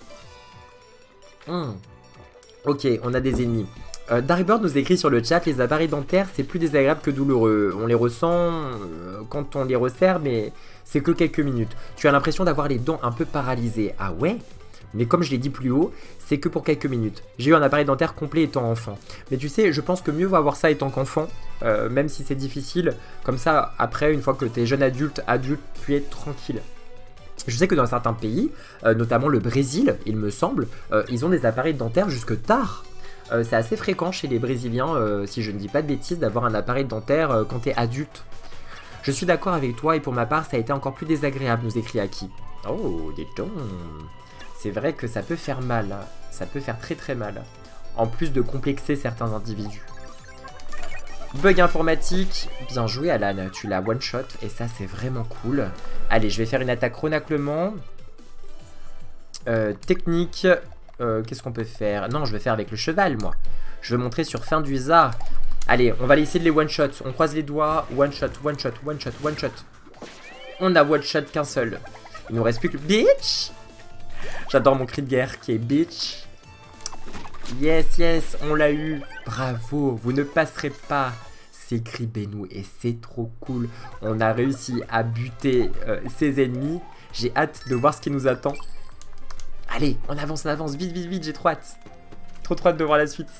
Ok, on a des ennemis. Darybird nous écrit sur le chat, les appareils dentaires c'est plus désagréable que douloureux. On les ressent quand on les resserre, mais c'est que quelques minutes. Tu as l'impression d'avoir les dents un peu paralysées. Ah ouais? Mais comme je l'ai dit plus haut, c'est que pour quelques minutes. J'ai eu un appareil dentaire complet étant enfant. Mais tu sais, je pense que mieux vaut avoir ça étant qu'enfant, même si c'est difficile. Comme ça, après, une fois que tu es jeune adulte, tu es tranquille. Je sais que dans certains pays, notamment le Brésil, il me semble, ils ont des appareils dentaires jusque tard. C'est assez fréquent chez les Brésiliens, si je ne dis pas de bêtises, d'avoir un appareil dentaire quand tu es adulte. Je suis d'accord avec toi et pour ma part, ça a été encore plus désagréable, nous écrit Aki. Oh, dis donc. C'est vrai que ça peut faire mal, hein. Ça peut faire très très mal. En plus de complexer certains individus. Bug informatique, bien joué Alan, tu l'as one shot et ça c'est vraiment cool. Allez, je vais faire une attaque renaclement. Technique... qu'est-ce qu'on peut faire? Non, je vais faire avec le cheval, moi. Je vais montrer sur fin d'usa. Allez, on va essayer de les one-shot. On croise les doigts. One-shot, one-shot, one-shot, one-shot. On a one-shot qu'un seul. Il nous reste plus que... Bitch! J'adore mon cri de guerre qui est bitch. Yes, yes, on l'a eu. Bravo, vous ne passerez pas. S'écrie Benou et c'est trop cool. On a réussi à buter ses ennemis. J'ai hâte de voir ce qui nous attend. Allez, on avance, vite, vite, vite, j'ai trop hâte. Trop hâte de voir la suite.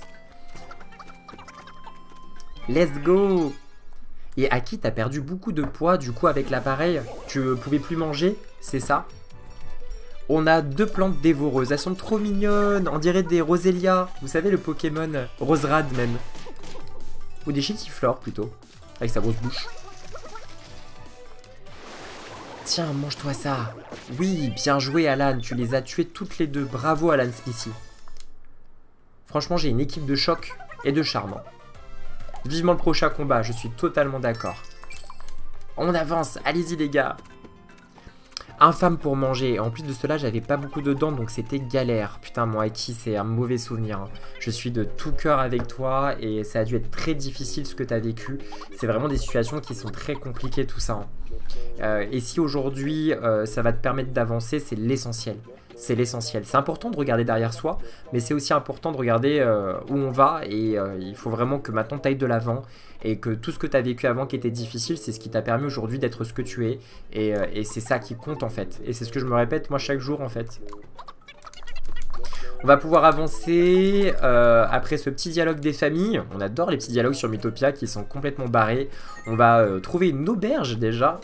Let's go. Et Aki, t'as perdu beaucoup de poids, du coup, avec l'appareil. Tu pouvais plus manger, c'est ça? On a 2 plantes dévoreuses, elles sont trop mignonnes. On dirait des Roselia, vous savez, le Pokémon Roserad même. Ou des Chitiflores, plutôt, avec sa grosse bouche. Tiens, mange-toi ça. Oui, bien joué Alan, tu les as tuées toutes les deux. Bravo Alan Smithy. Franchement, j'ai une équipe de choc et de charme. Vivement le prochain combat, je suis totalement d'accord. On avance, allez-y les gars. infâme pour manger. En plus de cela, j'avais pas beaucoup de dents, donc c'était galère. Putain, mon Aiki, c'est un mauvais souvenir. Hein. Je suis de tout cœur avec toi et ça a dû être très difficile ce que tu as vécu. C'est vraiment des situations qui sont très compliquées, tout ça. Hein. Et si aujourd'hui, ça va te permettre d'avancer, c'est l'essentiel. C'est l'essentiel. C'est important de regarder derrière soi, mais c'est aussi important de regarder où on va. Et il faut vraiment que maintenant tu ailles de l'avant et que tout ce que tu as vécu avant qui était difficile, c'est ce qui t'a permis aujourd'hui d'être ce que tu es. Et c'est ça qui compte en fait. Et c'est ce que je me répète moi chaque jour en fait. On va pouvoir avancer après ce petit dialogue des familles. On adore les petits dialogues sur Mythopia qui sont complètement barrés. On va trouver une auberge déjà.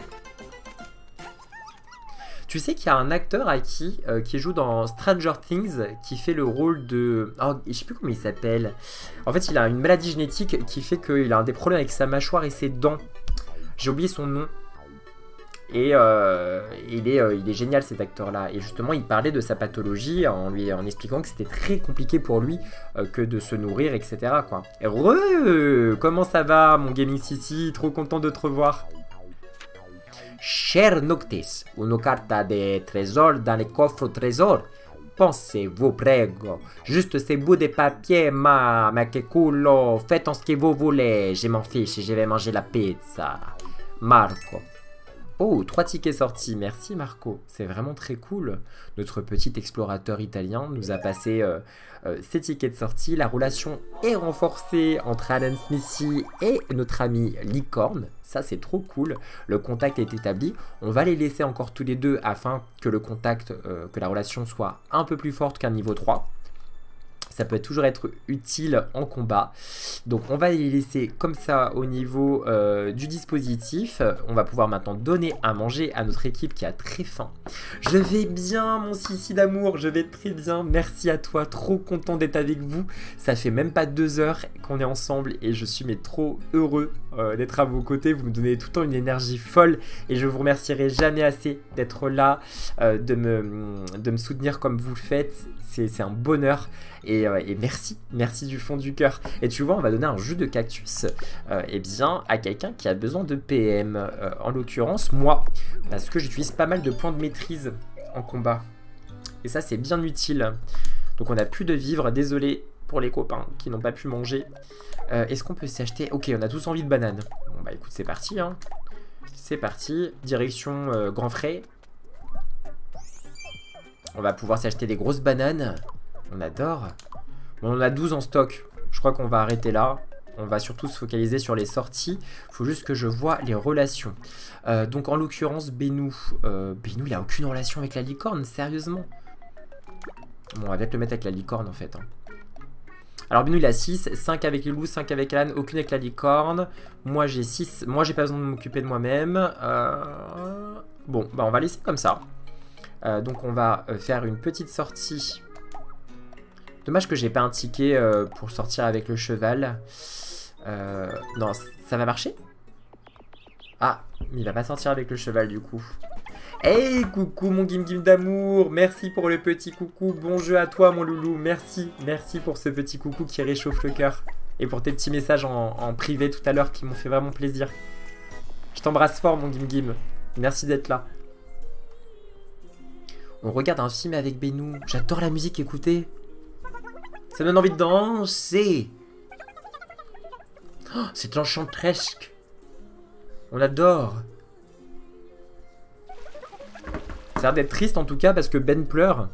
Tu sais qu'il y a un acteur qui joue dans Stranger Things qui fait le rôle de... Oh, je sais plus comment il s'appelle. En fait, il a une maladie génétique qui fait qu'il a des problèmes avec sa mâchoire et ses dents. J'ai oublié son nom. Et il est génial cet acteur-là. Et justement, il parlait de sa pathologie en expliquant que c'était très compliqué pour lui que de se nourrir, etc. quoi. Comment ça va, mon gaming Sissi? Trop content de te revoir. Cher Noctis, une carta de trésor dans le coffre au trésor. Pensez-vous, prego. Juste ces bouts de papier, ma que culo. Faites en ce que vous voulez. Je m'en fiche, je vais manger la pizza. Marco. Oh, 3 tickets sortis. Merci Marco. C'est vraiment très cool. Notre petit explorateur italien nous a passé ces tickets de sortie. La relation est renforcée entre Alan Smithy et notre ami Licorne. Ça, c'est trop cool. Le contact est établi. On va les laisser encore tous les deux afin que le contact, que la relation soit un peu plus forte qu'un niveau 3. Ça peut toujours être utile en combat. Donc on va les laisser comme ça au niveau du dispositif. On va pouvoir maintenant donner à manger à notre équipe qui a très faim. Je vais bien mon Sissi d'amour, je vais très bien. Merci à toi, trop content d'être avec vous. Ça fait même pas 2 heures qu'on est ensemble et je suis mais trop heureux d'être à vos côtés. Vous me donnez tout le temps une énergie folle et je vous remercierai jamais assez d'être là, de me soutenir comme vous le faites. C'est un bonheur et merci du fond du cœur. Et tu vois, on va donner un jus de cactus eh bien, à quelqu'un qui a besoin de PM, en l'occurrence moi, parce que j'utilise pas mal de points de maîtrise en combat. Et ça, c'est bien utile. Donc on n'a plus de vivres, désolé pour les copains qui n'ont pas pu manger. Est-ce qu'on peut s'acheter? Ok, on a tous envie de bananes. Bon bah écoute, c'est parti. Hein. C'est parti, direction Grand Frais. On va pouvoir s'acheter des grosses bananes. On adore. Bon, on en a 12 en stock. Je crois qu'on va arrêter là. On va surtout se focaliser sur les sorties. Il faut juste que je vois les relations. Donc en l'occurrence, Benou. Benou, il a aucune relation avec la licorne, sérieusement. Bon, on va peut-être le mettre avec la licorne en fait. Hein. Alors Benou, il a 6. 5 avec les loups, 5 avec Alan. Aucune avec la licorne. Moi, j'ai 6. Moi, j'ai pas besoin de m'occuper de moi-même. Bon, bah on va laisser comme ça. Donc on va faire une petite sortie. Dommage que j'ai pas un ticket pour sortir avec le cheval. Non, ça va marcher? Ah, mais il va pas sortir avec le cheval du coup. Hey, coucou mon Gim Gim d'amour. Merci pour le petit coucou. Bon jeu à toi mon loulou. Merci pour ce petit coucou qui réchauffe le cœur. Et pour tes petits messages en privé tout à l'heure qui m'ont fait vraiment plaisir. Je t'embrasse fort mon Gim Gim. Merci d'être là. On regarde un film avec Benou. J'adore la musique, écoutez. Ça me donne envie de danser. Oh, c'est enchantresque. On adore. Ça a l'air d'être triste en tout cas parce que Ben pleure.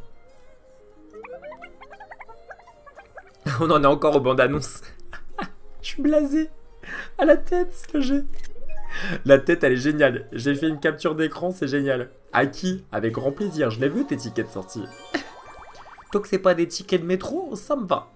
On en est encore aux bandes annonces. Je suis blasé. À la tête, ce que j'ai. La tête, elle est géniale. J'ai fait une capture d'écran, c'est génial. À qui? Avec grand plaisir. Je l'ai vu, tes tickets de sortie. Tant que c'est pas des tickets de métro, ça me va.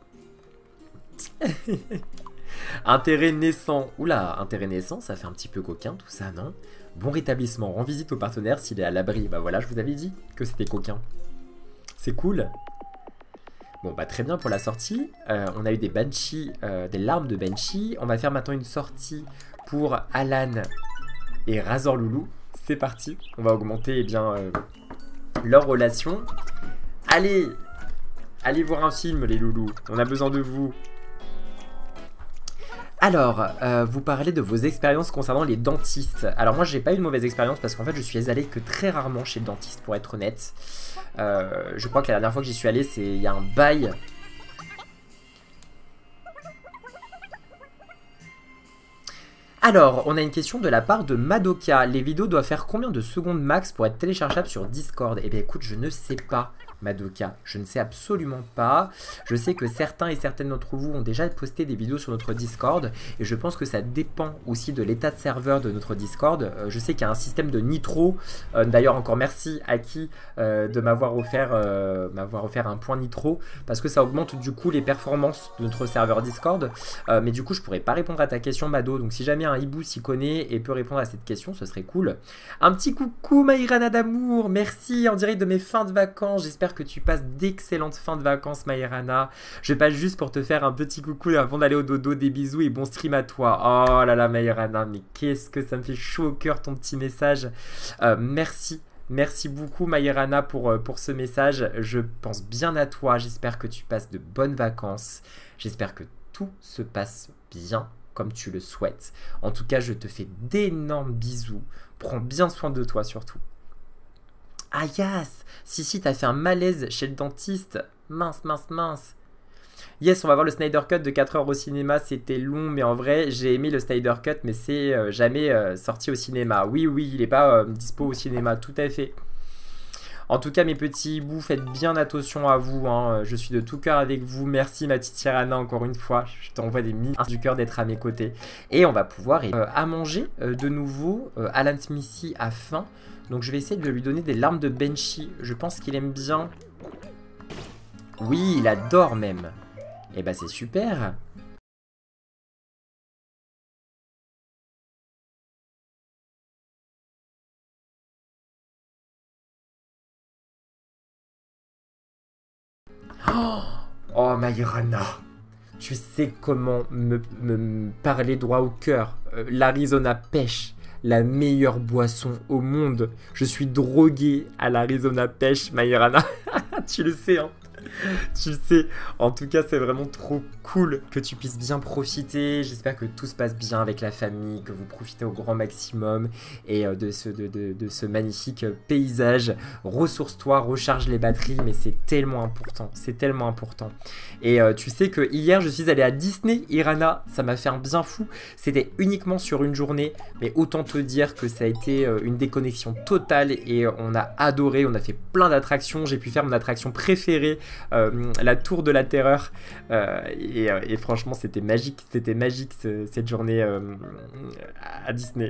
Intérêt naissant. Oula, intérêt naissant, ça fait un petit peu coquin tout ça, non? Bon rétablissement. Rends visite au partenaire s'il est à l'abri. Bah voilà, je vous avais dit que c'était coquin. C'est cool. Bon, bah très bien pour la sortie. On a eu des Banshee, des larmes de Banshee. On va faire maintenant une sortie pour Alan et Razor Loulou. C'est parti. On va augmenter eh bien, leur relation. Allez, allez voir un film les loulous. On a besoin de vous. Alors, vous parlez de vos expériences concernant les dentistes. Alors moi, j'ai pas eu de mauvaise expérience parce qu'en fait, je suis allé que très rarement chez le dentiste, pour être honnête. Je crois que la dernière fois que j'y suis allé, c'est il y a un bail. Alors, on a une question de la part de Madoka. Les vidéos doivent faire combien de secondes max pour être téléchargeables sur Discord? Eh bien écoute, je ne sais pas, Madoka. Je ne sais absolument pas. Je sais que certains et certaines d'entre vous ont déjà posté des vidéos sur notre Discord. Et je pense que ça dépend aussi de l'état de serveur de notre Discord. Je sais qu'il y a un système de nitro. D'ailleurs, encore merci à qui de m'avoir offert un point nitro. Parce que ça augmente du coup les performances de notre serveur Discord. Mais du coup, je pourrais pas répondre à ta question, Mado. Donc si jamais un hibou s'y connaît et peut répondre à cette question, ce serait cool. Un petit coucou, Maïrana d'amour. Merci en direct de mes fins de vacances. J'espère que tu passes d'excellentes fins de vacances, Maïrana. Je passe juste pour te faire un petit coucou avant d'aller au dodo. Des bisous et bon stream à toi. Oh là là, Maïrana, mais qu'est-ce que ça me fait chaud au cœur ton petit message. Merci. Merci beaucoup, Maïrana, pour ce message. Je pense bien à toi. J'espère que tu passes de bonnes vacances. J'espère que tout se passe bien comme tu le souhaites. En tout cas, je te fais d'énormes bisous. Prends bien soin de toi surtout. Ah yes, si, t'as fait un malaise chez le dentiste. Mince, mince, mince. Yes, on va voir le Snyder Cut de 4 heures au cinéma. C'était long, mais en vrai, j'ai aimé le Snyder Cut, mais c'est jamais sorti au cinéma. Oui, il n'est pas dispo au cinéma, tout à fait. En tout cas, mes petits hiboux, faites bien attention à vous. Hein. Je suis de tout cœur avec vous. Merci, ma petite Irana, encore une fois. Je t'envoie des mille du cœur d'être à mes côtés. Et on va pouvoir à manger de nouveau. Alan Smithy a faim. Donc, je vais essayer de lui donner des larmes de Banshee. Je pense qu'il aime bien. Oui, il adore même. Et bah, c'est super. Oh, Maïrana, tu sais comment me parler droit au cœur. L'Arizona Pêche, la meilleure boisson au monde. Je suis drogué à l'Arizona Pêche, Maïrana. Tu le sais, hein. Tu le sais, en tout cas c'est vraiment trop cool que tu puisses bien profiter. J'espère que tout se passe bien avec la famille, que vous profitez au grand maximum et de ce magnifique paysage. Ressource-toi, recharge les batteries, mais c'est tellement important, c'est tellement important. Et tu sais que hier je suis allé à Disney, Irana, ça m'a fait un bien fou. C'était uniquement sur une journée, mais autant te dire que ça a été une déconnexion totale et on a adoré, on a fait plein d'attractions. J'ai pu faire mon attraction préférée, la tour de la terreur, et franchement c'était magique cette journée à Disney.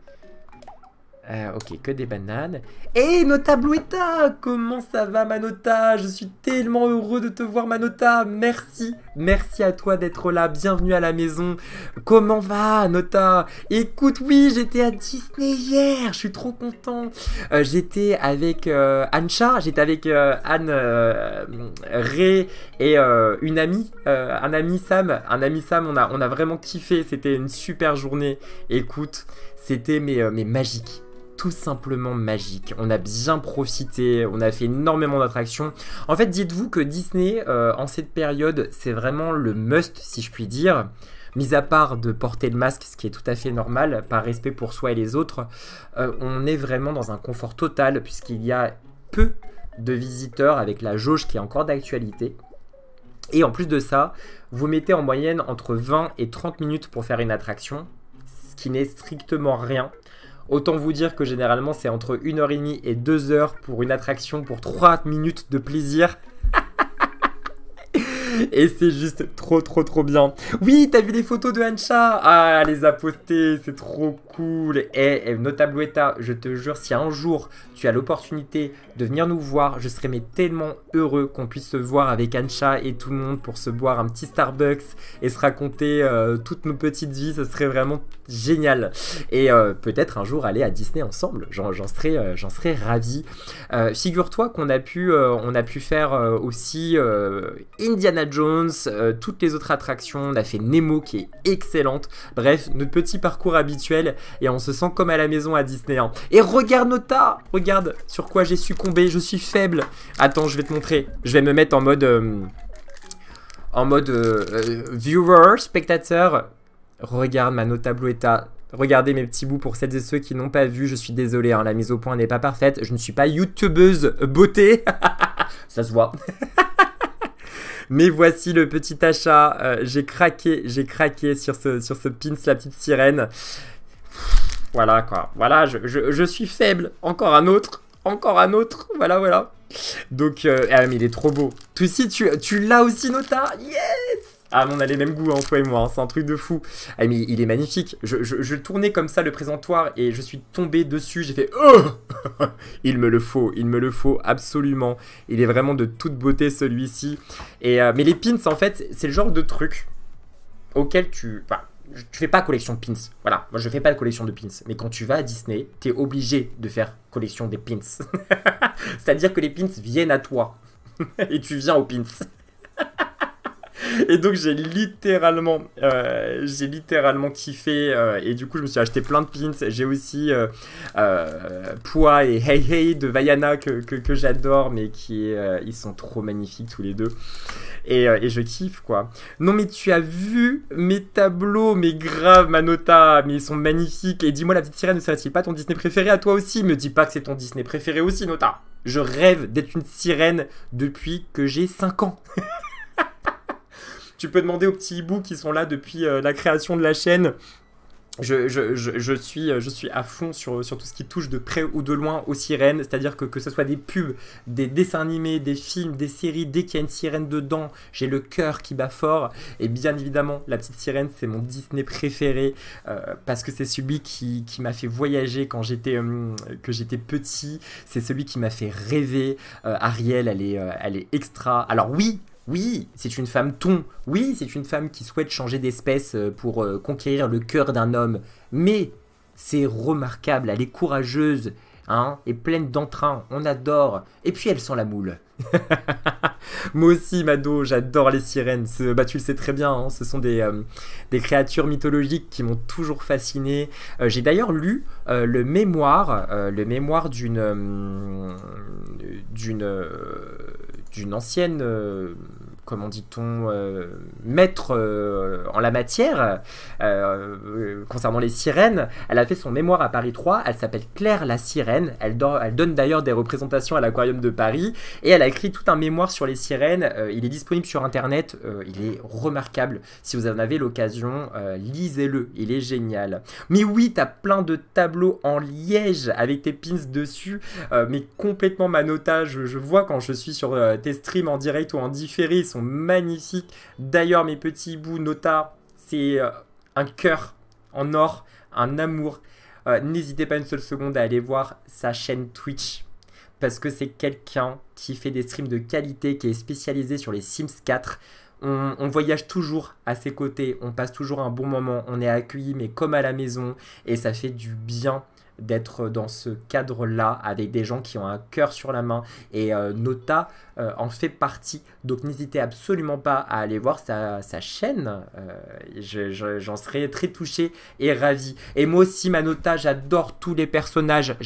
Ok, que des bananes. Hey, Nota Blueta, comment ça va, Manota? Je suis tellement heureux de te voir, Manota. Merci, merci à toi d'être là. Bienvenue à la maison. Comment va, Nota? Écoute, oui, j'étais à Disney hier. Je suis trop content. J'étais avec Ancha, j'étais avec Anne, Ray et une amie, un ami Sam. On a vraiment kiffé. C'était une super journée. Écoute, c'était mais magique. Tout simplement magique. On a bien profité, on a fait énormément d'attractions. En fait, dites-vous que Disney, en cette période, c'est vraiment le must, si je puis dire. Mis à part de porter le masque, ce qui est tout à fait normal, par respect pour soi et les autres, on est vraiment dans un confort total, puisqu'il y a peu de visiteurs avec la jauge qui est encore d'actualité. Et en plus de ça, vous mettez en moyenne entre 20 et 30 minutes pour faire une attraction, ce qui n'est strictement rien. Autant vous dire que généralement c'est entre 1h30 et 2h pour une attraction pour 3 minutes de plaisir. Et c'est juste trop bien. Oui, t'as vu les photos de Ancha? Ah, elle les a postées, c'est trop cool. Et Nota Blueta, je te jure, si un jour tu as l'opportunité de venir nous voir, je serais mais tellement heureux qu'on puisse se voir avec Ancha et tout le monde pour se boire un petit Starbucks et se raconter toutes nos petites vies. Ce serait vraiment génial. Et peut-être un jour aller à Disney ensemble. J'en serais ravi. Figure-toi qu'on a pu faire aussi Indiana Jones, toutes les autres attractions. On a fait Nemo qui est excellente. Bref, notre petit parcours habituel et on se sent comme à la maison à Disney. Hein. Et regarde Nota, regarde sur quoi j'ai succombé. Je suis faible. Attends, je vais te montrer. Je vais me mettre en mode viewer, spectateur. Regarde ma Nota Bluetta. Regardez mes petits bouts pour celles et ceux qui n'ont pas vu. Je suis désolé, hein, la mise au point n'est pas parfaite. Je ne suis pas youtubeuse beauté. Ça se voit. Mais voici le petit achat. J'ai craqué sur ce pins, la petite sirène. Voilà quoi. Voilà, je suis faible. Encore un autre. Encore un autre. Voilà, voilà. Donc, ah, mais il est trop beau. Toi aussi, tu l'as aussi, Nota. Yes! Ah, on a les mêmes goûts, hein, toi et moi, hein, c'est un truc de fou. Ah, mais il est magnifique. Je tournais comme ça le présentoir et je suis tombé dessus. J'ai fait oh il me le faut absolument. Il est vraiment de toute beauté celui-ci. Mais les pins, en fait, c'est le genre de truc auquel tu fais pas collection de pins. Voilà, moi je fais pas de collection de pins. Mais quand tu vas à Disney, t'es obligé de faire collection des pins. C'est-à-dire que les pins viennent à toi. Et tu viens aux pins. Et donc j'ai littéralement kiffé et du coup je me suis acheté plein de pins. J'ai aussi Pua et Hey Hey de Vaiana que j'adore, mais ils sont trop magnifiques tous les deux. Et je kiffe quoi. Non mais tu as vu mes tableaux, mais grave ma Nota, mais ils sont magnifiques. Et dis-moi, la petite sirène ne serait-il pas ton Disney préféré à toi aussi? Me dis pas que c'est ton Disney préféré aussi, Nota. Je rêve d'être une sirène depuis que j'ai 5 ans. Tu peux demander aux petits hiboux qui sont là depuis la création de la chaîne. Je suis à fond sur tout ce qui touche de près ou de loin aux sirènes. C'est-à-dire que ce soit des pubs, des dessins animés, des films, des séries, dès qu'il y a une sirène dedans, j'ai le cœur qui bat fort. Et bien évidemment, la petite sirène, c'est mon Disney préféré parce que c'est celui qui m'a fait voyager quand j'étais petit. C'est celui qui m'a fait rêver. Ariel, elle est extra. Alors oui, c'est une femme thon. Oui, c'est une femme qui souhaite changer d'espèce pour conquérir le cœur d'un homme. Mais c'est remarquable, elle est courageuse, hein, et pleine d'entrain. On adore. Et puis elle sent la moule. Moi aussi, Mado, j'adore les sirènes. Tu le sais très bien, hein, ce sont des créatures mythologiques qui m'ont toujours fasciné. J'ai d'ailleurs lu le mémoire d'une ancienne, comment dit-on, maître en la matière concernant les sirènes. Elle a fait son mémoire à Paris 3, elle s'appelle Claire la sirène, elle donne d'ailleurs des représentations à l'aquarium de Paris, et elle a écrit tout un mémoire sur les sirènes. Il est disponible sur internet, il est remarquable. Si vous en avez l'occasion, lisez-le, il est génial. Mais oui, t'as plein de tableaux en liège avec tes pins dessus, mais complètement ma Nota. Je vois quand je suis sur tes streams en direct ou en différé, ils sont magnifiques. D'ailleurs, mes petits bouts Nota, c'est un cœur en or, un amour. N'hésitez pas une seule seconde à aller voir sa chaîne Twitch, parce que c'est quelqu'un qui fait des streams de qualité, qui est spécialisé sur les Sims 4. On voyage toujours à ses côtés, on passe toujours un bon moment, on est accueilli mais comme à la maison, et ça fait du bien d'être dans ce cadre-là avec des gens qui ont un cœur sur la main, et Nota en fait partie. Donc n'hésitez absolument pas à aller voir sa chaîne. J'en serais très touché et ravi. Et moi aussi, ma Nota, j'adore tous les personnages.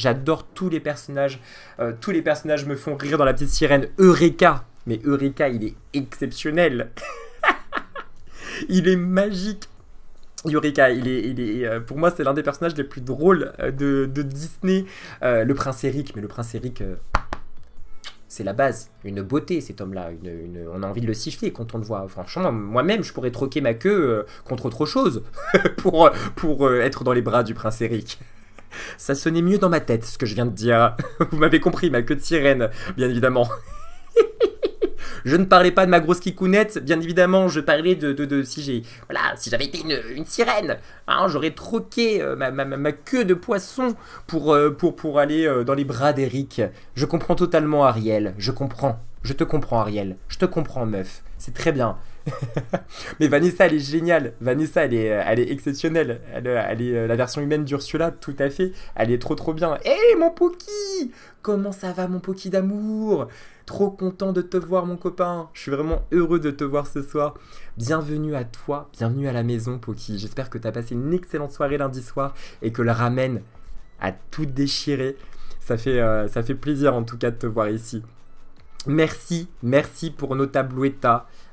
Tous les personnages me font rire dans la petite sirène. Eureka, mais Eureka, il est exceptionnel. Il est magique. Eureka, pour moi, c'est l'un des personnages les plus drôles de Disney. Le prince Eric, mais le prince Eric, c'est la base. Une beauté, cet homme-là. On a envie de le siffler quand on le voit. Franchement, moi-même, je pourrais troquer ma queue contre autre chose pour être dans les bras du prince Eric. Ça sonnait mieux dans ma tête, ce que je viens de dire. Vous m'avez compris, ma queue de sirène, bien évidemment. Je ne parlais pas de ma grosse kikounette, bien évidemment, je parlais de si j'avais été une sirène, hein, j'aurais troqué ma queue de poisson pour aller dans les bras d'Eric. Je comprends totalement Ariel, je te comprends Ariel, je te comprends meuf, c'est très bien. Mais Vanessa, elle est géniale. Vanessa, elle est exceptionnelle. Elle est la version humaine d'Ursula, tout à fait. Elle est trop bien. Hé, mon Poki! Comment ça va, mon Poki d'amour? Trop content de te voir, mon copain. Je suis vraiment heureux de te voir ce soir. Bienvenue à toi, bienvenue à la maison, Poki. J'espère que tu as passé une excellente soirée lundi soir et que le ramen a tout déchiré. Ça fait plaisir en tout cas de te voir ici. Merci pour Nota Bluetta.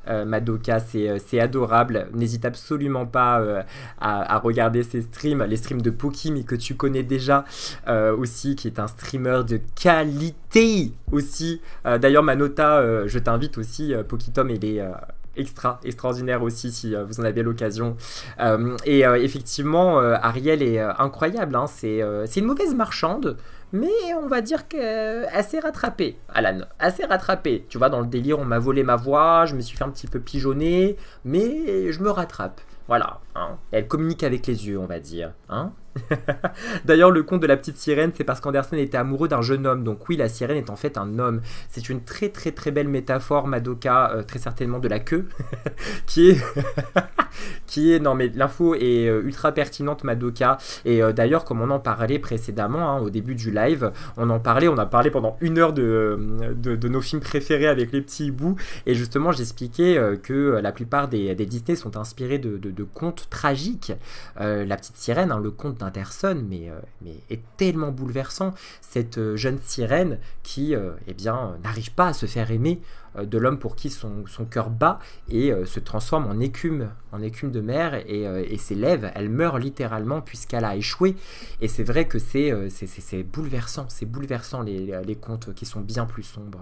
Madoka, c'est adorable. N'hésite absolument pas à regarder ses streams, les streams de Pokimi que tu connais déjà aussi, qui est un streamer de qualité aussi. D'ailleurs, Manota, je t'invite aussi, Pokitom, il est extraordinaire aussi si vous en avez l'occasion. Effectivement, Ariel est incroyable, hein. C'est une mauvaise marchande, mais on va dire qu'elle s'est rattrapée, Alan, assez rattrapée. Tu vois, dans le délire, on m'a volé ma voix, je me suis fait un petit peu pigeonner, mais je me rattrape. Voilà, hein. Elle communique avec les yeux, on va dire, hein. D'ailleurs, le conte de la petite sirène, c'est parce qu'Anderson était amoureux d'un jeune homme. Donc oui, la sirène est en fait un homme. C'est une très très très belle métaphore, Madoka, très certainement de la queue, qui est... Non mais l'info est ultra pertinente, Madoka. Et d'ailleurs, comme on en parlait précédemment, hein, au début du live, on a parlé pendant 1 heure de nos films préférés avec les petits hiboux. Et justement, j'expliquais que la plupart des Disney sont inspirés de contes tragiques. La petite sirène, hein, le conte d'Anderson, mais est tellement bouleversant. Cette jeune sirène qui eh bien, n'arrive pas à se faire aimer de l'homme pour qui son cœur bat et se transforme en écume de mer et s'élève. Elle meurt littéralement puisqu'elle a échoué. Et c'est vrai que c'est bouleversant. C'est bouleversant les contes qui sont bien plus sombres.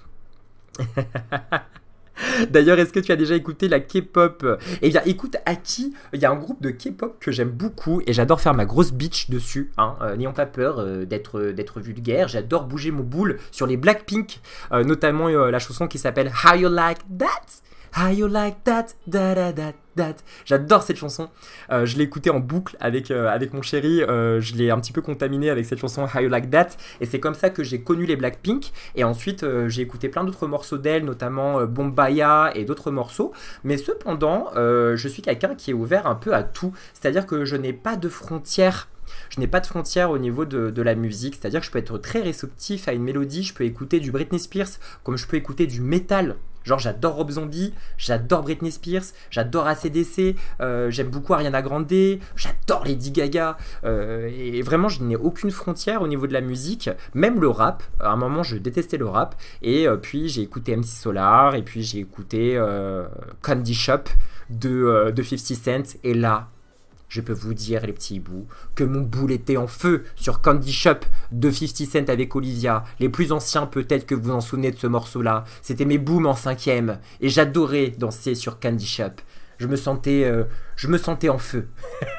D'ailleurs, est-ce que tu as déjà écouté la K-pop? Eh bien, écoute, Aki, il y a un groupe de K-pop que j'aime beaucoup et j'adore faire ma grosse bitch dessus. Hein. N'ayons pas peur d'être vulgaire. J'adore bouger mon boule sur les Blackpink, notamment la chanson qui s'appelle How You Like That? How You Like That? Da da da da. J'adore cette chanson. Je l'ai écoutée en boucle avec mon chéri. Je l'ai un petit peu contaminé avec cette chanson How You Like That. Et c'est comme ça que j'ai connu les Blackpink. Et ensuite, j'ai écouté plein d'autres morceaux d'elle, notamment Bombaya et d'autres morceaux. Mais cependant, je suis quelqu'un qui est ouvert un peu à tout. C'est-à-dire que je n'ai pas de frontières. Je n'ai pas de frontières au niveau de la musique, c'est-à-dire que je peux être très réceptif à une mélodie, je peux écouter du Britney Spears comme je peux écouter du métal. Genre j'adore Rob Zombie, j'adore Britney Spears, j'adore AC/DC, j'aime beaucoup Ariana Grande, j'adore Lady Gaga. Et vraiment je n'ai aucune frontière au niveau de la musique, même le rap. À un moment je détestais le rap et puis j'ai écouté MC Solar et puis j'ai écouté Candy Shop de 50 Cent et là... Je peux vous dire, les petits hiboux, que mon boule était en feu sur Candy Shop de 50 Cent avec Olivia. Les plus anciens, peut-être que vous en souvenez de ce morceau-là. C'était mes booms en 5e. Et j'adorais danser sur Candy Shop. Je me sentais en feu.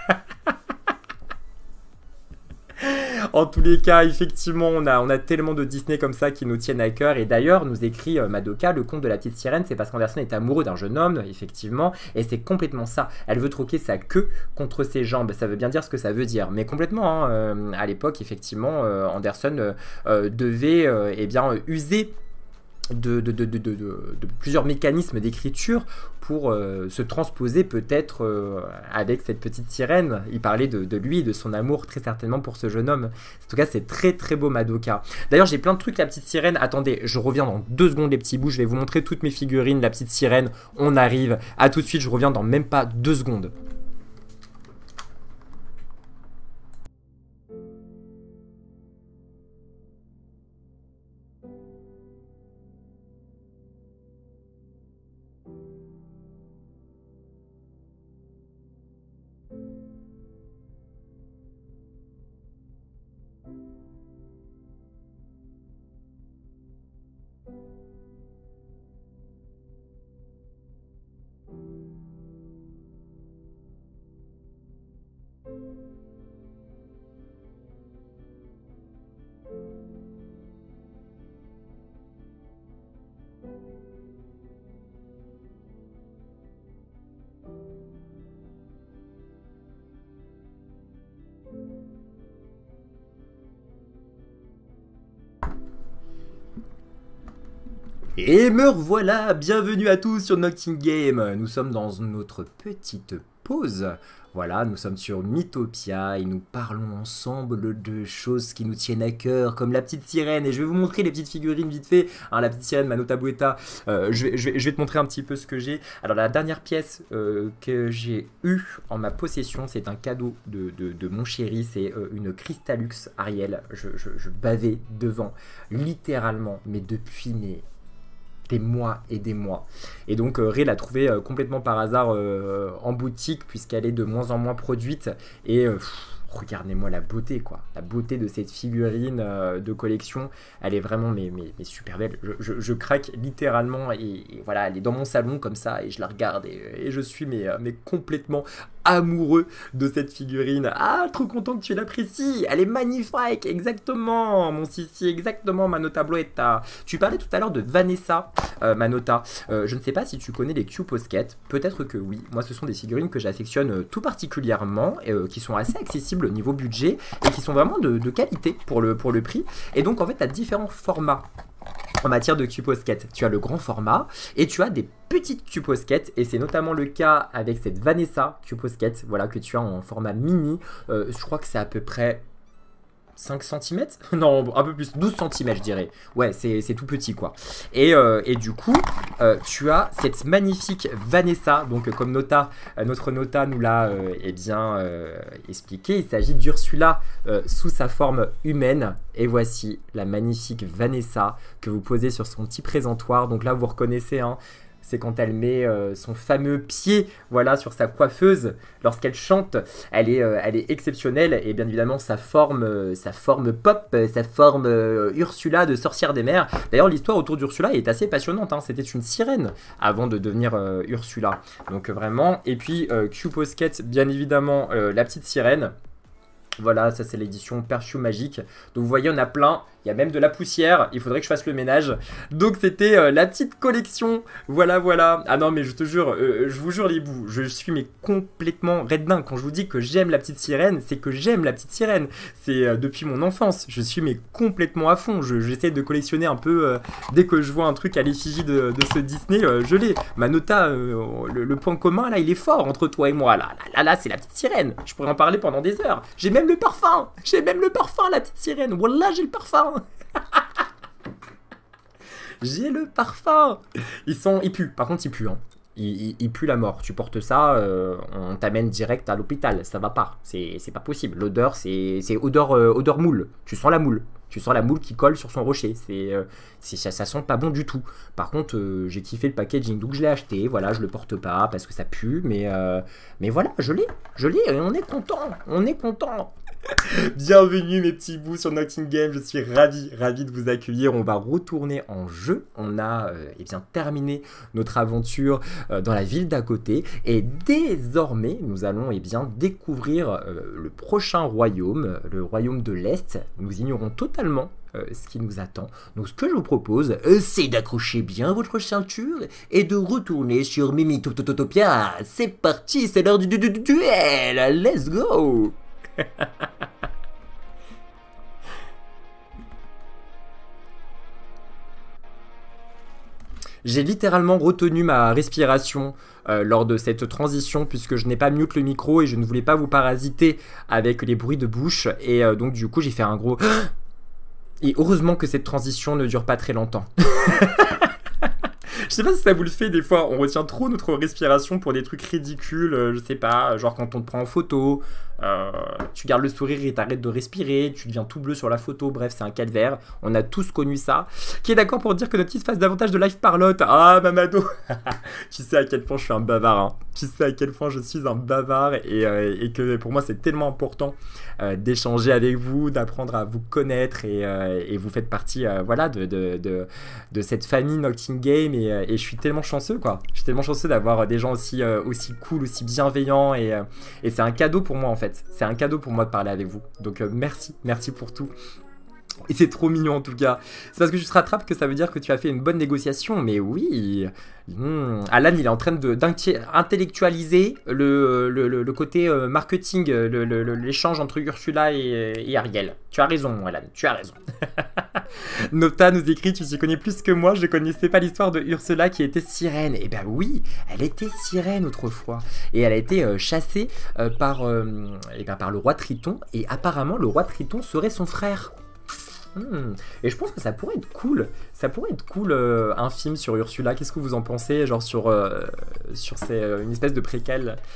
En tous les cas, effectivement, on a tellement de Disney comme ça qui nous tiennent à cœur. Et d'ailleurs, nous écrit Madoka, le conte de la petite sirène, c'est parce qu'Anderson est amoureux d'un jeune homme, effectivement. Et c'est complètement ça. Elle veut troquer sa queue contre ses jambes. Ça veut bien dire ce que ça veut dire. Mais complètement, hein, à l'époque, effectivement, Anderson devait eh bien, user de plusieurs mécanismes d'écriture pour se transposer peut-être avec cette petite sirène. Il parlait de lui, de son amour très certainement pour ce jeune homme. En tout cas, c'est très très beau, Madoka. D'ailleurs, j'ai plein de trucs, la petite sirène. Attendez, je reviens dans 2 secondes, les petits bouts. Je vais vous montrer toutes mes figurines, la petite sirène. On arrive. À tout de suite, je reviens dans même pas 2 secondes. Et me revoilà, bienvenue à tous sur Nocting Game. Nous sommes dans notre petite pause. Voilà, nous sommes sur Mythopia et nous parlons ensemble de choses qui nous tiennent à cœur, comme la petite sirène. Et je vais vous montrer les petites figurines vite fait. Hein, la petite sirène, Manota Buetta. Je vais te montrer un petit peu ce que j'ai. Alors, la dernière pièce que j'ai eue en ma possession, c'est un cadeau de mon chéri. C'est une Crystallux Ariel. Je bavais devant, littéralement, mais depuis mes... des mois et des mois. Et donc Ray l'a trouvée complètement par hasard en boutique puisqu'elle est de moins en moins produite et regardez-moi la beauté quoi, la beauté de cette figurine de collection, elle est vraiment mais super belle, je craque littéralement et voilà, elle est dans mon salon comme ça et je la regarde et je suis mais complètement amoureux de cette figurine. Ah, trop content que tu l'apprécies, elle est magnifique, exactement mon Sissi, exactement Manota Bluetta. Tu parlais tout à l'heure de Vanessa, Manota, je ne sais pas si tu connais les Q-Posket, peut-être que oui, moi ce sont des figurines que j'affectionne tout particulièrement, qui sont assez accessibles au niveau budget et qui sont vraiment de qualité pour le prix. Et donc en fait tu as différents formats en matière de Q-Posket. Tu as le grand format et tu as des petites Q-Posket et c'est notamment le cas avec cette Vanessa Q-Posket, voilà, que tu as en format mini. Je crois que c'est à peu près 5 cm? Non, un peu plus, 12 cm je dirais. Ouais, c'est tout petit quoi. Et du coup, tu as cette magnifique Vanessa, donc comme notre Nota nous l'a expliqué, il s'agit d'Ursula sous sa forme humaine. Et voici la magnifique Vanessa que vous posez sur son petit présentoir. Donc là, vous reconnaissez, hein, c'est quand elle met son fameux pied, voilà, sur sa coiffeuse lorsqu'elle chante. Elle est exceptionnelle et bien évidemment sa forme pop, sa forme Ursula de sorcière des mers. D'ailleurs l'histoire autour d'Ursula est assez passionnante, hein. C'était une sirène avant de devenir Ursula. Donc vraiment, et puis Q-Posket, bien évidemment la petite sirène. Voilà, ça c'est l'édition Perfume Magique. Donc vous voyez, on a plein. Il y a même de la poussière. Il faudrait que je fasse le ménage. Donc c'était la petite collection. Voilà, voilà. Ah non, mais je te jure, je vous jure les bouts. Je suis mais complètement redin. Quand je vous dis que j'aime la petite sirène, c'est que j'aime la petite sirène. C'est depuis mon enfance. Je suis mais complètement à fond. J'essaie de collectionner un peu. Dès que je vois un truc à l'effigie de ce Disney, je l'ai. Manota, le point commun là, il est fort entre toi et moi. Là, c'est la petite sirène. Je pourrais en parler pendant des heures. J'ai même le parfum. J'ai même le parfum, la petite sirène. Voilà, j'ai le parfum. J'ai le parfum. Ils puent. Par contre, ils puent. Hein. Ils puent la mort. Tu portes ça, on t'amène direct à l'hôpital. Ça va pas. C'est pas possible. L'odeur, c'est odeur moule. Tu sens la moule. Tu sens la moule qui colle sur son rocher. Ça sent pas bon du tout. Par contre, j'ai kiffé le packaging, donc je l'ai acheté. Voilà, je le porte pas parce que ça pue, mais voilà, je l'ai. Et on est content. On est content. Bienvenue mes petits bouts sur Nocting Game, je suis ravi de vous accueillir. On va retourner en jeu, on a terminé notre aventure dans la ville d'à côté et désormais nous allons découvrir le prochain royaume, le royaume de l'Est. Nous ignorons totalement ce qui nous attend. Donc ce que je vous propose, c'est d'accrocher bien votre ceinture et de retourner sur Mimitopia. C'est parti, c'est l'heure du duel, let's go. J'ai littéralement retenu ma respiration lors de cette transition puisque je n'ai pas mute le micro et je ne voulais pas vous parasiter avec les bruits de bouche et donc du coup j'ai fait un gros et heureusement que cette transition ne dure pas très longtemps. Je sais pas si ça vous le fait des fois, on retient trop notre respiration pour des trucs ridicules, je sais pas, genre quand on te prend en photo, tu gardes le sourire et t'arrêtes de respirer, tu deviens tout bleu sur la photo, bref c'est un calvaire, on a tous connu ça. Qui est d'accord pour dire que notre fils fasse davantage de live parlotte? Ah Mamado. Tu sais à quel point je suis un bavard, hein. Tu sais à quel point je suis un bavard et que pour moi c'est tellement important d'échanger avec vous, d'apprendre à vous connaître et vous faites partie voilà, de cette famille Nocting Game et je suis tellement chanceux quoi. Je suis tellement chanceux d'avoir des gens aussi cool, aussi bienveillants et c'est un cadeau pour moi en fait. C'est un cadeau pour moi de parler avec vous. Donc merci pour tout. Et c'est trop mignon en tout cas. C'est parce que tu te rattrapes que ça veut dire que tu as fait une bonne négociation. Mais oui. Alan il est en train d'intellectualiser le côté marketing, l'échange entre Ursula et Ariel. Tu as raison Alan, tu as raison. Nota nous écrit, tu s'y connais plus que moi, je connaissais pas l'histoire de Ursula qui était sirène. Et ben oui, elle était sirène autrefois. Et elle a été chassée par le roi Triton. Et apparemment le roi Triton serait son frère. Et je pense que ça pourrait être cool. Ça pourrait être cool un film sur Ursula. Qu'est-ce que vous en pensez? Genre sur une espèce de préquel.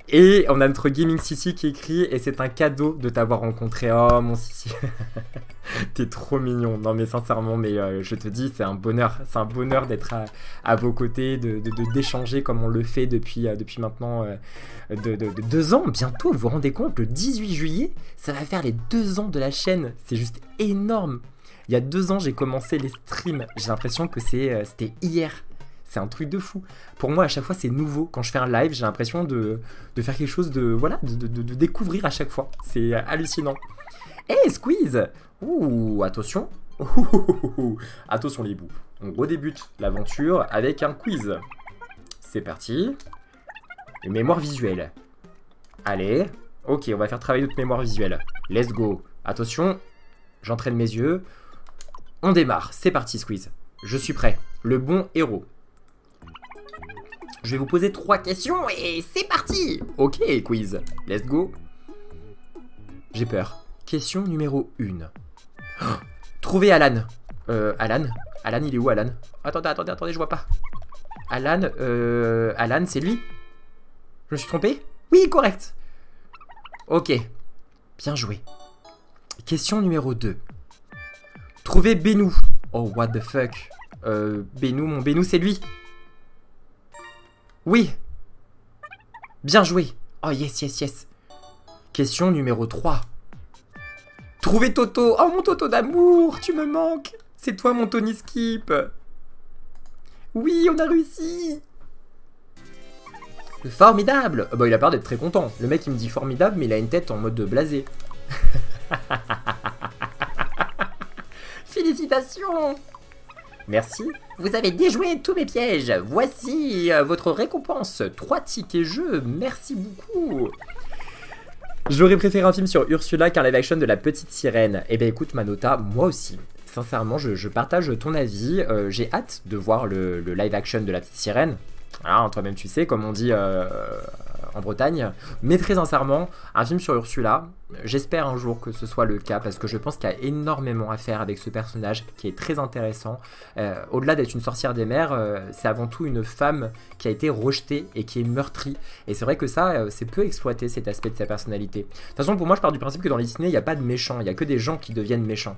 Et on a notre Gaming Sissi qui écrit et c'est un cadeau de t'avoir rencontré. Oh mon Sissi. T'es trop mignon. Non mais sincèrement, mais je te dis, c'est un bonheur. C'est un bonheur d'être à vos côtés, d'échanger comme on le fait depuis maintenant 2 ans. Bientôt, vous vous rendez compte, le 18 juillet, ça va faire les 2 ans de la chaîne. C'est juste énorme. Il y a 2 ans, j'ai commencé les streams. J'ai l'impression que c'était hier. C'est un truc de fou. Pour moi, à chaque fois, c'est nouveau. Quand je fais un live, j'ai l'impression de faire quelque chose voilà, de découvrir à chaque fois. C'est hallucinant. Hey, Squeeze! Ouh, attention. Ouh, attention les bouts. On redébute l'aventure avec un quiz. C'est parti. Une mémoire visuelle. Allez. Ok, on va faire travailler notre mémoire visuelle. Let's go. Attention. J'entraîne mes yeux. On démarre. C'est parti, Squeeze. Je suis prêt. Le bon héros. Je vais vous poser 3 questions et c'est parti. Ok, quiz. Let's go. J'ai peur. Question numéro 1. Oh, trouvez Alan. Alan, il est où, Alan? Attendez, je vois pas. Alan, Alan, c'est lui? Je me suis trompé? Oui, correct. Ok. Bien joué. Question numéro 2. Trouvez Benou. Oh, what the fuck. Benou, mon Benou, c'est lui? Oui. Bien joué. Oh, yes. Question numéro 3. Trouvez Toto. Oh, mon Toto d'amour, tu me manques. C'est toi, mon Tony Skip. Oui, on a réussi. Formidable. Bah, il a peur d'être très content. Le mec, il me dit formidable, mais il a une tête en mode blasé. Félicitations. Merci. Vous avez déjoué tous mes pièges. Voici votre récompense. 3 tickets jeux. Merci beaucoup. J'aurais préféré un film sur Ursula qu'un live action de la petite sirène. Eh bien écoute Manota, moi aussi. Sincèrement, je partage ton avis. J'ai hâte de voir le live action de la petite sirène. Alors, toi-même tu sais, comme on dit en Bretagne. Mais très sincèrement, un film sur Ursula, j'espère un jour que ce soit le cas parce que je pense qu'il y a énormément à faire avec ce personnage qui est très intéressant. Au-delà d'être une sorcière des mers, c'est avant tout une femme qui a été rejetée et qui est meurtrie. Et c'est vrai que ça, c'est peu exploité cet aspect de sa personnalité. De toute façon, pour moi, je pars du principe que dans les Disney, il n'y a pas de méchants, il n'y a que des gens qui deviennent méchants.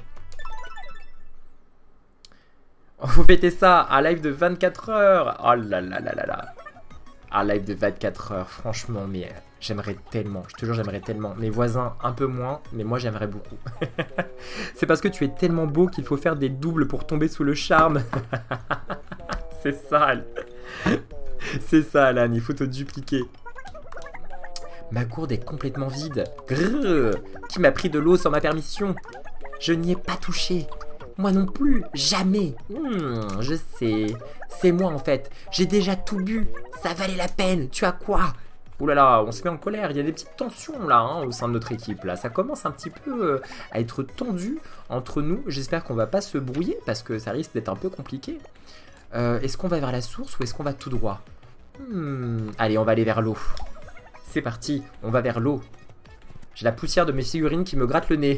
On faut fêter ça, un live de 24 heures. Oh là là là là là. Un live de 24 heures, franchement, mais j'aimerais tellement, je te jure, j'aimerais tellement. Mes voisins, un peu moins, mais moi, j'aimerais beaucoup. C'est parce que tu es tellement beau qu'il faut faire des doubles pour tomber sous le charme. C'est ça, c'est ça, Alan, il faut te dupliquer. Ma gourde est complètement vide. Grrr, qui m'a pris de l'eau sans ma permission? Je n'y ai pas touché. Moi non plus, jamais. Je sais. C'est moi en fait. J'ai déjà tout bu. Ça valait la peine. Tu as quoi? Ouh là là, on se met en colère. Il y a des petites tensions là au sein de notre équipe. Là, ça commence un petit peu à être tendu entre nous. J'espère qu'on va pas se brouiller parce que ça risque d'être un peu compliqué. Est-ce qu'on va vers la source ou est-ce qu'on va tout droit? Allez, on va aller vers l'eau. C'est parti, on va vers l'eau. J'ai la poussière de mes figurines qui me gratte le nez.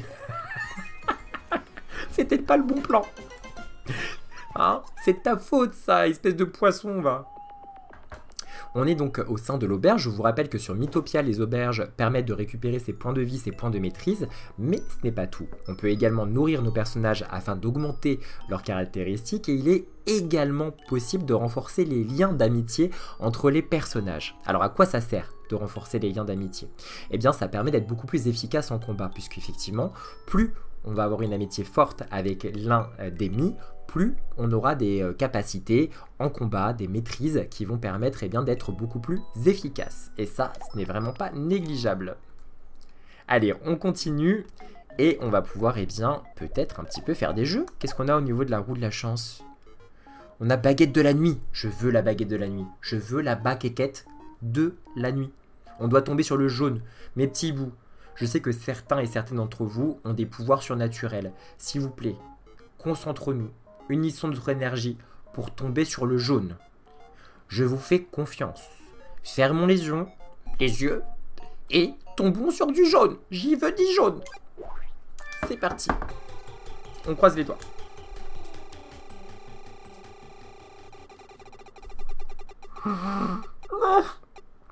C'était pas le bon plan. Hein? C'est ta faute ça, espèce de poisson, va. On est donc au sein de l'auberge. Je vous rappelle que sur Mythopia, les auberges permettent de récupérer ses points de vie, ses points de maîtrise. Mais ce n'est pas tout. On peut également nourrir nos personnages afin d'augmenter leurs caractéristiques. Et il est également possible de renforcer les liens d'amitié entre les personnages. Alors à quoi ça sert de renforcer les liens d'amitié? Eh bien ça permet d'être beaucoup plus efficace en combat. Puisqu'effectivement, plus on va avoir une amitié forte avec l'un des mis, plus on aura des capacités en combat, des maîtrises qui vont permettre d'être beaucoup plus efficaces. Et ça, ce n'est vraiment pas négligeable. Allez, on continue et on va pouvoir peut-être un petit peu faire des jeux. Qu'est-ce qu'on a au niveau de la roue de la chance? On a baguette de la nuit. Je veux la baguette de la nuit. Je veux la baguette de la nuit. On doit tomber sur le jaune. Mes petits bouts. Je sais que certains et certaines d'entre vous ont des pouvoirs surnaturels. S'il vous plaît, concentrons-nous, unissons notre énergie pour tomber sur le jaune. Je vous fais confiance. Fermons les yeux et tombons sur du jaune. J'y veux du jaune. C'est parti. On croise les doigts.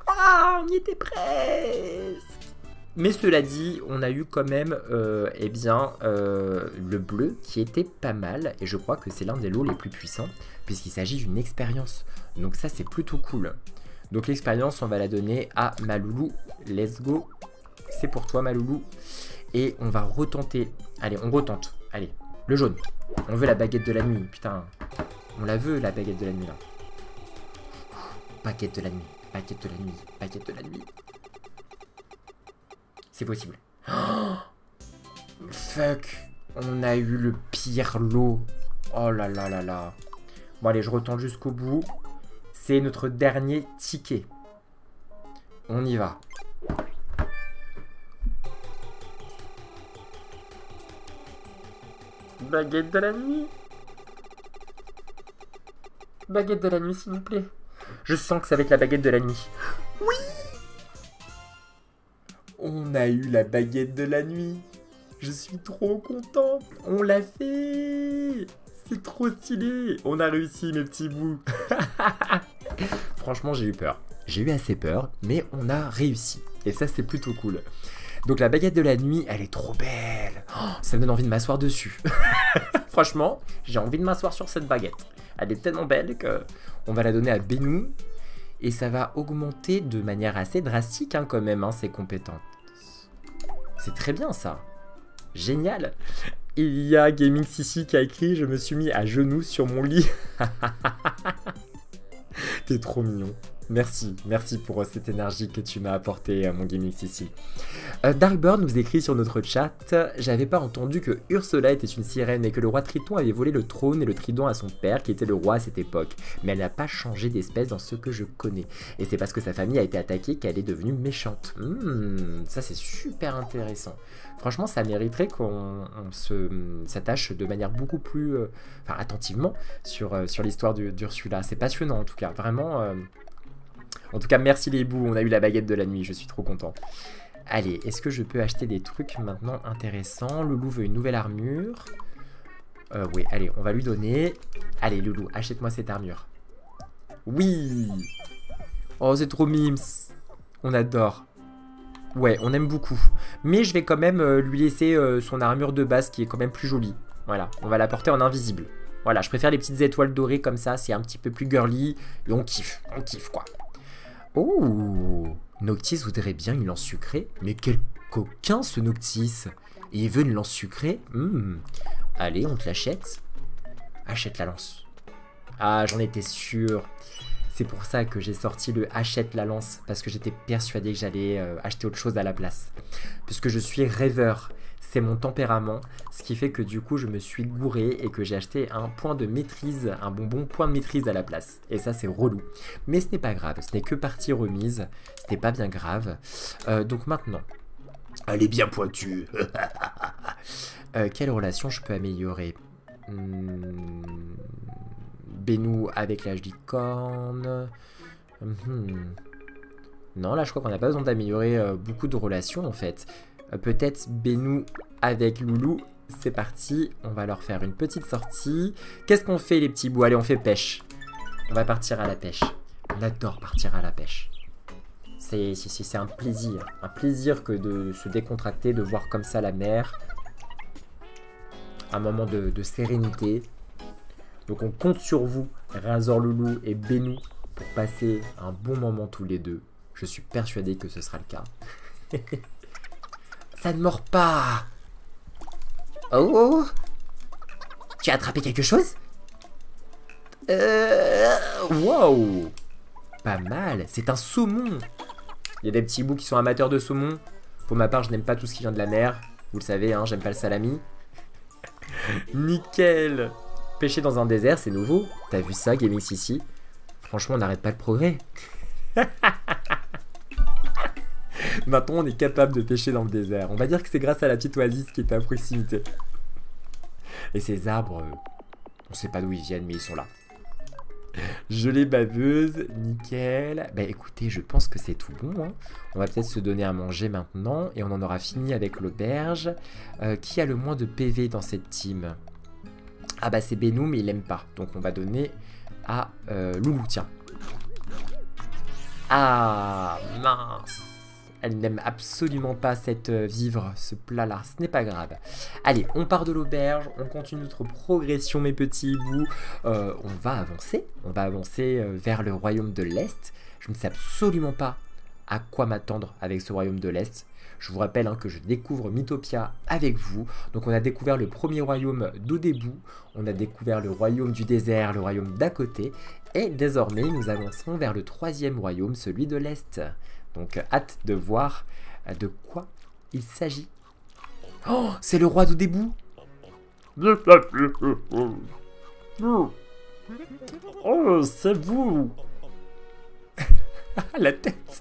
Ah, on y était presque. Mais cela dit, on a eu quand même eh bien, le bleu qui était pas mal. Et je crois que c'est l'un des lots les plus puissants, puisqu'il s'agit d'une expérience. Donc ça, c'est plutôt cool. Donc l'expérience, on va la donner à Maloulou. Let's go. C'est pour toi, Maloulou. Et on va retenter. Allez, on retente. Allez, le jaune. On veut la baguette de la nuit. Putain, on la veut, la baguette de la nuit, là. Baguette de la nuit. Baguette de la nuit. Baguette de la nuit. C'est possible. Oh, fuck. On a eu le pire lot. Oh là là là là. Bon allez, je retente jusqu'au bout. C'est notre dernier ticket. On y va. Baguette de la nuit. Baguette de la nuit, s'il vous plaît. Je sens que c'est avec la baguette de la nuit. Oui! On a eu la baguette de la nuit. Je suis trop content. On l'a fait. C'est trop stylé. On a réussi, mes petits bouts. Franchement, j'ai eu peur. J'ai eu assez peur, mais on a réussi. Et ça, c'est plutôt cool. Donc la baguette de la nuit, elle est trop belle. Oh, ça me donne envie de m'asseoir dessus. Franchement, j'ai envie de m'asseoir sur cette baguette. Elle est tellement belle que on va la donner à Benou. Et ça va augmenter de manière assez drastique hein, quand même, hein, ses compétences. C'est très bien ça. Génial. Il y a Gaming Sissi qui a écrit « Je me suis mis à genoux sur mon lit. » T'es trop mignon. Merci, merci pour cette énergie que tu m'as apportée, mon Gaming Sissi. Darkbird nous écrit sur notre chat « J'avais pas entendu que Ursula était une sirène et que le roi Triton avait volé le trône et le trident à son père qui était le roi à cette époque. Mais elle n'a pas changé d'espèce dans ce que je connais. Et c'est parce que sa famille a été attaquée qu'elle est devenue méchante. Ça c'est super intéressant. Franchement, ça mériterait qu'on s'attache de manière beaucoup plus attentivement sur l'histoire d'Ursula. C'est passionnant en tout cas, vraiment... En tout cas, merci les bouts, on a eu la baguette de la nuit, je suis trop content. Allez, est-ce que je peux acheter des trucs maintenant intéressants? Loulou veut une nouvelle armure. Oui, allez, on va lui donner. Allez, Loulou, achète-moi cette armure. Oui! Oh, c'est trop mimes. On adore. Ouais, on aime beaucoup. Mais je vais quand même lui laisser son armure de base qui est quand même plus jolie. Voilà, on va la porter en invisible. Voilà, je préfère les petites étoiles dorées comme ça, c'est un petit peu plus girly. Et on kiffe quoi. Oh, Noctis voudrait bien une lance sucrée. Mais quel coquin ce Noctis. Et il veut une lance sucrée. Allez, on te l'achète. Achète la lance. Ah, j'en étais sûr. C'est pour ça que j'ai sorti le achète la lance. Parce que j'étais persuadé que j'allais acheter autre chose à la place. Puisque je suis rêveur. C'est mon tempérament, ce qui fait que du coup je me suis gouré et que j'ai acheté un point de maîtrise, un bonbon point de maîtrise à la place. Et ça c'est relou. Mais ce n'est pas grave, ce n'est que partie remise, ce n'est pas bien grave. Donc maintenant, elle est bien pointue. Quelle relation je peux améliorer? Benou avec l'âge licorne. Non, là je crois qu'on n'a pas besoin d'améliorer beaucoup de relations en fait. Peut-être Benou avec Loulou. C'est parti, on va leur faire une petite sortie. Qu'est-ce qu'on fait les petits bouts? Allez, on fait pêche. On va partir à la pêche. On adore partir à la pêche. C'est un plaisir. Un plaisir que de se décontracter, de voir comme ça la mer. Un moment de sérénité. Donc on compte sur vous, Razor Loulou et Benou, pour passer un bon moment tous les deux. Je suis persuadé que ce sera le cas. Ça ne mord pas. Oh, tu as attrapé quelque chose? Wow. Pas mal, c'est un saumon. Il y a des petits bouts qui sont amateurs de saumon. Pour ma part, je n'aime pas tout ce qui vient de la mer. Vous le savez, hein, j'aime pas le salami. Nickel. Pêcher dans un désert, c'est nouveau. T'as vu ça, Gaming Sissi? Franchement, on n'arrête pas le progrès. Maintenant, on est capable de pêcher dans le désert. On va dire que c'est grâce à la petite oasis qui est à proximité. Et ces arbres, on sait pas d'où ils viennent, mais ils sont là. Gelée baveuse, nickel. Bah écoutez, je pense que c'est tout bon. Hein. On va peut-être se donner à manger maintenant. Et on en aura fini avec l'auberge. Qui a le moins de PV dans cette team? Ah bah c'est Benou, mais il aime pas. Donc on va donner à Loulou, tiens. Ah, mince. Elle n'aime absolument pas cette vivre, ce plat-là. Ce n'est pas grave. Allez, on part de l'auberge. On continue notre progression, mes petits hiboux. On va avancer. On va avancer vers le royaume de l'Est. Je ne sais absolument pas à quoi m'attendre avec ce royaume de l'Est. Je vous rappelle que je découvre Mythopia avec vous. Donc on a découvert le premier royaume d'Odébou. On a découvert le royaume du désert, le royaume d'à côté. Et désormais, nous avançons vers le troisième royaume, celui de l'Est. Donc, hâte de voir de quoi il s'agit. Oh, c'est le roi d'Odébou. Oh, c'est vous. La tête.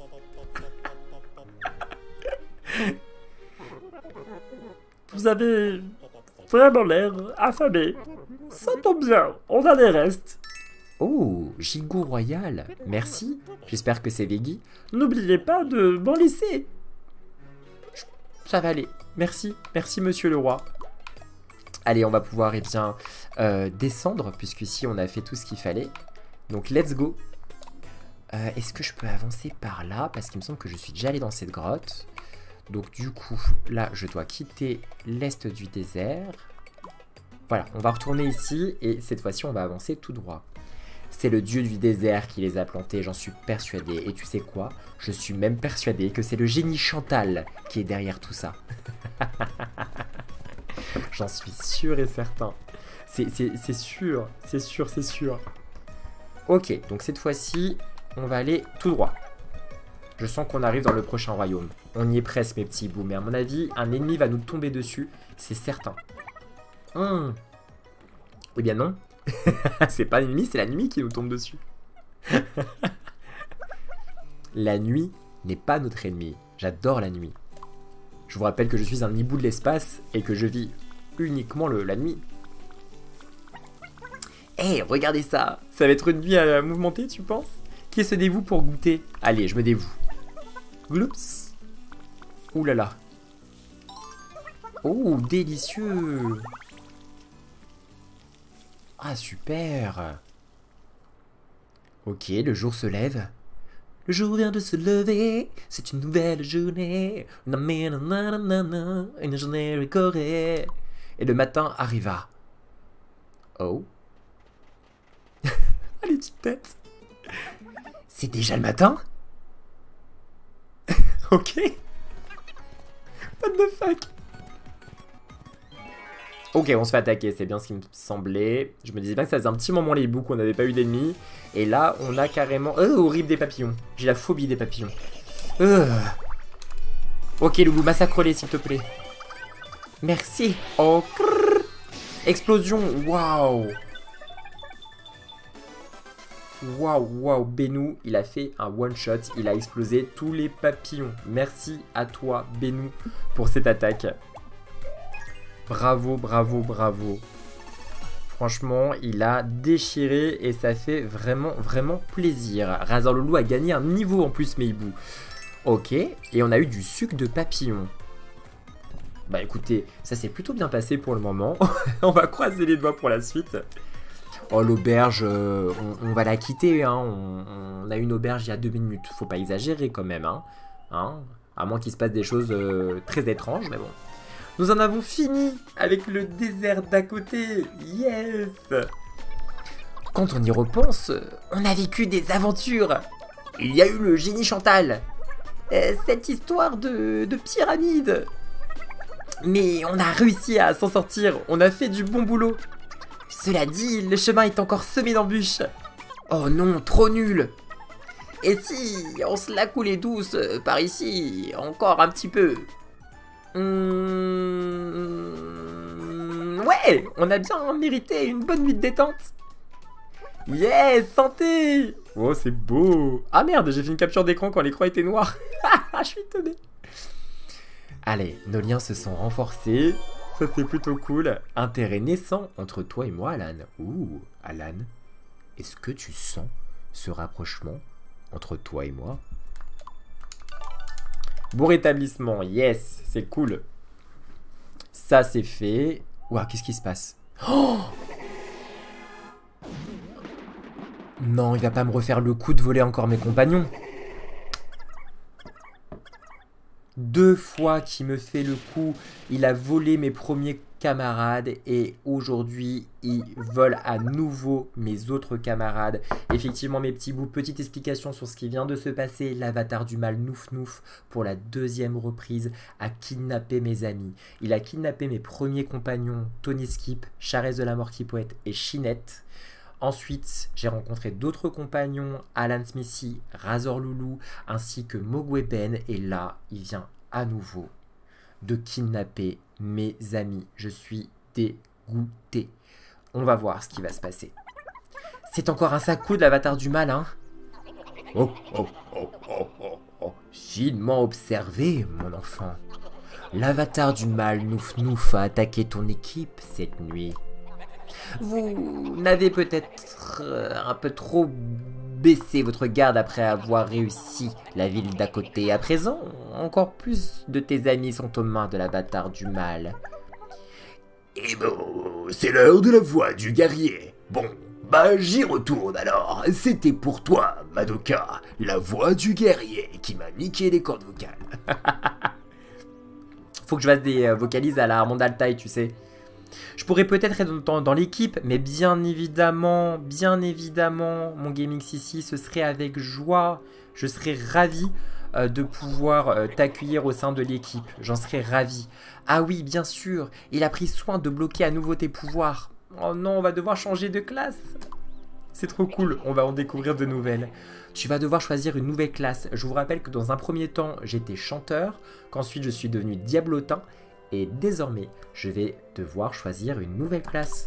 Vous avez vraiment l'air affamé. Ça tombe bien, on a les restes. Oh, gigot royal, merci. J'espère que c'est Veggie. N'oubliez pas de m'en laisser. Ça va aller. Merci, merci monsieur le roi. Allez, on va pouvoir descendre, puisqu'ici on a fait tout ce qu'il fallait. Donc let's go. Est-ce que je peux avancer par là? Parce qu'il me semble que je suis déjà allé dans cette grotte. Donc du coup, là je dois quitter l'est du désert. Voilà, on va retourner ici et cette fois-ci on va avancer tout droit. C'est le dieu du désert qui les a plantés, j'en suis persuadé. Et tu sais quoi? Je suis même persuadé que c'est le génie Chantal qui est derrière tout ça. J'en suis sûr et certain. C'est sûr, c'est sûr, c'est sûr. Ok, donc cette fois-ci, on va aller tout droit. Je sens qu'on arrive dans le prochain royaume. On y est presque, mes petits bouts. Mais à mon avis, un ennemi va nous tomber dessus, c'est certain. Eh bien non. C'est pas l'ennemi, c'est la nuit qui nous tombe dessus. La nuit n'est pas notre ennemi. J'adore la nuit. Je vous rappelle que je suis un hibou de l'espace et que je vis uniquement la nuit. Hé, regardez ça. Ça va être une nuit à mouvementée, tu penses? Qui se dévoue pour goûter? Allez, je me dévoue. Gloups. Ouh là là. Oh, délicieux. Ah, super. Ok, le jour se lève. Le jour vient de se lever, c'est une nouvelle journée. Une journée récorée. Et le matin arriva. Oh. Ah, les petites têtes. C'est déjà le matin? Ok. What the fuck? Ok, on se fait attaquer, c'est bien ce qui me semblait. Je me disais bien que ça faisait un petit moment les bouts qu'on n'avait pas eu d'ennemis. Et là, on a carrément... horrible des papillons. J'ai la phobie des papillons. Ok, Loulou, massacre-les s'il te plaît. Merci. Oh, crrr. Explosion, waouh. Waouh, Benou, il a fait un one-shot. Il a explosé tous les papillons. Merci à toi, Benou, pour cette attaque. Bravo, bravo, bravo. Franchement, il a déchiré et ça fait vraiment, vraiment plaisir. Razor Loulou a gagné un niveau en plus, mes hiboux. Ok, et on a eu du sucre de papillon. Bah écoutez, ça s'est plutôt bien passé pour le moment. On va croiser les doigts pour la suite. Oh, l'auberge, on va la quitter. Hein. On a une auberge il y a 2 minutes. Faut pas exagérer quand même. Hein. À moins qu'il se passe des choses très étranges, mais bon. Nous en avons fini avec le désert d'à côté. Yes! Quand on y repense, on a vécu des aventures. Il y a eu le génie Chantal. Cette histoire de pyramide. Mais on a réussi à s'en sortir. On a fait du bon boulot. Cela dit, le chemin est encore semé d'embûches. Oh non, trop nul. Et si on se la coulait douce par ici, encore un petit peu? Ouais, on a bien mérité une bonne nuit de détente. Yes, santé. Oh, c'est beau. Ah merde, j'ai fait une capture d'écran quand l'écran était noir. Je suis étonné. Allez, nos liens se sont renforcés. Ça c'est plutôt cool. Intérêt naissant entre toi et moi, Alan. Ouh, Alan, est-ce que tu sens ce rapprochement entre toi et moi? Bon rétablissement, yes, c'est cool. Ça, c'est fait. Ouah, qu'est-ce qui se passe? Oh! Non, il va pas me refaire le coup de voler encore mes compagnons. 2 fois qu'il me fait le coup. Il a volé mes premiers camarades et aujourd'hui il vole à nouveau mes autres camarades. Effectivement mes petits bouts, petite explication sur ce qui vient de se passer. L'avatar du mal Nouf Nouf pour la 2e reprise a kidnappé mes amis. Il a kidnappé mes premiers compagnons Tony Skip, Charesse de la mort qui poète et Chinette. Ensuite, j'ai rencontré d'autres compagnons, Alan Smithy, Razor Loulou, ainsi que Mogwai Ben. Et là, il vient à nouveau de kidnapper mes amis. Je suis dégoûté. On va voir ce qui va se passer. C'est encore un sac-coup de l'avatar du mal, hein? Oh, oh, oh, oh, oh, oh. Finement observé, mon enfant. L'avatar du mal Nouf Nouf a attaqué ton équipe cette nuit. Vous n'avez peut-être un peu trop baissé votre garde après avoir réussi la ville d'à côté. À présent, encore plus de tes amis sont aux mains de l'avatar du mal. Eh bon, c'est l'heure de la voix du guerrier. Bon, bah j'y retourne alors. C'était pour toi, Madoka, la voix du guerrier qui m'a niqué les cordes vocales. Faut que je fasse des vocalises à la Armand Altaï, tu sais. Je pourrais peut-être être dans l'équipe, mais bien évidemment, mon Gaming Sissi, ce serait avec joie. Je serais ravi de pouvoir t'accueillir au sein de l'équipe. J'en serais ravi. Ah oui, bien sûr, il a pris soin de bloquer à nouveau tes pouvoirs. Oh non, on va devoir changer de classe. C'est trop cool, on va en découvrir de nouvelles. Tu vas devoir choisir une nouvelle classe. Je vous rappelle que dans un premier temps, j'étais chanteur, qu'ensuite je suis devenu diablotin. Et désormais, je vais devoir choisir une nouvelle classe.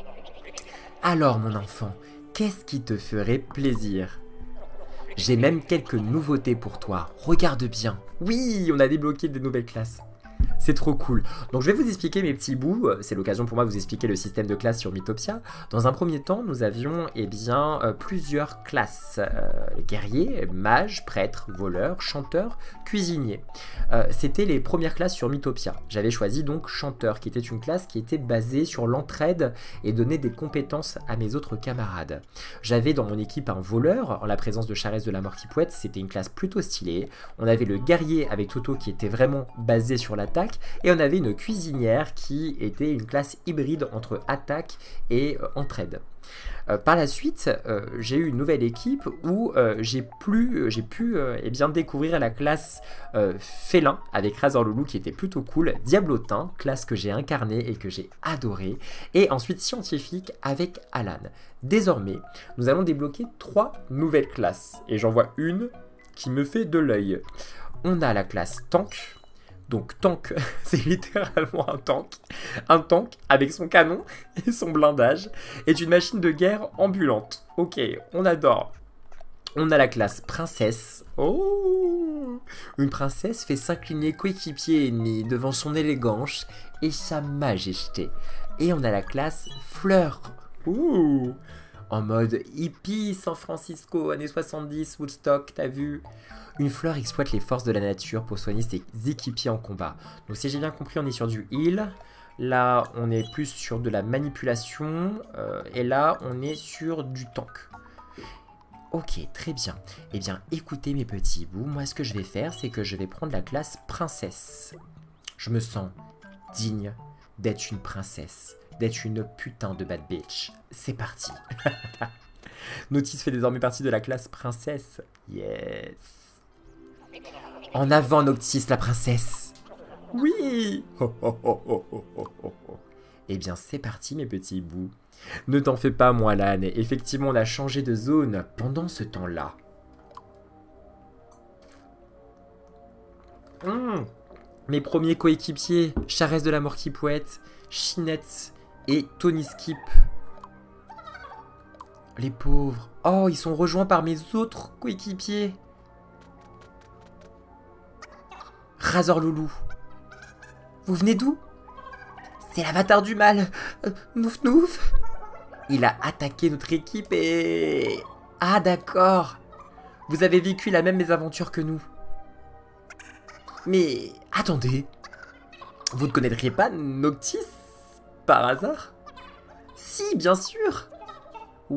Alors mon enfant, qu'est-ce qui te ferait plaisir? J'ai même quelques nouveautés pour toi, regarde bien. Oui, on a débloqué des nouvelles classes. C'est trop cool. Donc je vais vous expliquer mes petits bouts. C'est l'occasion pour moi de vous expliquer le système de classe sur Mythopia. Dans un premier temps, nous avions plusieurs classes. Guerrier, mage, prêtre, voleur, chanteur, cuisinier. C'était les premières classes sur Mythopia. J'avais choisi donc chanteur, qui était une classe qui était basée sur l'entraide et donnait des compétences à mes autres camarades. J'avais dans mon équipe un voleur, en la présence de Charesse de la mort qui poète. C'était une classe plutôt stylée. On avait le guerrier avec Toto qui était vraiment basé sur l'attaque. Et on avait une cuisinière qui était une classe hybride entre attaque et entraide. Par la suite, j'ai eu une nouvelle équipe où j'ai pu découvrir la classe félin avec Razor Loulou qui était plutôt cool, diablotin, classe que j'ai incarnée et que j'ai adorée, et ensuite scientifique avec Alan. Désormais, nous allons débloquer 3 nouvelles classes et j'en vois une qui me fait de l'œil. On a la classe tank. Donc tank, c'est littéralement un tank. Un tank avec son canon et son blindage est une machine de guerre ambulante. Ok, on adore. On a la classe princesse. Oh, une princesse fait s'incliner coéquipier ennemi devant son élégance et sa majesté. Et on a la classe fleur. Ouh, en mode hippie San Francisco, années 70, Woodstock, t'as vu? Une fleur exploite les forces de la nature pour soigner ses équipiers en combat. Donc si j'ai bien compris, on est sur du heal. Là, on est plus sur de la manipulation. Et là, on est sur du tank. Ok, très bien. Eh bien, écoutez mes petits bouts. Moi, ce que je vais faire, c'est que je vais prendre la classe princesse. Je me sens digne d'être une princesse. D'être une putain de bad bitch. C'est parti. Notis fait désormais partie de la classe princesse. Yes. En avant, Noctis, la princesse. Oui. Oh, oh, oh, oh, oh, oh, oh, oh. Eh bien, c'est parti, mes petits bouts. Ne t'en fais pas, moi, Lan. Effectivement, on a changé de zone pendant ce temps-là. Mes premiers coéquipiers, Charesse de la mort qui poète, Chinette et Tony Skip. Les pauvres. Oh, ils sont rejoints par mes autres coéquipiers. Razor Loulou. Vous venez d'où? C'est l'avatar du mal. Nouf Nouf. Il a attaqué notre équipe et... Ah d'accord. Vous avez vécu la même mésaventure que nous. Mais attendez. Vous ne connaîtriez pas Noctis par hasard? Si, bien sûr.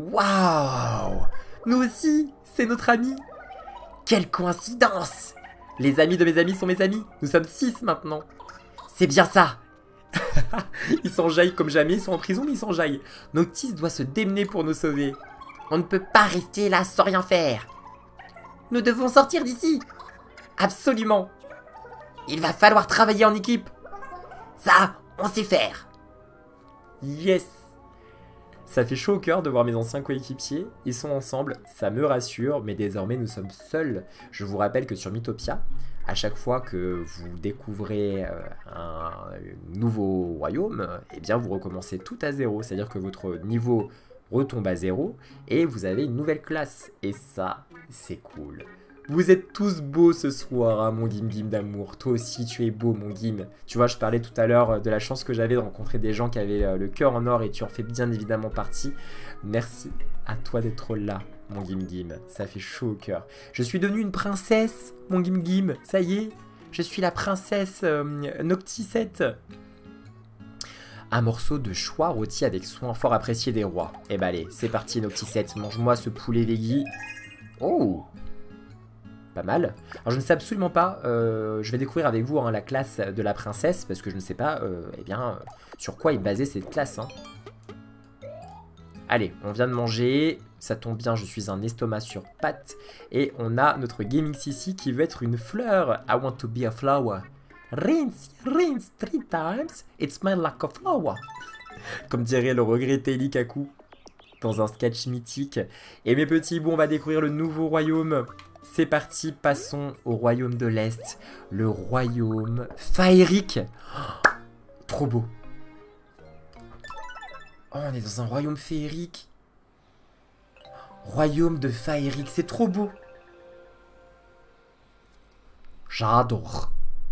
Waouh. Nous aussi, c'est notre ami. Quelle coïncidence. Les amis de mes amis sont mes amis. Nous sommes 6 maintenant. C'est bien ça. Ils s'enjaillent comme jamais, ils sont en prison mais ils s'enjaillent. Noctis doit se démener pour nous sauver. On ne peut pas rester là sans rien faire. Nous devons sortir d'ici. Absolument. Il va falloir travailler en équipe. Ça, on sait faire. Yes. Ça fait chaud au cœur de voir mes anciens coéquipiers. Ils sont ensemble, ça me rassure, mais désormais nous sommes seuls. Je vous rappelle que sur Mythopia, à chaque fois que vous découvrez un nouveau royaume, eh bien vous recommencez tout à zéro. C'est-à-dire que votre niveau retombe à zéro et vous avez une nouvelle classe. Et ça, c'est cool. Vous êtes tous beaux ce soir, hein, mon Gim Gim d'amour. Toi aussi, tu es beau, mon Gim. Tu vois, je parlais tout à l'heure de la chance que j'avais de rencontrer des gens qui avaient le cœur en or et tu en fais bien évidemment partie. Merci à toi d'être là, mon Gim Gim. Ça fait chaud au cœur. Je suis devenue une princesse, mon Gim Gim. Ça y est, je suis la princesse Noctisette. Un morceau de choix rôti avec soin fort apprécié des rois. Eh ben allez, c'est parti Noctisette, mange-moi ce poulet veggie. Oh! Pas mal. Alors je ne sais absolument pas, je vais découvrir avec vous hein, la classe de la princesse, parce que je ne sais pas eh bien, sur quoi est basée cette classe. Hein. Allez, on vient de manger, ça tombe bien, je suis un estomac sur pattes, et on a notre Gaming Sissi qui veut être une fleur. I want to be a flower. Rinse, rinse 3 times, it smells like a flower. Comme dirait le regretté Likaku dans un sketch mythique. Et mes petits bouts, on va découvrir le nouveau royaume. C'est parti, passons au royaume de l'Est, le royaume féerique. Oh, trop beau. Oh, on est dans un royaume féerique. Royaume de féerique, c'est trop beau. J'adore.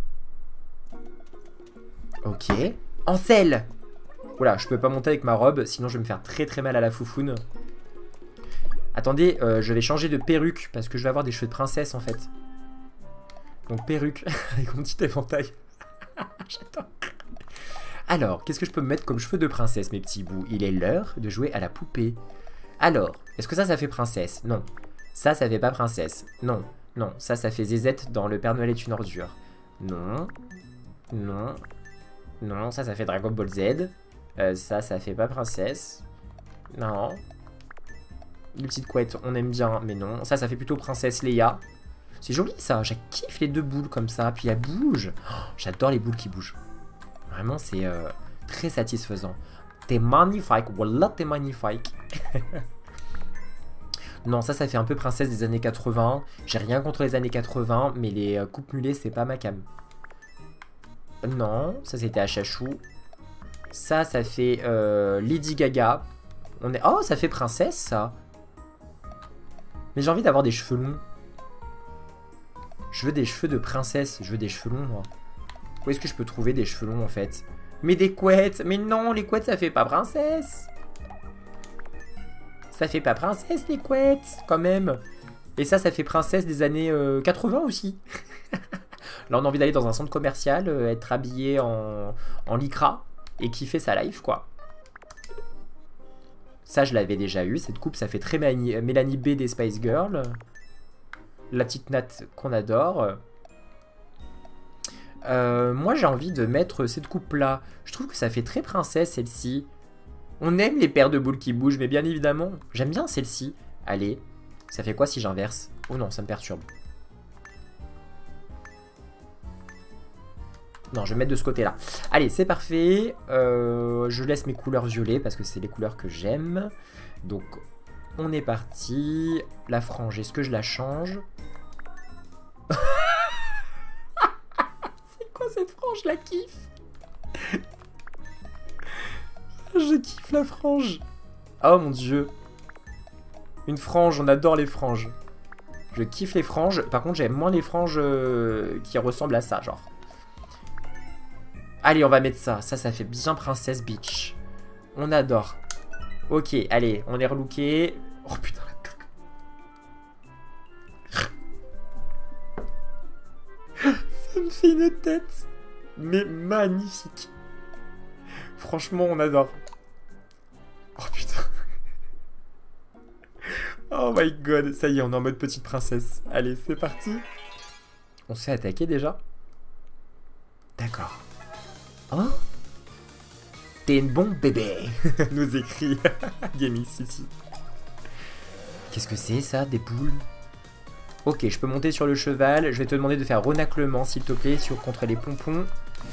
Ok. Ansel. Voilà, je peux pas monter avec ma robe, sinon je vais me faire très très mal à la foufoune. Attendez, je vais changer de perruque parce que je vais avoir des cheveux de princesse en fait. Donc perruque avec mon petit éventail. J'adore. Alors, qu'est-ce que je peux me mettre comme cheveux de princesse, mes petits bouts? Il est l'heure de jouer à la poupée. Alors, est-ce que ça fait princesse? Non. Ça fait pas princesse. Non. Non, ça fait zézette dans Le Père Noël est une ordure. Non. Non. Non, ça fait Dragon Ball Z. Ça fait pas princesse. Non. Les petites couettes, on aime bien, mais non. Ça fait plutôt princesse Leia. C'est joli ça, je kiffe les deux boules comme ça. Puis elles bougent. Oh, j'adore les boules qui bougent. Vraiment, c'est très satisfaisant. T'es magnifique, voilà, t'es magnifique. Non, ça fait un peu princesse des années 80. J'ai rien contre les années 80, mais les coupes mulets, c'est pas ma cam. Non, ça c'était à Chachou. Ça fait Lady Gaga. Oh, ça fait princesse, ça. Mais j'ai envie d'avoir des cheveux longs. Je veux des cheveux de princesse. Je veux des cheveux longs, moi. Où est-ce que je peux trouver des cheveux longs, en fait? Mais des couettes. Mais non, les couettes, ça fait pas princesse. Ça fait pas princesse, les couettes, quand même. Et ça fait princesse des années 80 aussi. Là, on a envie d'aller dans un centre commercial, être habillé en lycra et kiffer sa life, quoi. Ça, je l'avais déjà eu. Cette coupe, ça fait très Mélanie B des Spice Girls. La petite natte qu'on adore. Moi, j'ai envie de mettre cette coupe-là. Je trouve que ça fait très princesse, celle-ci. On aime les paires de boules qui bougent, mais bien évidemment, j'aime bien celle-ci. Allez, ça fait quoi si j'inverse? Oh non, ça me perturbe. Non, je vais mettre de ce côté-là. Allez, c'est parfait. Je laisse mes couleurs violet parce que c'est les couleurs que j'aime. Donc, on est parti. La frange, est-ce que je la change? C'est quoi cette frange? Je la kiffe. Je kiffe la frange. Oh mon dieu. Une frange, on adore les franges. Je kiffe les franges. Par contre, j'aime moins les franges qui ressemblent à ça, genre. Allez, on va mettre ça. Ça fait bien Princesse Beach. On adore. Ok, allez, on est relooké. Oh putain, la tête. Ça me fait une tête. Mais magnifique. Franchement, on adore. Oh putain. Oh my god. Ça y est, on est en mode petite princesse. Allez, c'est parti. On s'est attaqué déjà? D'accord. Oh? T'es une bombe bébé. Nous écrit Gaming City. Qu'est-ce que c'est ça, des poules? Ok, je peux monter sur le cheval. Je vais te demander de faire renaclement, s'il te plaît, contre les pompons.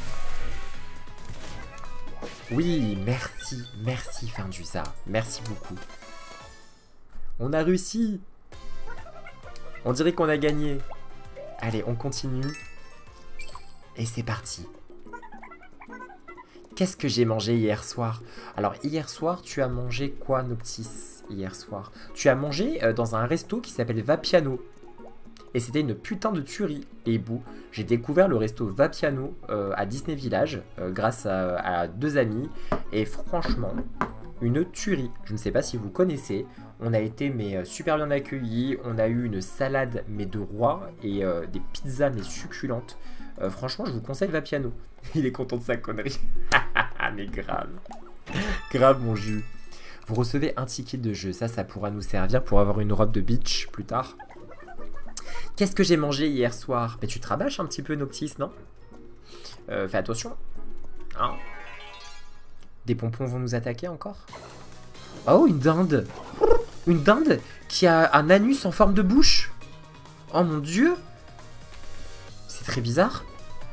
Oui, merci. Merci, Findusa. Merci beaucoup. On a réussi. On dirait qu'on a gagné. Allez, on continue. Et c'est parti. Qu'est-ce que j'ai mangé hier soir? Alors, hier soir, tu as mangé quoi, Noctis? Hier soir, tu as mangé dans un resto qui s'appelle Vapiano. Et c'était une putain de tuerie. Et bout, j'ai découvert le resto Vapiano à Disney Village grâce à deux amis. Et franchement, une tuerie. Je ne sais pas si vous connaissez. On a été super bien accueillis. On a eu une salade de roi et des pizzas succulentes. Franchement, je vous conseille Vapiano. Il est content de sa connerie. Mais grave. Grave mon jus. Vous recevez un ticket de jeu. Ça pourra nous servir pour avoir une robe de beach plus tard. Qu'est-ce que j'ai mangé hier soir? Mais tu te rabâches un petit peu, Noctis, non? Fais attention. Hein? Des pompons vont nous attaquer encore? Oh, une dinde! Une dinde qui a un anus en forme de bouche! Oh mon dieu! C'est très bizarre.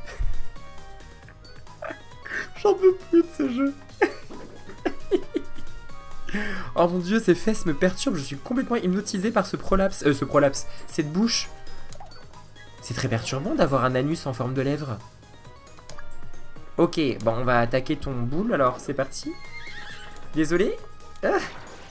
J'en peux plus de ce jeu. Oh mon dieu, ces fesses me perturbent. Je suis complètement hypnotisé par ce prolapse. Cette bouche. C'est très perturbant d'avoir un anus en forme de lèvre. Ok, bon, on va attaquer ton boule, alors c'est parti. Désolé. Ah.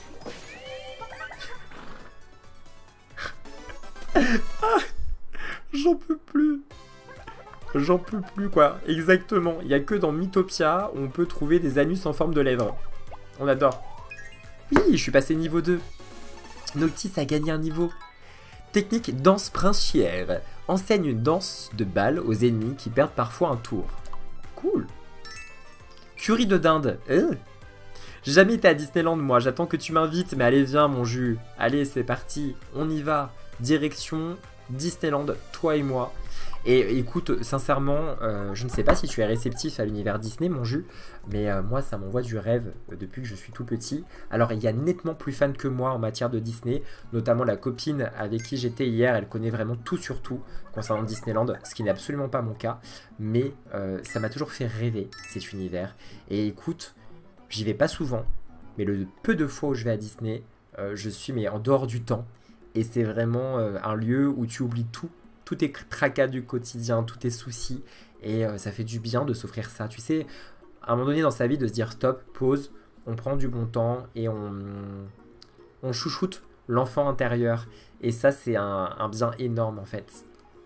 Ah. J'en peux plus. J'en peux plus, quoi. Exactement. Il n'y a que dans Mythopia où on peut trouver des anus en forme de lèvres. On adore. Oui, je suis passé niveau 2. Noctis a gagné un niveau. Technique danse princière. Enseigne une danse de balle aux ennemis qui perdent parfois un tour. Cool. Curry de dinde. J'ai jamais été à Disneyland, moi. J'attends que tu m'invites. Mais allez, viens, mon jus. Allez, c'est parti. On y va. Direction Disneyland, toi et moi. Et écoute, sincèrement, je ne sais pas si tu es réceptif à l'univers Disney, mon jus, mais moi, ça m'envoie du rêve depuis que je suis tout petit. Alors, il y a nettement plus fan que moi en matière de Disney, notamment la copine avec qui j'étais hier, elle connaît vraiment tout sur tout concernant Disneyland, ce qui n'est absolument pas mon cas, mais ça m'a toujours fait rêver, cet univers. Et écoute, j'y vais pas souvent, mais le peu de fois où je vais à Disney, je suis en dehors du temps, et c'est vraiment un lieu où tu oublies tout. Tous tes tracas du quotidien, tous tes soucis. Et ça fait du bien de s'offrir ça. Tu sais, à un moment donné dans sa vie, de se dire stop, pause, on prend du bon temps et on chouchoute l'enfant intérieur. Et ça, c'est un bien énorme en fait.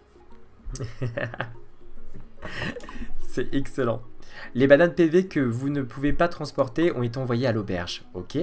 C'est excellent. Les bananes PV que vous ne pouvez pas transporter ont été envoyées à l'auberge. Ok.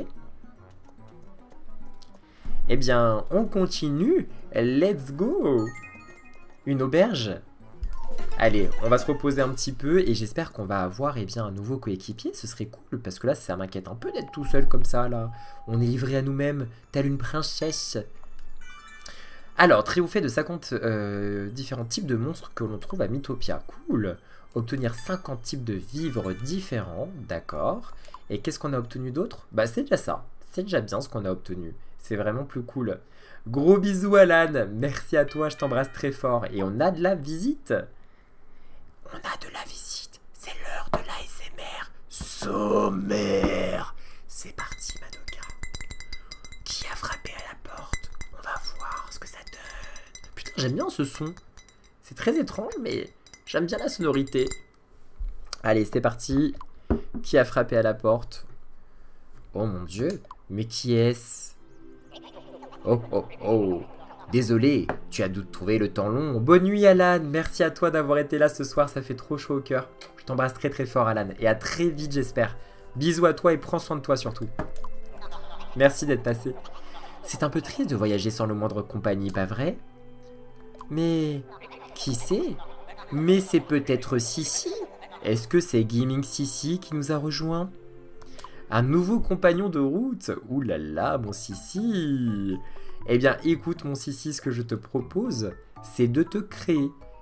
Eh bien, on continue. Let's go. Une auberge? Allez, on va se reposer un petit peu et j'espère qu'on va avoir un nouveau coéquipier. Ce serait cool parce que là, ça m'inquiète un peu d'être tout seul comme ça. Là, on est livré à nous-mêmes, telle une princesse. Alors, triompher de 50 différents types de monstres que l'on trouve à Mythopia. Cool. Obtenir 50 types de vivres différents. D'accord. Et qu'est-ce qu'on a obtenu d'autre? Bah, c'est déjà ça. C'est déjà bien ce qu'on a obtenu. C'est vraiment plus cool. Gros bisous Alan, merci à toi, je t'embrasse très fort. Et on a de la visite. On a de la visite, c'est l'heure de l'ASMR sommaire. C'est parti Madoka. Qui a frappé à la porte? On va voir ce que ça donne. Putain, j'aime bien ce son. C'est très étrange, mais j'aime bien la sonorité. Allez, c'est parti. Qui a frappé à la porte? Oh mon dieu, mais qui est-ce? Oh, oh, oh. Désolé, tu as dû trouver le temps long. Bonne nuit, Alan. Merci à toi d'avoir été là ce soir. Ça fait trop chaud au cœur. Je t'embrasse très très fort, Alan. Et à très vite, j'espère. Bisous à toi et prends soin de toi surtout. Merci d'être passé. C'est un peu triste de voyager sans le moindre compagnie, pas vrai? Mais qui c'est? Mais c'est peut-être Sissi. Est-ce que c'est Gaming Sissi qui nous a rejoints? Un nouveau compagnon de route. Ouh là là, mon Sissi. Eh bien, écoute, mon Sissi, ce que je te propose, c'est de te créer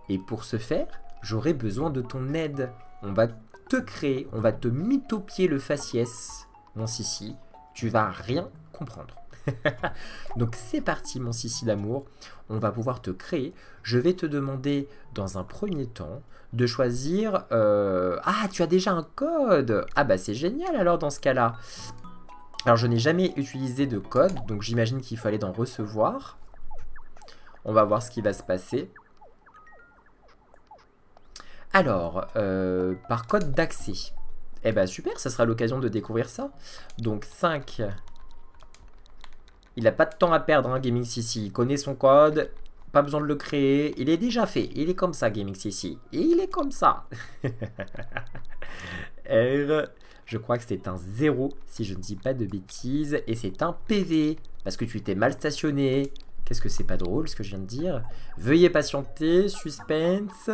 Et pour ce faire, j'aurai besoin de ton aide. On va te créer, on va te mythopier le faciès, mon Sissi. Tu vas rien comprendre. Donc c'est parti, mon Sissi d'amour. On va pouvoir te créer. Je vais te demander, dans un premier temps, de choisir... Ah, tu as déjà un code. Ah bah c'est génial alors dans ce cas-là. Alors je n'ai jamais utilisé de code, donc j'imagine qu'il fallait d'en recevoir. On va voir ce qui va se passer. Alors, par code d'accès. Eh ben super, ça sera l'occasion de découvrir ça. Donc 5. Il n'a pas de temps à perdre, hein, Gaming Sissi. Il connaît son code, pas besoin de le créer. Il est déjà fait. Il est comme ça, Gaming Sissi. Il est comme ça. R, je crois que c'est un 0, si je ne dis pas de bêtises. Et c'est un PV, parce que tu t'es mal stationné. Qu'est-ce que c'est pas drôle, ce que je viens de dire? Veuillez patienter, suspense.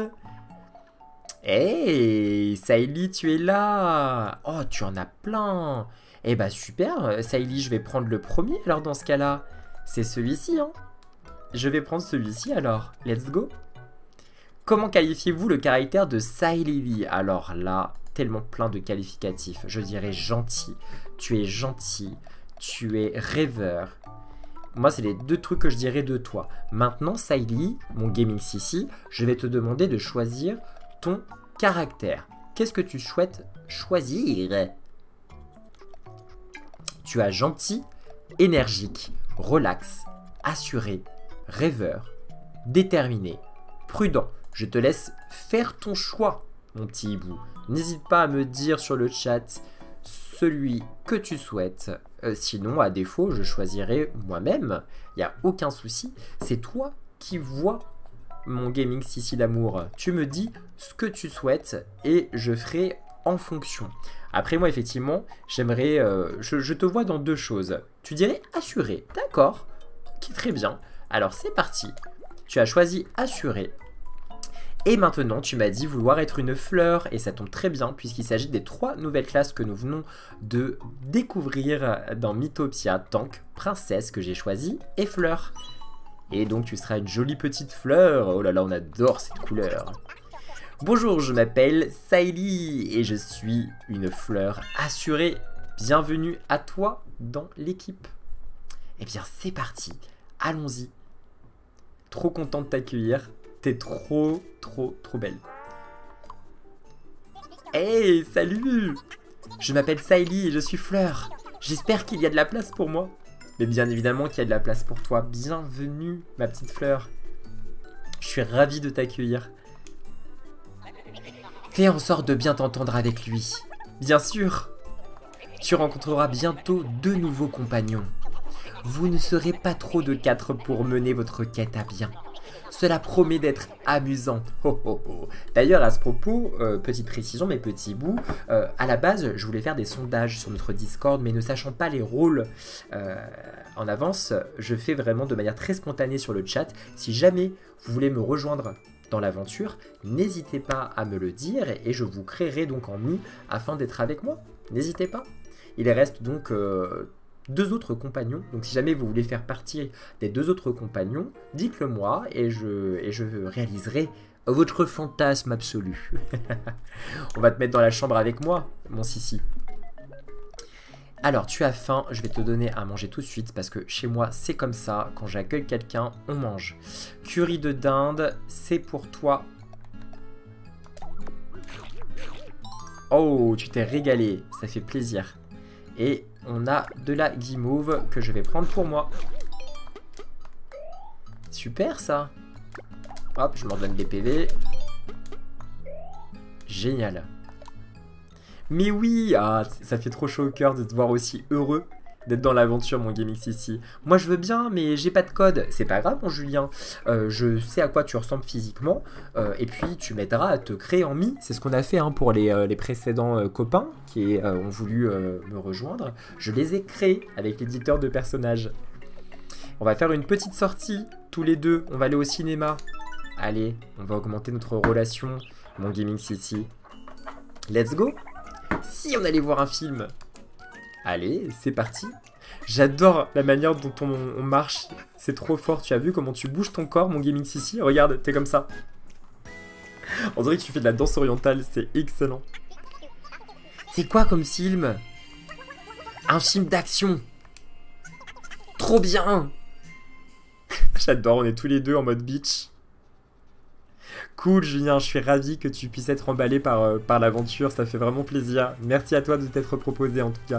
Hey, Saïli, tu es là. Oh, tu en as plein. Eh bah super, Saïli, je vais prendre le premier alors dans ce cas-là. C'est celui-ci, hein. Je vais prendre celui-ci alors. Let's go. Comment qualifiez-vous le caractère de Saïli? Alors là, tellement plein de qualificatifs. Je dirais gentil. Tu es gentil. Tu es rêveur. Moi, c'est les deux trucs que je dirais de toi. Maintenant, Saïli, mon Gaming Sissi, je vais te demander de choisir ton caractère. Qu'est-ce que tu souhaites choisir? Tu as gentil, énergique, relax, assuré, rêveur, déterminé, prudent. Je te laisse faire ton choix, mon petit hibou. N'hésite pas à me dire sur le chat celui que tu souhaites. Sinon, à défaut, je choisirai moi-même. Il n'y a aucun souci. C'est toi qui vois mon Gaming Sissi d'amour. Tu me dis ce que tu souhaites et je ferai en fonction. Après moi, effectivement, j'aimerais... je te vois dans deux choses. Tu dirais assuré. D'accord. Ok, très bien. Alors, c'est parti. Tu as choisi assuré. Et maintenant, tu m'as dit vouloir être une fleur. Et ça tombe très bien puisqu'il s'agit des 3 nouvelles classes que nous venons de découvrir dans Mythopia. Tank, princesse que j'ai choisi et fleur. Et donc, tu seras une jolie petite fleur. Oh là là, on adore cette couleur. Bonjour, je m'appelle Saïli et je suis une fleur assurée. Bienvenue à toi dans l'équipe. Eh bien, c'est parti. Allons-y. Trop content de t'accueillir. T'es trop belle. Hey, salut! Je m'appelle Saïli et je suis fleur. J'espère qu'il y a de la place pour moi. Mais bien évidemment qu'il y a de la place pour toi. Bienvenue, ma petite fleur. Je suis ravi de t'accueillir. Fais en sorte de bien t'entendre avec lui. Bien sûr. Tu rencontreras bientôt 2 nouveaux compagnons. Vous ne serez pas trop de 4 pour mener votre quête à bien. Cela promet d'être amusant. Oh, oh, oh. D'ailleurs, à ce propos, petite précision, mes petits bouts, à la base, je voulais faire des sondages sur notre Discord, mais ne sachant pas les rôles en avance, je fais vraiment de manière très spontanée sur le chat. Si jamais vous voulez me rejoindre dans l'aventure, n'hésitez pas à me le dire et je vous créerai donc en mi afin d'être avec moi. N'hésitez pas. Il reste donc 2 autres compagnons, donc si jamais vous voulez faire partie des 2 autres compagnons, dites-le moi et je réaliserai votre fantasme absolu. On va te mettre dans la chambre avec moi, mon Sissi. Alors, tu as faim, je vais te donner à manger tout de suite parce que chez moi, c'est comme ça, quand j'accueille quelqu'un, on mange. Curry de dinde, c'est pour toi. Oh, tu t'es régalé, ça fait plaisir. Et on a de la guimauve que je vais prendre pour moi. Super ça. Hop, je m'en donne des PV. Génial. Mais oui, ah, ça fait trop chaud au cœur de te voir aussi heureux d'être dans l'aventure, mon Gaming Sissi. Moi, je veux bien, mais j'ai pas de code. C'est pas grave, mon Julien. Je sais à quoi tu ressembles physiquement. Et puis, tu m'aideras à te créer en mi. C'est ce qu'on a fait hein, pour les précédents copains qui ont voulu me rejoindre. Je les ai créés avec l'éditeur de personnages. On va faire une petite sortie, tous les deux. On va aller au cinéma. Allez, on va augmenter notre relation, mon Gaming Sissi. Let's go. Si on allait voir un film. Allez, c'est parti. J'adore la manière dont on marche. C'est trop fort. Tu as vu comment tu bouges ton corps, mon Gaming Sissi? Regarde, t'es comme ça. On dirait que tu fais de la danse orientale, c'est excellent. C'est quoi comme film? Un film d'action. Trop bien. J'adore, on est tous les deux en mode beach. Cool Julien, je suis ravi que tu puisses être emballé par l'aventure, ça fait vraiment plaisir. Merci à toi de t'être proposé en tout cas.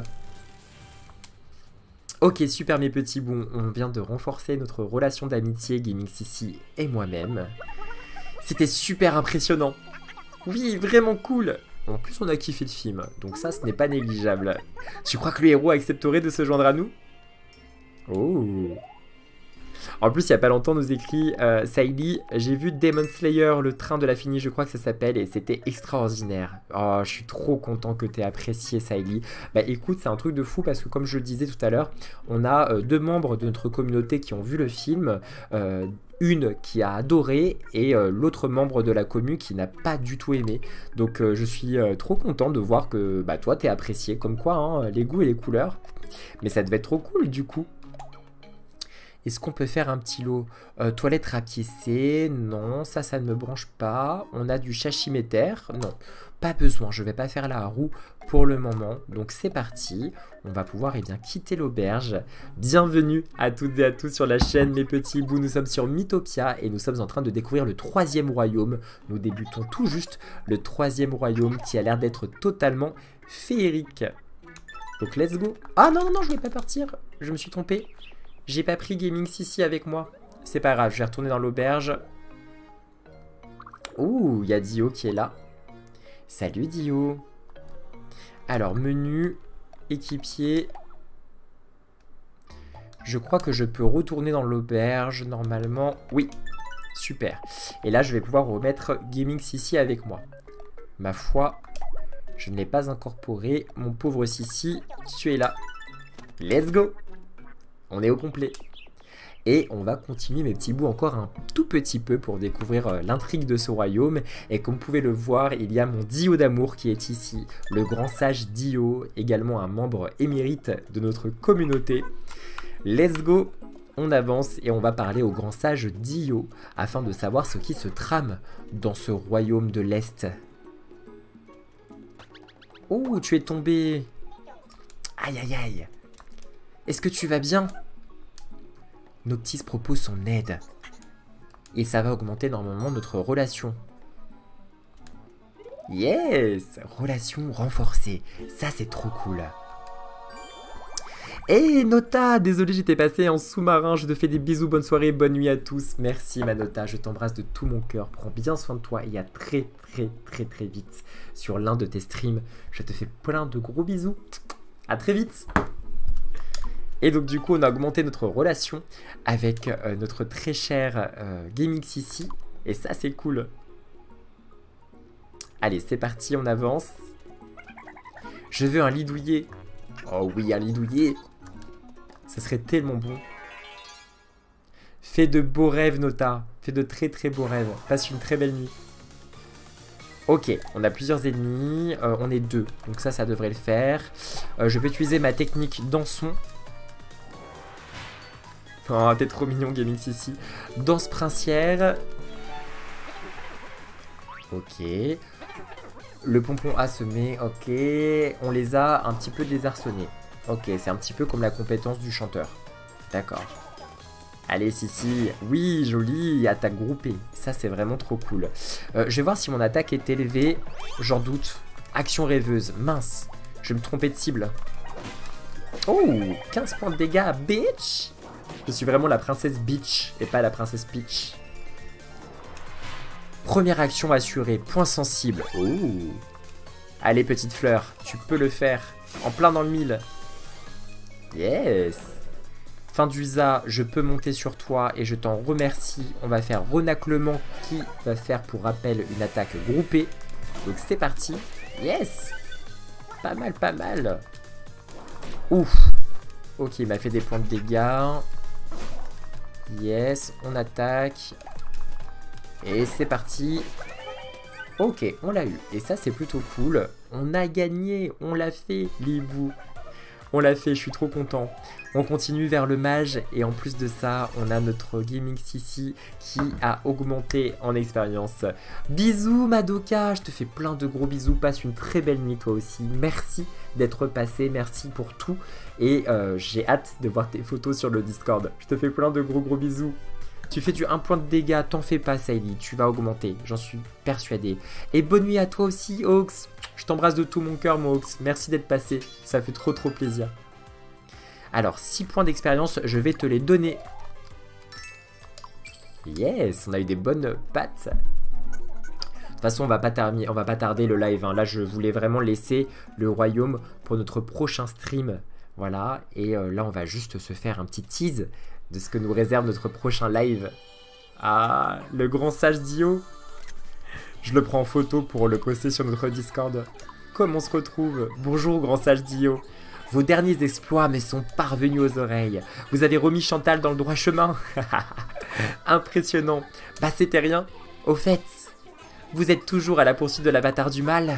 Ok, super mes petits bons, on vient de renforcer notre relation d'amitié Gaming Sissi et moi-même. C'était super impressionnant. Oui, vraiment cool. En plus on a kiffé le film, donc ça ce n'est pas négligeable. Tu crois que le héros accepterait de se joindre à nous? Oh. En plus, il n'y a pas longtemps, nous écrit Saïli, j'ai vu Demon Slayer, le train de l'infini, je crois que ça s'appelle, et c'était extraordinaire. Oh, je suis trop content que tu aies apprécié Saïli. Bah écoute, c'est un truc de fou parce que comme je le disais tout à l'heure, on a deux membres de notre communauté qui ont vu le film, une qui a adoré et l'autre membre de la commu qui n'a pas du tout aimé. Donc je suis trop content de voir que bah, toi, t'es apprécié, comme quoi, hein, les goûts et les couleurs. Mais ça devait être trop cool du coup. Est-ce qu'on peut faire un petit lot toilette rapiécée? Non, ça ne me branche pas. On a du chachiméter? Non, pas besoin. Je ne vais pas faire la roue pour le moment. Donc c'est parti. On va pouvoir bien quitter l'auberge. Bienvenue à toutes et à tous sur la chaîne, mes petits bouts. Nous sommes sur Mythopia et nous sommes en train de découvrir le 3e royaume. Nous débutons tout juste le 3e royaume qui a l'air d'être totalement féerique. Donc let's go. Ah non, non, non, je ne vais pas partir. Je me suis trompé. J'ai pas pris Gaming Sissi avec moi. C'est pas grave, je vais retourner dans l'auberge. Ouh, il y a Dio qui est là. Salut Dio. Alors, menu, équipier. Je crois que je peux retourner dans l'auberge normalement. Oui, super. Et là, je vais pouvoir remettre Gaming Sissi avec moi. Ma foi, je ne l'ai pas incorporé. Mon pauvre Sissi, tu es là. Let's go. On est au complet. Et on va continuer mes petits bouts encore un tout petit peu pour découvrir l'intrigue de ce royaume. Et comme vous pouvez le voir, il y a mon Dio d'amour qui est ici. Le grand sage Dio, également un membre émérite de notre communauté. Let's go. On avance et on va parler au grand sage Dio afin de savoir ce qui se trame dans ce royaume de l'Est. Oh, tu es tombé. Aïe aïe aïe. Est-ce que tu vas bien? Noctis propose son aide. Et ça va augmenter normalement notre relation. Yes! Relation renforcée. Ça, c'est trop cool. Hey Nota! Désolé, j'étais passé en sous-marin. Je te fais des bisous. Bonne soirée, bonne nuit à tous. Merci ma Nota. Je t'embrasse de tout mon cœur. Prends bien soin de toi. Et à très vite sur l'un de tes streams. Je te fais plein de gros bisous. À très vite! Et donc du coup on a augmenté notre relation avec notre très cher Gaming Sissi. Et ça c'est cool. Allez c'est parti, on avance. Je veux un lit douillet. Oh oui un lit douillet. Ça serait tellement bon. Fais de beaux rêves Nota. Fais de très beaux rêves. Passe une très belle nuit. Ok, on a plusieurs ennemis. On est 2. Donc ça devrait le faire. Je vais utiliser ma technique danson. Oh, t'es trop mignon, Gaming Sissi. Danse princière. Ok. Le pompon A se met. Ok. On les a un petit peu désarçonnés. Ok, c'est un petit peu comme la compétence du chanteur. D'accord. Allez, Sissi. Oui, joli. Attaque groupée. Ça, c'est vraiment trop cool. Je vais voir si mon attaque est élevée. J'en doute. Action rêveuse. Mince. Je vais me tromper de cible. Oh, 15 points de dégâts, bitch. Je suis vraiment la princesse Beach et pas la princesse Peach. Première action assurée, point sensible. Oh. Allez petite fleur, tu peux le faire. En plein dans le mille. Yes. Fin d'usa, je peux monter sur toi et je t'en remercie. On va faire renaclement qui va faire pour rappel une attaque groupée. Donc c'est parti. Yes. Pas mal, pas mal. Ouf. Ok, il m'a fait des points de dégâts. Yes, on attaque. Et c'est parti. Ok, on l'a eu. Et ça, c'est plutôt cool. On a gagné, on l'a fait, Libou. On l'a fait, je suis trop content. On continue vers le mage et en plus de ça, on a notre Gaming Sissi qui a augmenté en expérience. Bisous Madoka, je te fais plein de gros bisous, passe une très belle nuit toi aussi. Merci d'être passé, merci pour tout et j'ai hâte de voir tes photos sur le Discord. Je te fais plein de gros bisous. Tu fais du 1 point de dégâts, t'en fais pas Saïli, tu vas augmenter, j'en suis persuadé. Et bonne nuit à toi aussi Ox, je t'embrasse de tout mon cœur mon Ox, merci d'être passé, ça fait trop plaisir. Alors 6 points d'expérience, je vais te les donner. Yes, on a eu des bonnes pattes. De toute façon, on va pas tarder le live, hein. Là, je voulais vraiment laisser le royaume pour notre prochain stream. Voilà, et là, on va juste se faire un petit tease de ce que nous réserve notre prochain live. Ah, le grand sage Dio. Je le prends en photo pour le poster sur notre Discord. Comme on se retrouve? Bonjour, grand sage Dio. Vos derniers exploits me sont parvenus aux oreilles. Vous avez remis Chantal dans le droit chemin. Impressionnant. Bah, c'était rien. Au fait, vous êtes toujours à la poursuite de l'avatar du mal.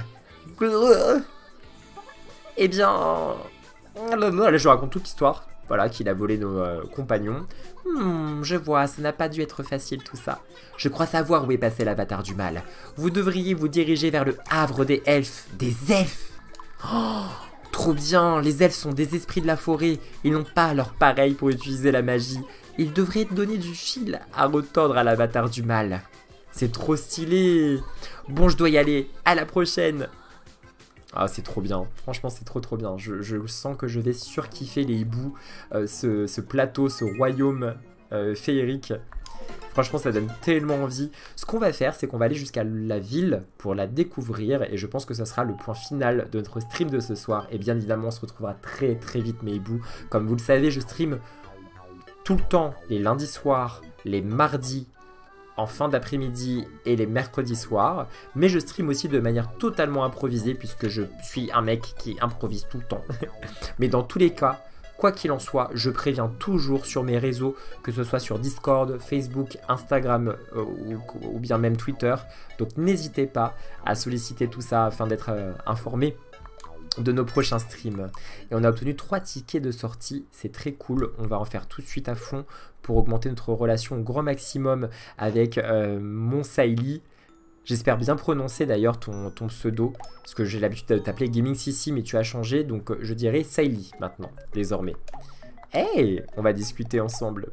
Eh bien... Là, je raconte toute l'histoire. Voilà, qu'il a volé nos compagnons. Je vois, ça n'a pas dû être facile tout ça. Je crois savoir où est passé l'avatar du mal. Vous devriez vous diriger vers le havre des elfes. Des elfes! Oh, trop bien, les elfes sont des esprits de la forêt. Ils n'ont pas leur pareil pour utiliser la magie. Ils devraient donner du fil à retordre à l'avatar du mal. C'est trop stylé. Bon, je dois y aller. À la prochaine. Ah, c'est trop bien. Franchement, c'est trop bien. Je sens que je vais surkiffer les hiboux, ce plateau, ce royaume féerique. Franchement, ça donne tellement envie. Ce qu'on va faire, c'est qu'on va aller jusqu'à la ville pour la découvrir. Et je pense que ce sera le point final de notre stream de ce soir. Et bien évidemment, on se retrouvera très vite, mes hiboux. Comme vous le savez, je stream tout le temps, les lundis soirs, les mardis, en fin d'après-midi et les mercredis soirs, mais je stream aussi de manière totalement improvisée puisque je suis un mec qui improvise tout le temps. Mais dans tous les cas, quoi qu'il en soit, je préviens toujours sur mes réseaux, que ce soit sur Discord, Facebook, Instagram ou bien même Twitter. Donc n'hésitez pas à solliciter tout ça afin d'être informé de nos prochains streams. Et on a obtenu 3 tickets de sortie, c'est très cool, on va en faire tout de suite à fond pour augmenter notre relation au grand maximum avec mon Saïli. J'espère bien prononcer d'ailleurs ton pseudo, parce que j'ai l'habitude de t'appeler Gaming Sissi, mais tu as changé, donc je dirais Saïli maintenant, désormais. Hey, on va discuter ensemble.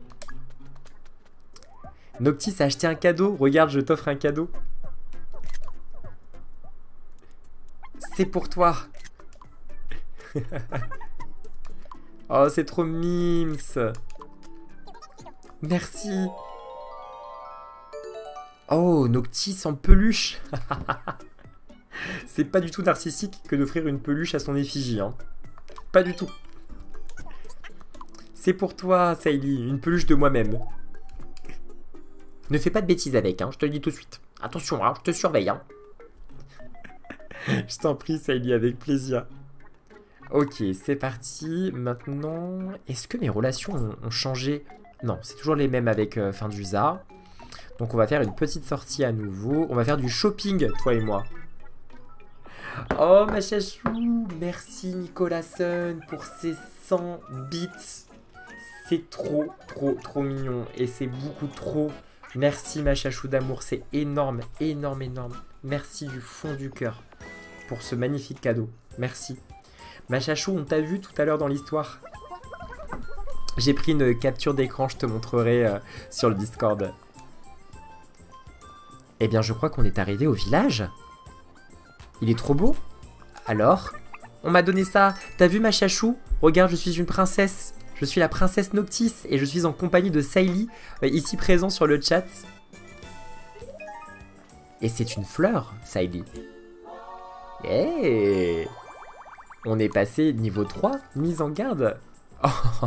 Noctis a acheté un cadeau, regarde, je t'offre un cadeau. C'est pour toi. Oh, c'est trop mimes. Merci. Oh, Noctis en peluche. C'est pas du tout narcissique que d'offrir une peluche à son effigie, hein. Pas du tout. C'est pour toi, Saïli, une peluche de moi-même. Ne fais pas de bêtises avec, hein, je te le dis tout de suite. Attention, hein, je te surveille, hein. Je t'en prie, Saïli, avec plaisir. Ok, c'est parti. Maintenant, est-ce que mes relations ont changé? Non, c'est toujours les mêmes avec Findusa. Donc on va faire une petite sortie à nouveau. On va faire du shopping, toi et moi. Oh, ma chachou. Merci, Nicolasson, pour ces 100 bits. C'est trop mignon. Et c'est beaucoup trop. Merci, ma chachou d'amour. C'est énorme. Merci du fond du cœur pour ce magnifique cadeau. Merci. Ma chachou, on t'a vu tout à l'heure dans l'histoire. J'ai pris une capture d'écran, je te montrerai sur le Discord. Eh bien, je crois qu'on est arrivé au village. Il est trop beau. Alors, on m'a donné ça. T'as vu ma chachou? Regarde, je suis une princesse. Je suis la princesse Noctis et je suis en compagnie de Saïli, ici présent sur le chat. Et c'est une fleur, Saïli. Hey! On est passé niveau 3, mise en garde. Oh,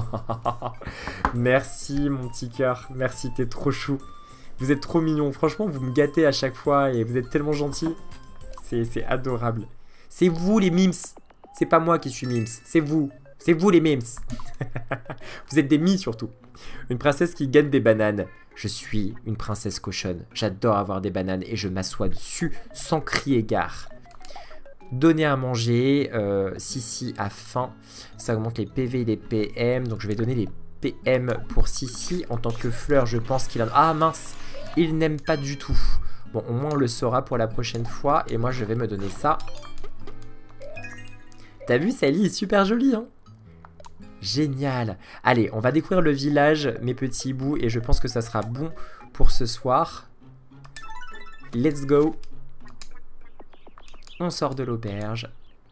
merci mon petit cœur, merci, t'es trop chou. Vous êtes trop mignon, franchement vous me gâtez à chaque fois et vous êtes tellement gentils. C'est adorable. C'est vous les mimes, c'est pas moi qui suis mimes, c'est vous les mimes. Vous êtes des mi surtout. Une princesse qui gagne des bananes. Je suis une princesse cochonne, j'adore avoir des bananes et je m'assois dessus sans crier gare. Donner à manger. Sissi a faim. Ça augmente les PV et les PM. Donc je vais donner les PM pour Sissi. En tant que fleur, je pense qu'il a... Ah mince, il n'aime pas du tout. Bon, au moins on le saura pour la prochaine fois. Et moi, je vais me donner ça. T'as vu, Sally est super jolie, hein? Génial. Allez, on va découvrir le village, mes petits bouts. Et je pense que ça sera bon pour ce soir. Let's go. On sort de l'auberge.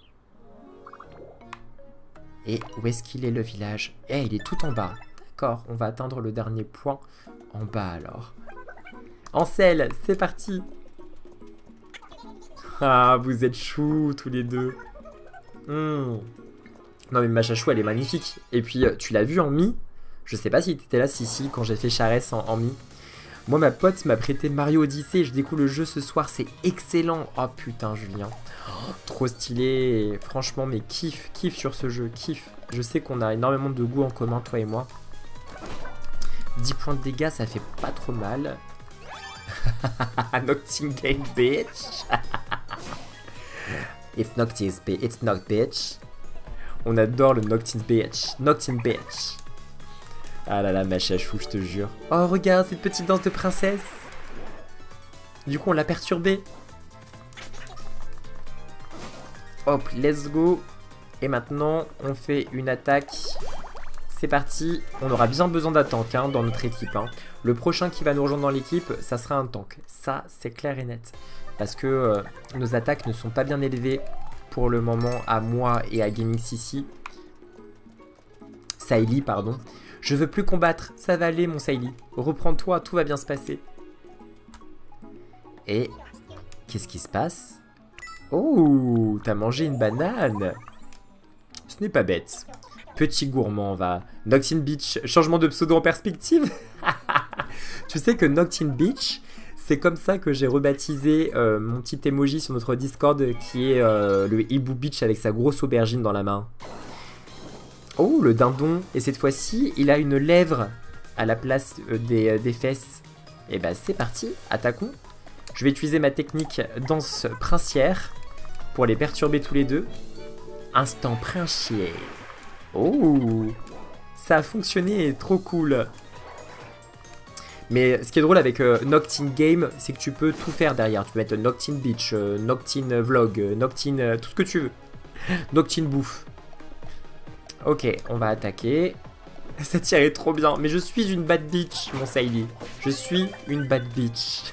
Et où est-ce qu'il est le village? Eh, il est tout en bas. D'accord, on va atteindre le dernier point en bas alors. Ansel, c'est parti. Ah, vous êtes choux tous les deux. Non mais ma chachou, elle est magnifique. Et puis, tu l'as vu en mi? Je sais pas si t'étais là, si, quand j'ai fait Charès en mi. Moi, ma pote m'a prêté Mario Odyssey et je découvre le jeu ce soir. C'est excellent. Oh putain, Julien. Oh, trop stylé. Et franchement, mais kiffe sur ce jeu. Kiffe. Je sais qu'on a énormément de goût en commun, toi et moi. 10 points de dégâts, ça fait pas trop mal. Nocting Game, bitch. It's not bitch. On adore le Nocting bitch. Nocting bitch. Ah là là, ma chachou, je te jure. Oh, regarde cette petite danse de princesse. Du coup, on l'a perturbée. Hop, let's go. Et maintenant, on fait une attaque. C'est parti. On aura bien besoin d'un tank hein, dans notre équipe. Hein. Le prochain qui va nous rejoindre dans l'équipe, ça sera un tank. Ça, c'est clair et net. Parce que nos attaques ne sont pas bien élevées pour le moment à moi et à Gaming Sissi. Saïli, pardon. Je veux plus combattre, ça va aller mon Saïli. Reprends-toi, tout va bien se passer. Et qu'est-ce qui se passe? Oh, t'as mangé une banane. Ce n'est pas bête. Petit gourmand, va. Noctin Beach, changement de pseudo en perspective. Tu sais que Noctin Beach, c'est comme ça que j'ai rebaptisé mon petit emoji sur notre Discord qui est le Hibou Beach avec sa grosse aubergine dans la main. Oh, le dindon. Et cette fois-ci, il a une lèvre à la place des fesses. Et bah, c'est parti. Attaquons. Je vais utiliser ma technique danse princière pour les perturber tous les deux. Instant princier. Oh, ça a fonctionné. Trop cool. Mais ce qui est drôle avec Noctin Game, c'est que tu peux tout faire derrière. Tu peux mettre Noctin Beach, Noctin Vlog, Noctin... tout ce que tu veux. Noctin Bouffe. Ok, on va attaquer. Ça tirait trop bien. Mais je suis une bad bitch, mon Saïli. Je suis une bad bitch.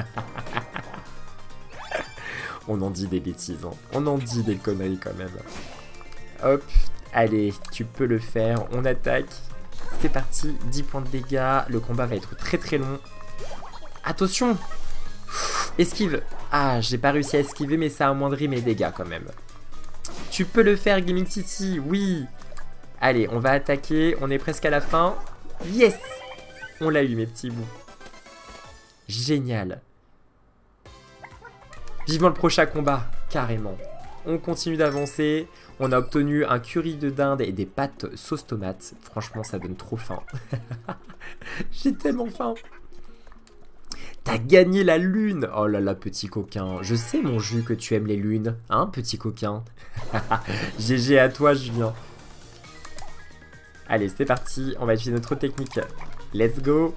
On en dit des bêtises. Hein. On en dit des conneries quand même. Hop. Allez, tu peux le faire. On attaque. C'est parti. 10 points de dégâts. Le combat va être très très long. Attention. Esquive. Ah, j'ai pas réussi à esquiver, mais ça a amoindri mes dégâts quand même. Tu peux le faire, Gaming Sissi. Oui. Allez, on va attaquer. On est presque à la fin. Yes! On l'a eu, mes petits bouts. Génial. Vivement le prochain combat. Carrément. On continue d'avancer. On a obtenu un curry de dinde et des pâtes sauce tomate. Franchement, ça donne trop faim. J'ai tellement faim. T'as gagné la lune. Oh là là, petit coquin. Je sais, mon jus, que tu aimes les lunes. Hein, petit coquin? GG à toi, Julien. Allez, c'est parti. On va utiliser notre technique. Let's go.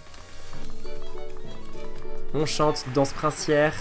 On chante danse princière.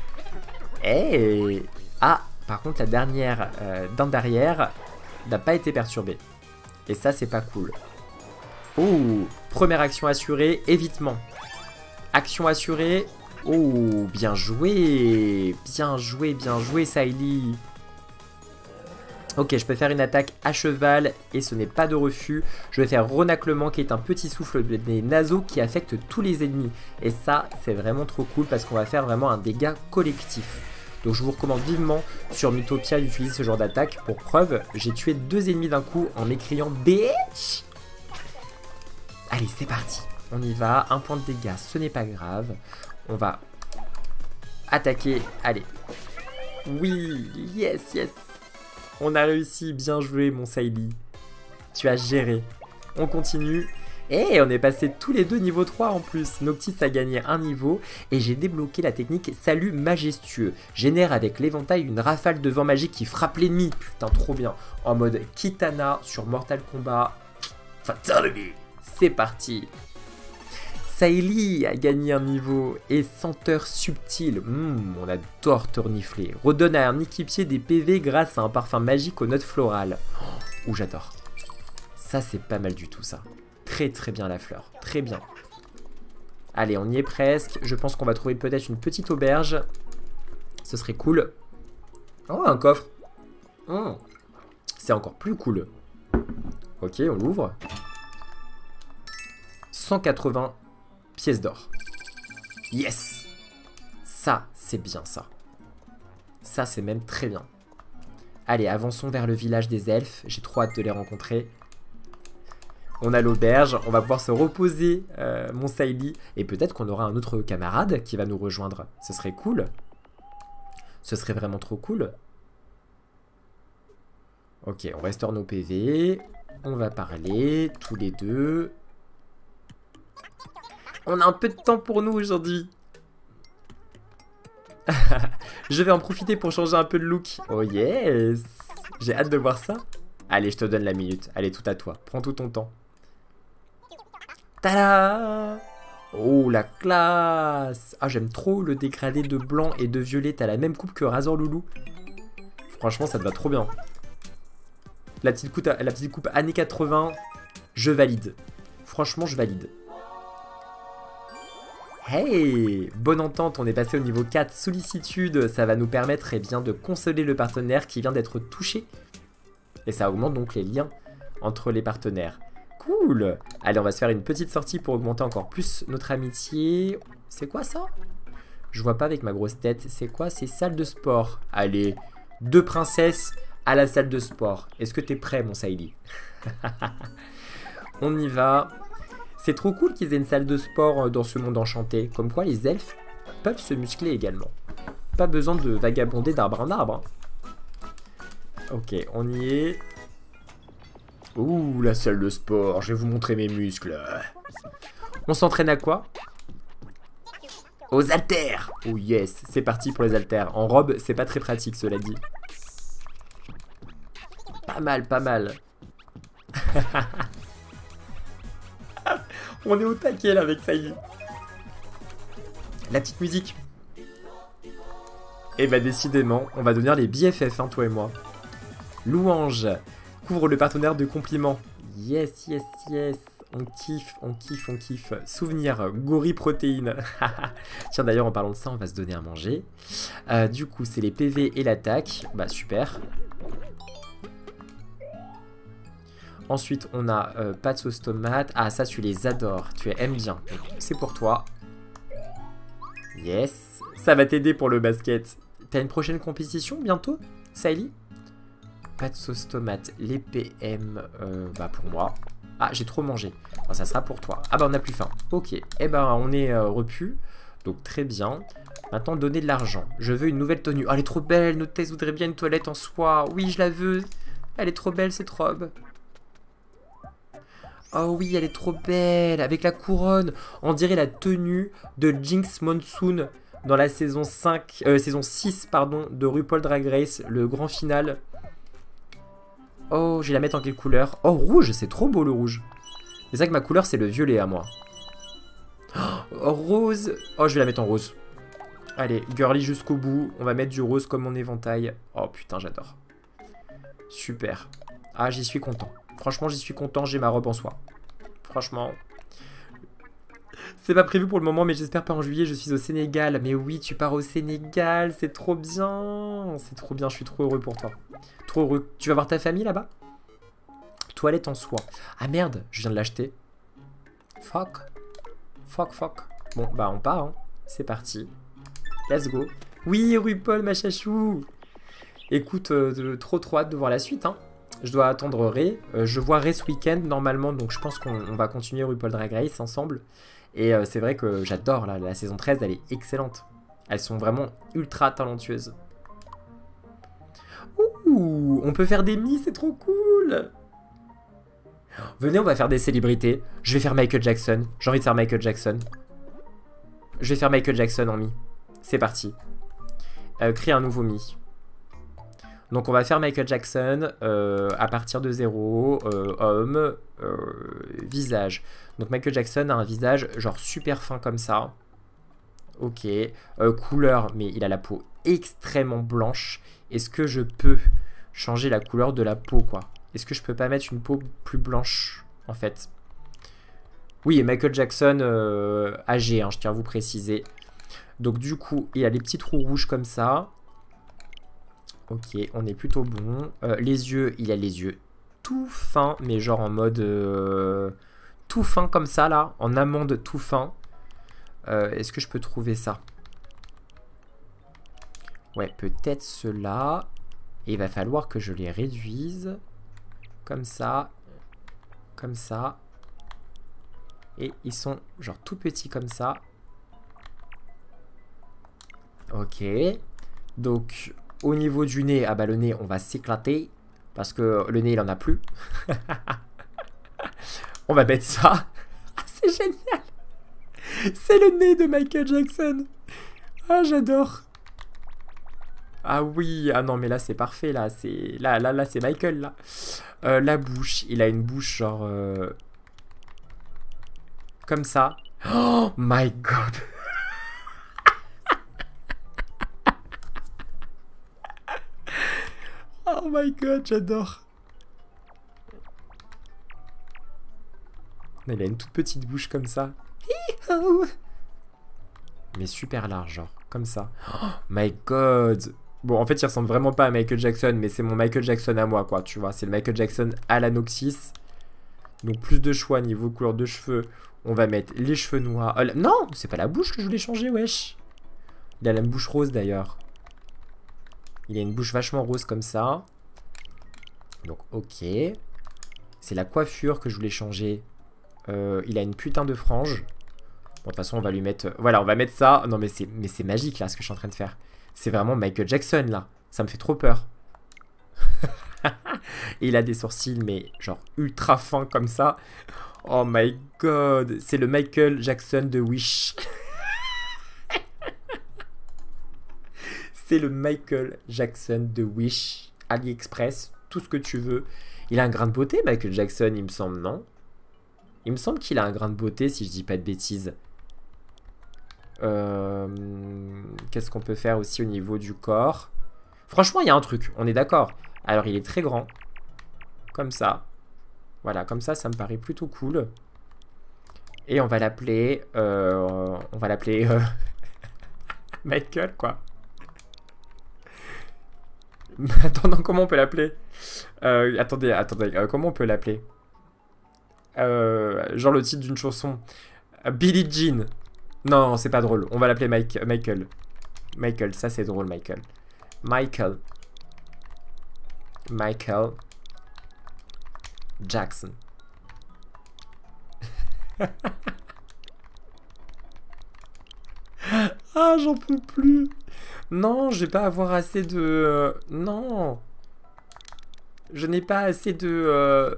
Hey. Ah, par contre, la dernière dinde derrière n'a pas été perturbée. Et ça, c'est pas cool. Oh, première action assurée, évitement. Action assurée. Oh, bien joué. Bien joué, Saïli. Ok, je peux faire une attaque à cheval et ce n'est pas de refus. Je vais faire renaclement qui est un petit souffle des naseaux qui affecte tous les ennemis. Et ça, c'est vraiment trop cool parce qu'on va faire vraiment un dégât collectif. Donc je vous recommande vivement sur Mythopia d'utiliser ce genre d'attaque. Pour preuve, j'ai tué 2 ennemis d'un coup en m'écriant bitch. Allez, c'est parti. On y va. 1 point de dégâts, ce n'est pas grave. On va attaquer. Allez. Oui, yes, yes. On a réussi, bien joué mon Saïli. Tu as géré. On continue. Et on est passé tous les deux niveau 3 en plus. Noctis a gagné un niveau et j'ai débloqué la technique Salut majestueux. Génère avec l'éventail une rafale de vent magique qui frappe l'ennemi. Putain, trop bien. En mode Kitana sur Mortal Kombat. Fatality. C'est parti. Saïli a gagné un niveau et senteur subtile. On adore te renifler. Redonne à un équipier des PV grâce à un parfum magique aux notes florales. Oh, j'adore. Ça, c'est pas mal du tout, ça. Très très bien la fleur, très bien. Allez, on y est presque. Je pense qu'on va trouver peut-être une petite auberge. Ce serait cool. Oh, un coffre. C'est encore plus cool. Ok, on l'ouvre. 180 pièces d'or. Yes. Ça, c'est bien ça. Ça, c'est même très bien. Allez, avançons vers le village des elfes. J'ai trop hâte de les rencontrer. On a l'auberge, on va pouvoir se reposer, mon Saïli. Et peut-être qu'on aura un autre camarade qui va nous rejoindre. Ce serait cool. Ce serait vraiment trop cool. Ok, on restaure nos PV. On va parler, tous les deux. On a un peu de temps pour nous aujourd'hui. Je vais en profiter pour changer un peu de look. Oh yes. J'ai hâte de voir ça. Allez, je te donne la minute. Allez, tout à toi. Prends tout ton temps. Tada! Oh, la classe! Ah, j'aime trop le dégradé de blanc et de violet. T'as la même coupe que Razor Loulou. Franchement, ça te va trop bien. La petite coupe années 80, je valide. Franchement, je valide. Hey! Bonne entente, on est passé au niveau 4. Sollicitude, ça va nous permettre bien, de consoler le partenaire qui vient d'être touché. Et ça augmente donc les liens entre les partenaires. Cool. Allez, on va se faire une petite sortie pour augmenter encore plus notre amitié. C'est quoi ça? Je vois pas avec ma grosse tête. C'est quoi? C'est salle de sport. Allez, 2 princesses à la salle de sport. Est-ce que t'es prêt, mon Saïli? On y va. C'est trop cool qu'ils aient une salle de sport dans ce monde enchanté. Comme quoi, les elfes peuvent se muscler également. Pas besoin de vagabonder d'arbre en arbre. Ok, on y est. Ouh, la salle de sport, je vais vous montrer mes muscles. On s'entraîne à quoi? Aux haltères. Oh yes, c'est parti pour les haltères. En robe, c'est pas très pratique, cela dit. Pas mal, pas mal. On est au taquet là avec Saïli. La petite musique. Et bah décidément, on va devenir les BFF, hein, toi et moi. Louange. Couvre le partenaire de compliments. Yes, yes, yes. On kiffe, on kiffe, on kiffe. Souvenir, gorille protéines. Tiens, d'ailleurs, en parlant de ça, on va se donner à manger. Du coup, c'est les PV et l'attaque. Bah, super. Ensuite, on a pâte sauce tomate. Ah, ça, tu les adores. Tu aimes bien. C'est pour toi. Yes. Ça va t'aider pour le basket. T'as une prochaine compétition bientôt, Saïli? Pâte sauce tomate, les PM, bah pour moi. Ah, j'ai trop mangé. Bon, ça sera pour toi. Ah bah on n'a plus faim. Ok, eh ben on est repu. Donc très bien. Maintenant, donner de l'argent. Je veux une nouvelle tenue. Oh, elle est trop belle. Notre thèse voudrait bien une toilette en soie. Oui, je la veux. Elle est trop belle, cette robe. Oh oui, elle est trop belle. Avec la couronne. On dirait la tenue de Jinx Monsoon dans la saison 6 pardon, de RuPaul Drag Race, le grand final. Oh, je vais la mettre en quelle couleur? Oh, rouge, c'est trop beau le rouge. C'est ça que ma couleur, c'est le violet à moi. Oh, rose. Oh, je vais la mettre en rose. Allez, girly jusqu'au bout. On va mettre du rose comme mon éventail. Oh putain, j'adore. Super. Ah, j'y suis content. Franchement, j'y suis content. J'ai ma robe en soie. Franchement. C'est pas prévu pour le moment, mais j'espère pas en juillet. Je suis au Sénégal. Mais oui, tu pars au Sénégal. C'est trop bien. C'est trop bien. Je suis trop heureux pour toi. Trop heureux. Tu vas voir ta famille là-bas? Toilette en soie. Ah merde, je viens de l'acheter. Fuck. Fuck, fuck. Bon, bah on part, hein. C'est parti. Let's go. Oui, RuPaul, ma chachou. Écoute, trop hâte de voir la suite, hein. Je dois attendre Ray. Je vois Ray ce week-end, normalement, donc je pense qu'on va continuer RuPaul Drag Race ensemble. Et c'est vrai que j'adore, la saison 13, elle est excellente. Elles sont vraiment ultra talentueuses. Ouh, on peut faire des mi, c'est trop cool. Venez, on va faire des célébrités. Je vais faire Michael Jackson. J'ai envie de faire Michael Jackson. Je vais faire Michael Jackson en Mi. C'est parti. Créer un nouveau Mi. Donc on va faire Michael Jackson à partir de 0. Homme. Visage. Donc Michael Jackson a un visage genre super fin comme ça. Ok. Couleur, mais il a la peau extrêmement blanche. Est-ce que je peux changer la couleur de la peau, quoi? Est-ce que je peux pas mettre une peau plus blanche, en fait? Oui, Michael Jackson âgé, hein, je tiens à vous préciser. Donc du coup, il a les petits trous rouges comme ça. Ok, on est plutôt bon. Les yeux, il a les yeux tout fins, mais genre en mode tout fin comme ça, là. En amande tout fin. Est-ce que je peux trouver ça? Ouais, peut-être cela. Et il va falloir que je les réduise. Comme ça. Comme ça. Et ils sont genre tout petits comme ça. Ok. Donc, au niveau du nez, ah bah le nez, on va s'éclater. Parce que le nez, il en a plus. On va mettre ça. C'est génial. C'est le nez de Michael Jackson. Ah, j'adore. Ah oui, ah non, mais là, c'est parfait, là. Là, c'est Michael, là. La bouche, il a une bouche genre... comme ça. Oh my god. Oh my god, j'adore. Il a une toute petite bouche comme ça. Mais super large, genre, comme ça. Oh my god. Bon, en fait, il ressemble vraiment pas à Michael Jackson, mais c'est mon Michael Jackson à moi, quoi, tu vois. C'est le Michael Jackson à la Noxys. Donc, plus de choix niveau couleur de cheveux. On va mettre les cheveux noirs. Non, c'est pas la bouche que je voulais changer, wesh. Il a la bouche rose, d'ailleurs. Il a une bouche vachement rose comme ça. Donc, ok. C'est la coiffure que je voulais changer. Il a une putain de frange. Bon, de toute façon, on va lui mettre... Voilà, on va mettre ça. Non, mais c'est magique, là, ce que je suis en train de faire. C'est vraiment Michael Jackson, là. Ça me fait trop peur. Et il a des sourcils, mais genre ultra fins comme ça. Oh my god. C'est le Michael Jackson de Wish. C'est le Michael Jackson de Wish. AliExpress, tout ce que tu veux. Il a un grain de beauté, Michael Jackson, il me semble, non? Il me semble qu'il a un grain de beauté, si je dis pas de bêtises. Qu'est-ce qu'on peut faire aussi au niveau du corps? Franchement, il y a un truc, on est d'accord. Alors, il est très grand. Comme ça. Voilà, comme ça me paraît plutôt cool. Et on va l'appeler... Michael, quoi. Attends, non, comment on peut l'appeler? Attendez, comment on peut l'appeler? Genre le titre d'une chanson. Billie Jean. Non, c'est pas drôle. On va l'appeler Michael. Michael, ça c'est drôle, Michael. Michael Jackson. Ah, j'en peux plus. Non, je vais pas avoir assez de... Non. Je n'ai pas assez de...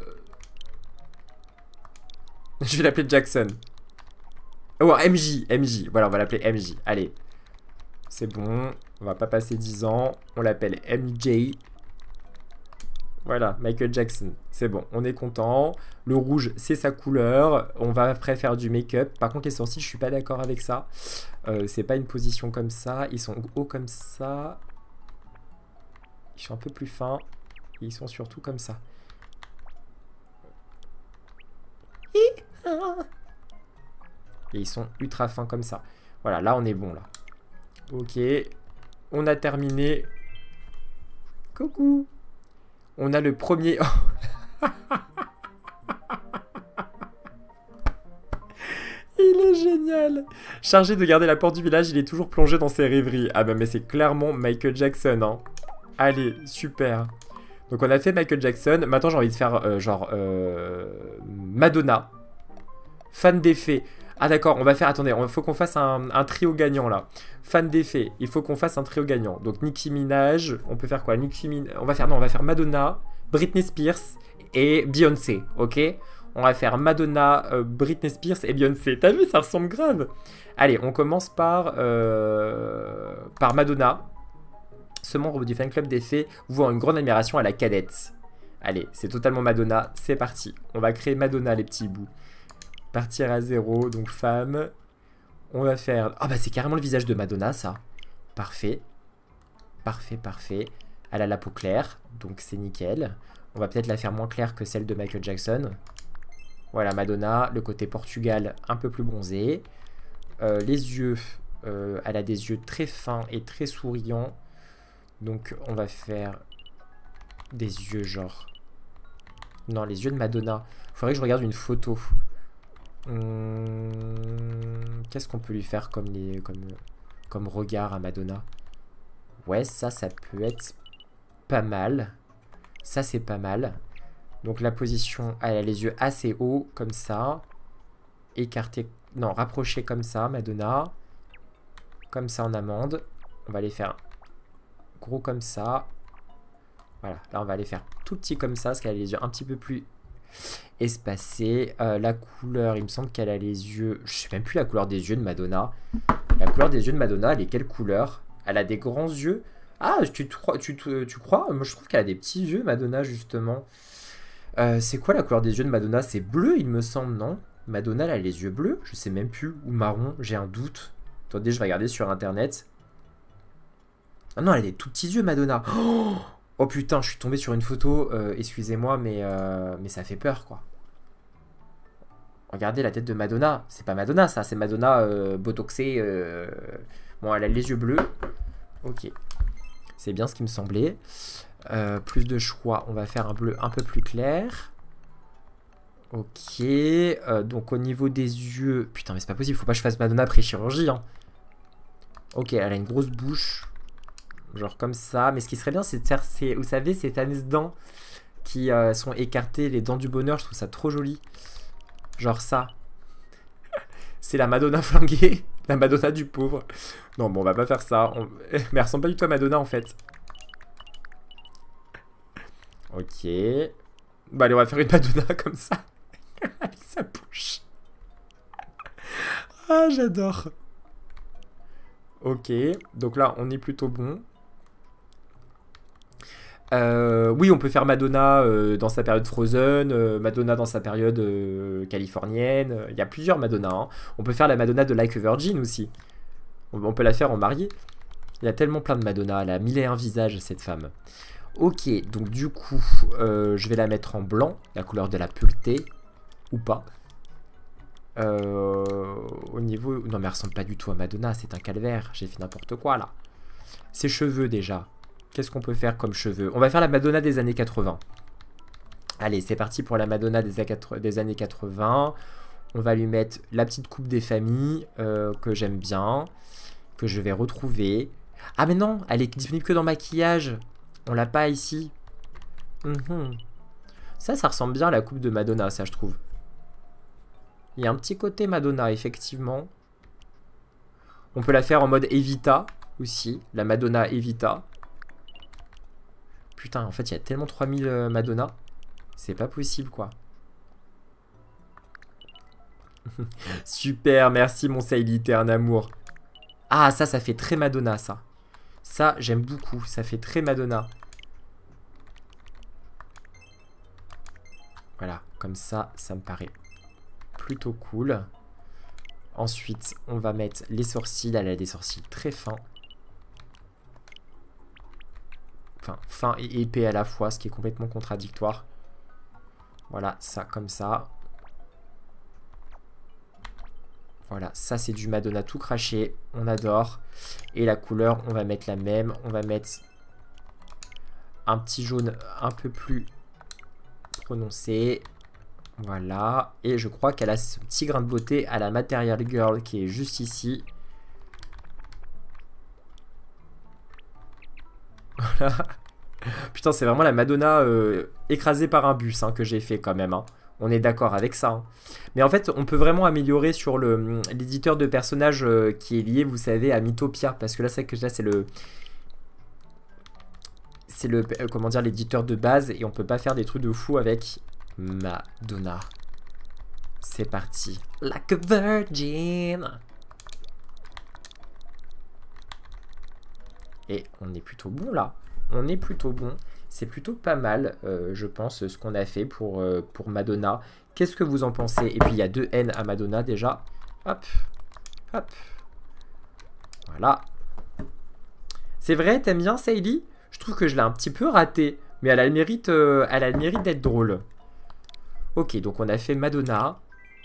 Je vais l'appeler Jackson. Oh, MJ. Voilà, on va l'appeler MJ. Allez. C'est bon. On va pas passer 10 ans. On l'appelle MJ. Voilà, Michael Jackson. C'est bon, on est content. Le rouge, c'est sa couleur. On va après faire du make-up. Par contre, les sourcils, je suis pas d'accord avec ça. C'est pas une position comme ça. Ils sont hauts comme ça. Ils sont un peu plus fins. Et ils sont surtout comme ça. Et ils sont ultra fins comme ça. Voilà, là, on est bon, là. Ok. On a terminé. Coucou. On a le premier... Il est génial. Chargé de garder la porte du village, il est toujours plongé dans ses rêveries. Ah bah mais c'est clairement Michael Jackson, hein. Allez, super. Donc on a fait Michael Jackson. Maintenant j'ai envie de faire Madonna. Fan des fées. Ah d'accord, on va faire... Attendez, il faut qu'on fasse un trio gagnant là. Fan des fées, il faut qu'on fasse un trio gagnant. Donc Nicki Minaj, on peut faire quoi? Nicki Minaj... On va faire Madonna, Britney Spears et Beyoncé, ok? On va faire Madonna, Britney Spears et Beyoncé. T'as vu, ça ressemble grave. Allez, on commence par Madonna. Ce membre du fan club des fées voit une grande admiration à la cadette. Allez, c'est totalement Madonna, c'est parti. On va créer Madonna, les petits bouts. Partir à 0, donc femme. On va faire... Ah bah c'est carrément le visage de Madonna, ça. Parfait. Parfait, parfait. Elle a la peau claire, donc c'est nickel. On va peut-être la faire moins claire que celle de Michael Jackson. Voilà, Madonna, le côté Portugal, un peu plus bronzé. Les yeux, elle a des yeux très fins et très souriants. Donc on va faire des yeux genre... Non, les yeux de Madonna. Faudrait que je regarde une photo. Qu'est-ce qu'on peut lui faire comme regard à Madonna? Ouais, ça peut être pas mal. Ça, c'est pas mal. Donc la position, elle a les yeux assez hauts, comme ça. Écarté, non, rapproché comme ça, Madonna. Comme ça en amande. On va les faire gros comme ça. Voilà, là on va les faire tout petit comme ça, parce qu'elle a les yeux un petit peu plus espacés. La couleur, il me semble qu'elle a les yeux... Je sais même plus la couleur des yeux de Madonna. La couleur des yeux de Madonna, elle est quelle couleur? Elle a des grands yeux. Ah, tu crois? Moi je trouve qu'elle a des petits yeux, Madonna, justement. C'est quoi la couleur des yeux de Madonna? C'est bleu, il me semble, non? Madonna, elle a les yeux bleus? Je sais même plus. Ou marron, j'ai un doute. Attendez, je vais regarder sur internet. Ah non, elle a des tout petits yeux, Madonna. Oh putain, je suis tombé sur une photo. Excusez-moi, mais ça fait peur, quoi. Regardez la tête de Madonna. C'est pas Madonna, ça. C'est Madonna botoxée. Bon, elle a les yeux bleus. Ok. C'est bien ce qui me semblait. Plus de choix. On va faire un bleu un peu plus clair. Ok. Donc, au niveau des yeux... Putain, mais c'est pas possible. Faut pas que je fasse Madonna après chirurgie, hein. Ok, elle a une grosse bouche. Genre comme ça. Mais ce qui serait bien, c'est de faire, vous savez, ces fameuses dents qui sont écartées, les dents du bonheur. Je trouve ça trop joli. Genre ça. C'est la Madonna flinguée. La Madonna du pauvre. Non, bon, on va pas faire ça. Mais elle ressemble pas du tout à Madonna, en fait. Ok. Bah, allez, on va faire une Madonna comme ça. Avec sa bouche. Ah, j'adore. Ok. Donc là, on est plutôt bon. Oui, on peut faire Madonna dans sa période Frozen, Madonna dans sa période californienne. Il y a plusieurs Madonna, hein. On peut faire la Madonna de Like a Virgin aussi. On peut la faire en mariée. Il y a tellement plein de Madonna. Elle a 1001 visages, cette femme. Ok, donc du coup, je vais la mettre en blanc, la couleur de la pureté. Ou pas. Au niveau... Non, mais elle ressemble pas du tout à Madonna. C'est un calvaire. J'ai fait n'importe quoi, là. Ses cheveux, déjà. Qu'est-ce qu'on peut faire comme cheveux? On va faire la Madonna des années 80. Allez, c'est parti pour la Madonna des années 80. On va lui mettre la petite coupe des familles que j'aime bien, que je vais retrouver. Ah mais non, elle est disponible que dans maquillage. On l'a pas ici. Ça ressemble bien à la coupe de Madonna, ça je trouve. Il y a un petit côté Madonna, effectivement. On peut la faire en mode Evita aussi, la Madonna Evita. Putain, en fait, il y a tellement 3000 Madonna. C'est pas possible, quoi. Super, merci, mon Sailité, un amour. Ah, ça fait très Madonna, ça. Ça, j'aime beaucoup. Ça fait très Madonna. Voilà, comme ça me paraît plutôt cool. Ensuite, on va mettre les sourcils. Elle a des sourcils très fins. Enfin, fin et épais à la fois, ce qui est complètement contradictoire. Voilà, ça, comme ça. Voilà, ça c'est du Madonna tout craché, on adore. Et la couleur, on va mettre la même. On va mettre un petit jaune un peu plus prononcé. Voilà, et je crois qu'elle a ce petit grain de beauté à la Material Girl qui est juste ici. Voilà. Putain, c'est vraiment la Madonna écrasée par un bus, hein, que j'ai fait quand même, hein. On est d'accord avec ça, hein. Mais en fait, on peut vraiment améliorer sur l'éditeur de personnages qui est lié, vous savez, à Mythopia. Parce que là, c'est le... c'est le, comment dire, l'éditeur de base et on peut pas faire des trucs de fou avec Madonna. C'est parti. Like a virgin. Et on est plutôt bon là. On est plutôt bon. C'est plutôt pas mal, je pense, ce qu'on a fait pour Madonna. Qu'est-ce que vous en pensez? Et puis il y a 2 N à Madonna déjà. Hop, hop. Voilà. C'est vrai, t'aimes bien Saïli? Je trouve que je l'ai un petit peu raté. Mais elle a le mérite d'être drôle. Ok, donc on a fait Madonna.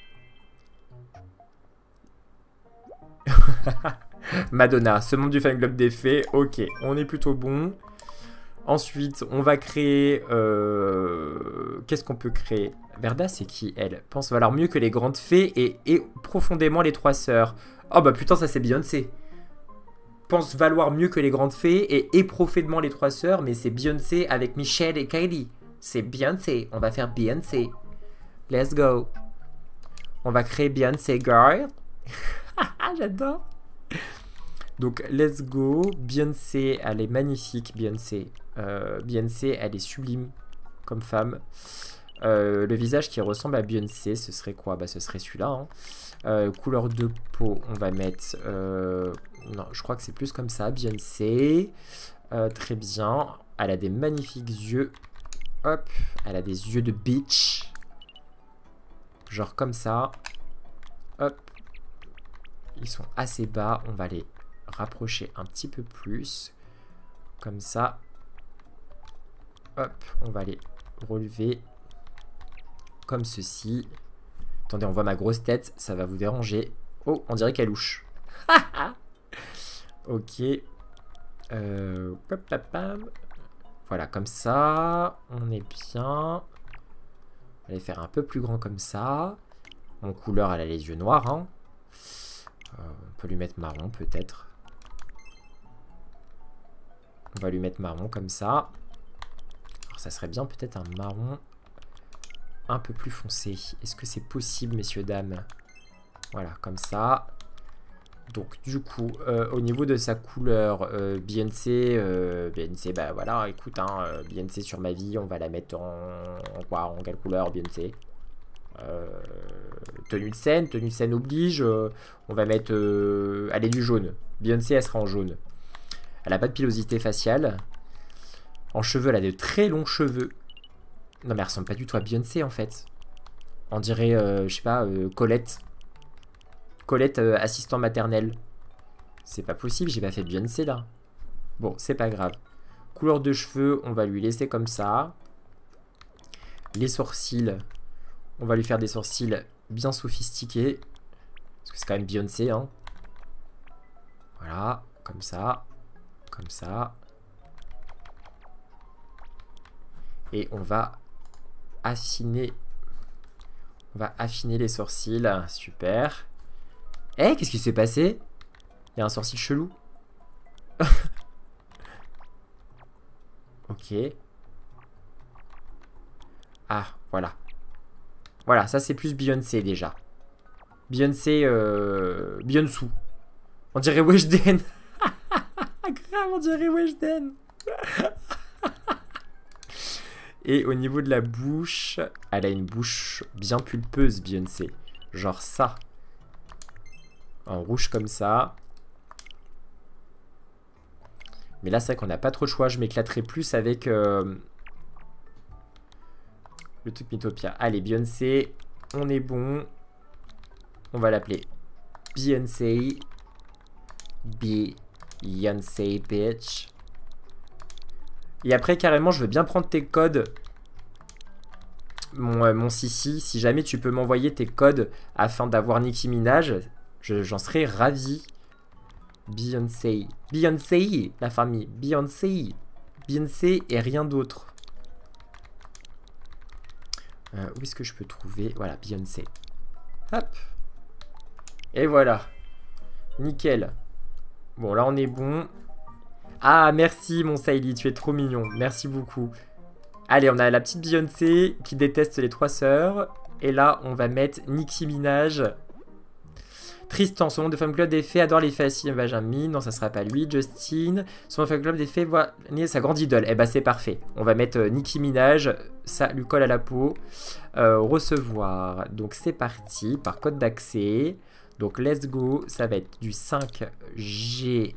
Madonna, ce membre du fan club des fées. Ok, on est plutôt bon. Ensuite, on va créer... Qu'est-ce qu'on peut créer? Verda, c'est qui, elle? Pense valoir mieux que les grandes fées et profondément les 3 sœurs. Oh bah putain, ça c'est Beyoncé. Pense valoir mieux que les grandes fées et profondément les 3 sœurs, mais c'est Beyoncé avec Michelle et Kylie. C'est Beyoncé. On va faire Beyoncé. Let's go. On va créer Beyoncé Girl. J'adore. Donc, let's go. Beyoncé, elle est magnifique, Beyoncé. Beyoncé, elle est sublime comme femme. Le visage qui ressemble à Beyoncé, ce serait quoi? Bah, ce serait celui-là. Hein. Couleur de peau, on va mettre... non, je crois que c'est plus comme ça. Beyoncé. Très bien. Elle a des magnifiques yeux. Hop. Elle a des yeux de bitch. Genre comme ça. Hop. Ils sont assez bas. On va les rapprocher un petit peu plus. Comme ça. Hop. On va les relever. Comme ceci. Attendez, on voit ma grosse tête. Ça va vous déranger. Oh, on dirait qu'elle louche. Ok. Voilà, comme ça. On est bien. On va les faire un peu plus grand comme ça. En couleur, elle a les yeux noirs. Hein. On peut lui mettre marron peut-être. On va lui mettre marron comme ça. Alors ça serait bien peut-être un marron un peu plus foncé. Est-ce que c'est possible, messieurs, dames? Voilà, comme ça. Donc du coup, au niveau de sa couleur, Beyoncé, bah voilà, écoute, hein, Beyoncé sur ma vie, on va la mettre en quoi? En quelle couleur, Beyoncé? Tenue de scène oblige, on va mettre, elle est du jaune. Beyoncé, elle sera en jaune. Elle a pas de pilosité faciale. En cheveux, elle a de très longs cheveux. Non mais elle ressemble pas du tout à Beyoncé en fait. On dirait, je sais pas, Colette. Colette, assistant maternel. C'est pas possible, j'ai pas fait Beyoncé là. Bon, c'est pas grave. Couleur de cheveux, on va lui laisser comme ça. Les sourcils, on va lui faire des sourcils bien sophistiqués. Parce que c'est quand même Beyoncé, hein. Voilà, comme ça. Comme ça. Et on va affiner. On va affiner les sourcils. Super. Eh, qu'est-ce qui s'est passé? Il y a un sourcil chelou. Ok. Ah, voilà. Voilà, ça c'est plus Beyoncé déjà. Beyoncé, Beyoncé. On dirait Weshden. Grave, on dirait Weshden. Et au niveau de la bouche, elle a une bouche bien pulpeuse, Beyoncé. Genre ça. En rouge comme ça. Mais là, c'est vrai qu'on n'a pas trop le choix. Je m'éclaterai plus avec le truc Mythopia. Allez, Beyoncé, on est bon. On va l'appeler Beyoncé. Beyoncé, bitch. Et après, carrément, je veux bien prendre tes codes. Mon Sissi, si jamais tu peux m'envoyer tes codes afin d'avoir Nicki Minaj, j'en serais ravi. Beyoncé. Beyoncé, la famille. Beyoncé. Beyoncé et rien d'autre. Où est-ce que je peux trouver? Voilà, Beyoncé. Hop. Et voilà. Nickel. Bon, là, on est bon. Ah, merci, mon Saïli. Tu es trop mignon. Merci beaucoup. Allez, on a la petite Beyoncé qui déteste les 3 sœurs. Et là, on va mettre Nicki Minaj. Tristan, son nom de fan club des fées adore les faciles. Benjamin, non, ça sera pas lui. Justin, son nom de fan club des fées voit sa grande idole. Eh ben, c'est parfait. On va mettre Nicki Minaj. Ça lui colle à la peau. Recevoir. Donc, c'est parti. Par code d'accès. Donc, let's go. Ça va être du 5GNR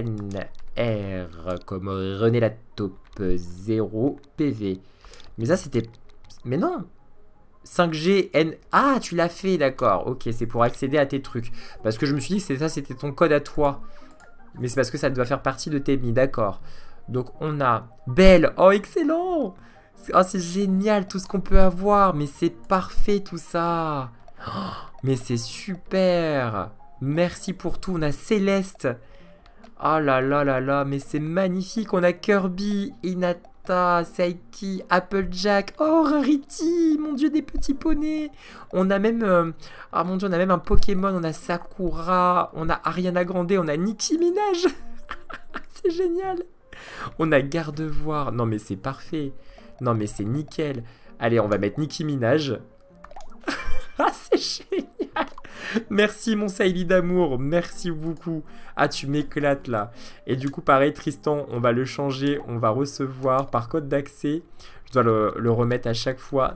comme René la taupe 0 PV. Mais ça, c'était... Mais non! 5GN... Ah, tu l'as fait, d'accord. Ok, c'est pour accéder à tes trucs. Parce que je me suis dit que ça, c'était ton code à toi. Mais c'est parce que ça doit faire partie de tes mi, d'accord. Donc, on a Belle. Oh, excellent! Oh, c'est génial, tout ce qu'on peut avoir. Mais c'est parfait, tout ça. Oh, mais c'est super. Merci pour tout. On a Céleste. Oh là là là là, mais c'est magnifique. On a Kirby, Hinata, Saiki, Applejack. Oh, Rarity, mon dieu, des petits poneys. On a même... oh mon dieu, on a même un Pokémon. On a Sakura, on a Ariana Grande, on a Nicki Minaj. C'est génial. On a Gardevoir. Non, mais c'est parfait. Non, mais c'est nickel. Allez, on va mettre Nicki Minaj. Ah, c'est génial. Merci mon Saïli d'amour, merci beaucoup. Ah, tu m'éclates là. Et du coup, pareil, Tristan, on va le changer. On va recevoir par code d'accès. Je dois le remettre à chaque fois.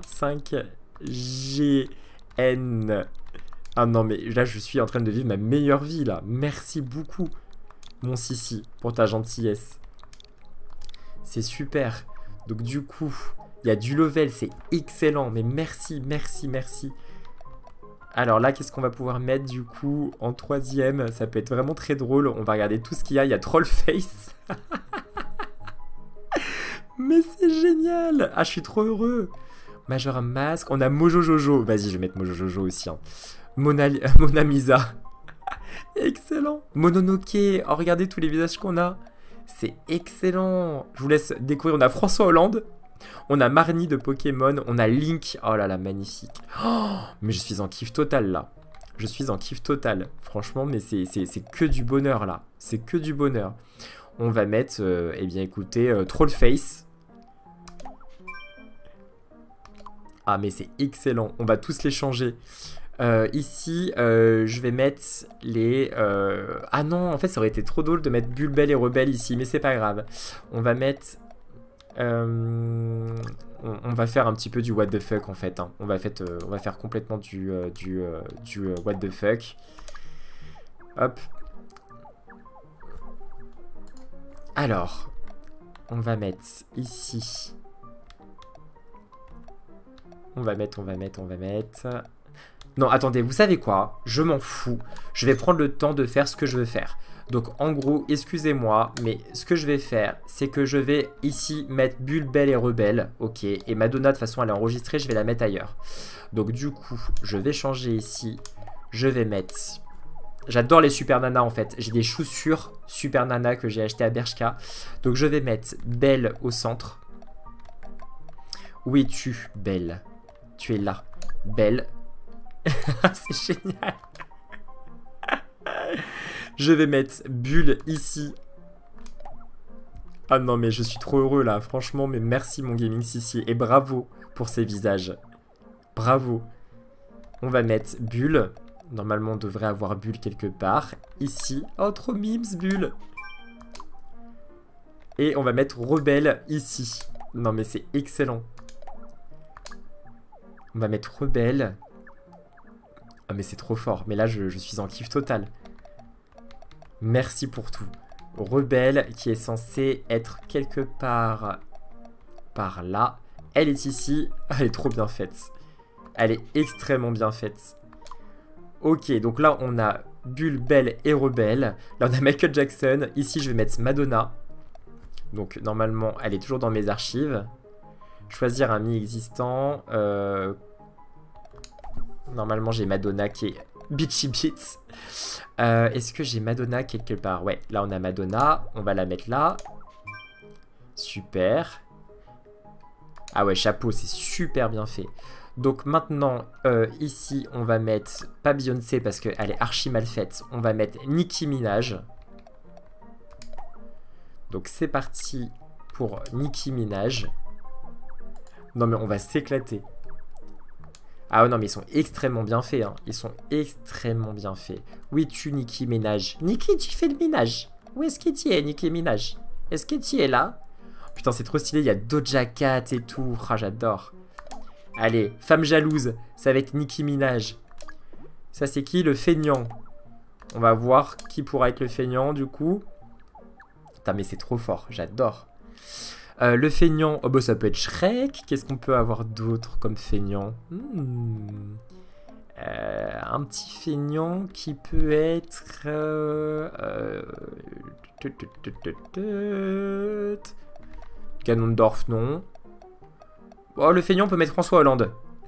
5GN. Ah non, mais là, je suis en train de vivre ma meilleure vie là. Merci beaucoup, mon Sissi, pour ta gentillesse. C'est super. Donc du coup, il y a du level, c'est excellent. Mais merci, merci, merci. Alors là, qu'est-ce qu'on va pouvoir mettre du coup en troisième? Ça peut être vraiment très drôle. On va regarder tout ce qu'il y a. Il y a Trollface. Mais c'est génial. Ah, je suis trop heureux. Majora Mask. On a Mojo Jojo. Vas-y, je vais mettre Mojo Jojo aussi. Hein. Mona Lisa. Excellent. Mononoke. Oh, regardez tous les visages qu'on a. C'est excellent. Je vous laisse découvrir. On a François Hollande. On a Marnie de Pokémon, on a Link. Oh là là, magnifique. Oh, mais je suis en kiff total là. Je suis en kiff total. Franchement, mais c'est que du bonheur là. C'est que du bonheur. On va mettre, eh bien écoutez, Trollface. Ah mais c'est excellent. On va tous les changer. Ici, je vais mettre les... Ah non, en fait, ça aurait été trop drôle de mettre Bulbel et Rebelle ici, mais c'est pas grave. On va mettre... on va faire un petit peu du what the fuck en fait. Hein. On va faire complètement du what the fuck. Hop. Alors, on va mettre ici. On va mettre. Non, attendez, vous savez quoi? Je m'en fous. Je vais prendre le temps de faire ce que je veux faire. Donc en gros, excusez-moi, mais ce que je vais faire, c'est que je vais ici mettre Bulbel et Rebelle, ok, et Madonna, de toute façon, elle est enregistrée, je vais la mettre ailleurs. Donc du coup, je vais changer ici, je vais mettre... J'adore les Super Nana en fait, j'ai des chaussures Super Nana que j'ai achetées à Bershka. Donc je vais mettre Belle au centre. Où es-tu, Belle? Tu es là, Belle. C'est génial. Je vais mettre Bulle ici. Ah non, mais je suis trop heureux là. Franchement, mais merci mon Gaming Sissi. Et bravo pour ces visages. Bravo. On va mettre Bulle. Normalement, on devrait avoir Bulle quelque part. Ici. Oh, trop mimes, Bulle. Et on va mettre Rebelle ici. Non, mais c'est excellent. On va mettre Rebelle. Ah, mais c'est trop fort. Mais là, je suis en kiff total. Merci pour tout. Rebelle qui est censée être quelque part par là. Elle est ici. Elle est trop bien faite. Elle est extrêmement bien faite. Ok, donc là on a Bulle, Belle et Rebelle. Là on a Michael Jackson. Ici je vais mettre Madonna. Donc normalement elle est toujours dans mes archives. Choisir un mi existant. Normalement j'ai Madonna qui est Bitchy Beats. Est-ce que j'ai Madonna quelque part? Ouais, là on a Madonna. On va la mettre là. Super. Ah ouais, chapeau, c'est super bien fait. Donc maintenant, ici, on va mettre, pas Beyoncé parce qu'elle est archi mal faite. On va mettre Nicki Minaj. Donc c'est parti pour Nicki Minaj. Non mais on va s'éclater. Ah non, mais ils sont extrêmement bien faits. Hein. Ils sont extrêmement bien faits. Où es-tu, Nicki Minaj? Nicki, tu fais le ménage. Où est-ce que tu es, Nicki Minaj? Est-ce que tu es là? Putain, c'est trop stylé. Il y a Doja Cat et tout. Ah, j'adore. Allez, femme jalouse. C'est avec Nicki Minaj. Ça, c'est qui? Le feignant. On va voir qui pourra être le feignant, du coup. Putain, mais c'est trop fort. J'adore. Le feignant, oh bah ça peut être Shrek. Qu'est-ce qu'on peut avoir d'autre comme feignant? Un petit feignant qui peut être... Ganondorf, non. Oh, le feignant peut mettre François Hollande.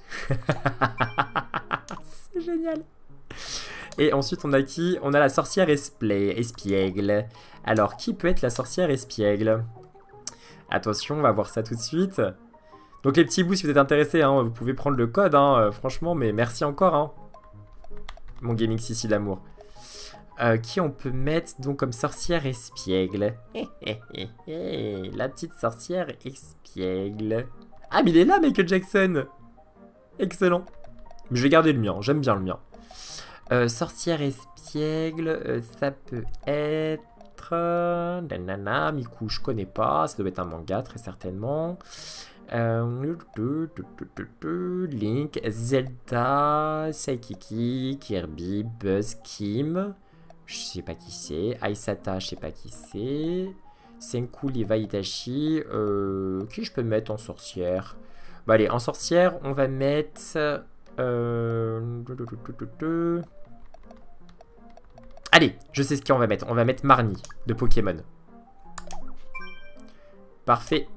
C'est génial. Et ensuite, on a qui? On a la sorcière espiègle. Alors, qui peut être la sorcière espiègle? Attention, on va voir ça tout de suite. Donc les petits bouts, si vous êtes intéressés, hein, vous pouvez prendre le code, hein, franchement, mais merci encore. Hein. Mon gaming Sissi d'amour. Qui on peut mettre donc comme sorcière espiègle? La petite sorcière espiègle. Ah, mais il est là, Michael Jackson. Excellent. Mais je vais garder le mien, j'aime bien le mien. Sorcière espiègle, ça peut être... Nanana, Miku, je connais pas. Ça doit être un manga, très certainement. Link, Zelda, Saikiki, Kirby, Buzz, Kim. Je sais pas qui c'est. Aisata, je sais pas qui c'est. Senku, Levi, Itachi. Qui je peux mettre en sorcière? Bah allez, en sorcière, on va mettre... Allez, je sais ce qu'on va mettre. On va mettre Marnie de Pokémon. Parfait.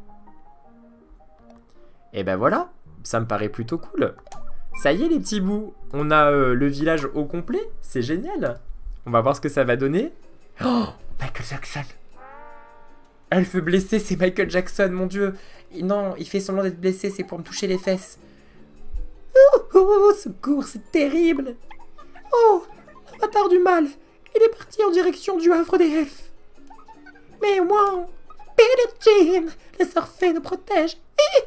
Et ben voilà, ça me paraît plutôt cool. Ça y est les petits bouts, on a le village au complet, c'est génial. On va voir ce que ça va donner. Oh, Michael Jackson. Elfe blessé, c'est Michael Jackson, mon dieu. Non, il fait semblant d'être blessé, c'est pour me toucher les fesses. Oh, secours, c'est terrible. Oh, l'avatar du mal. Il est parti en direction du Havre des Elfes. Mais moi, Billie Jean, les sorciers nous protègent.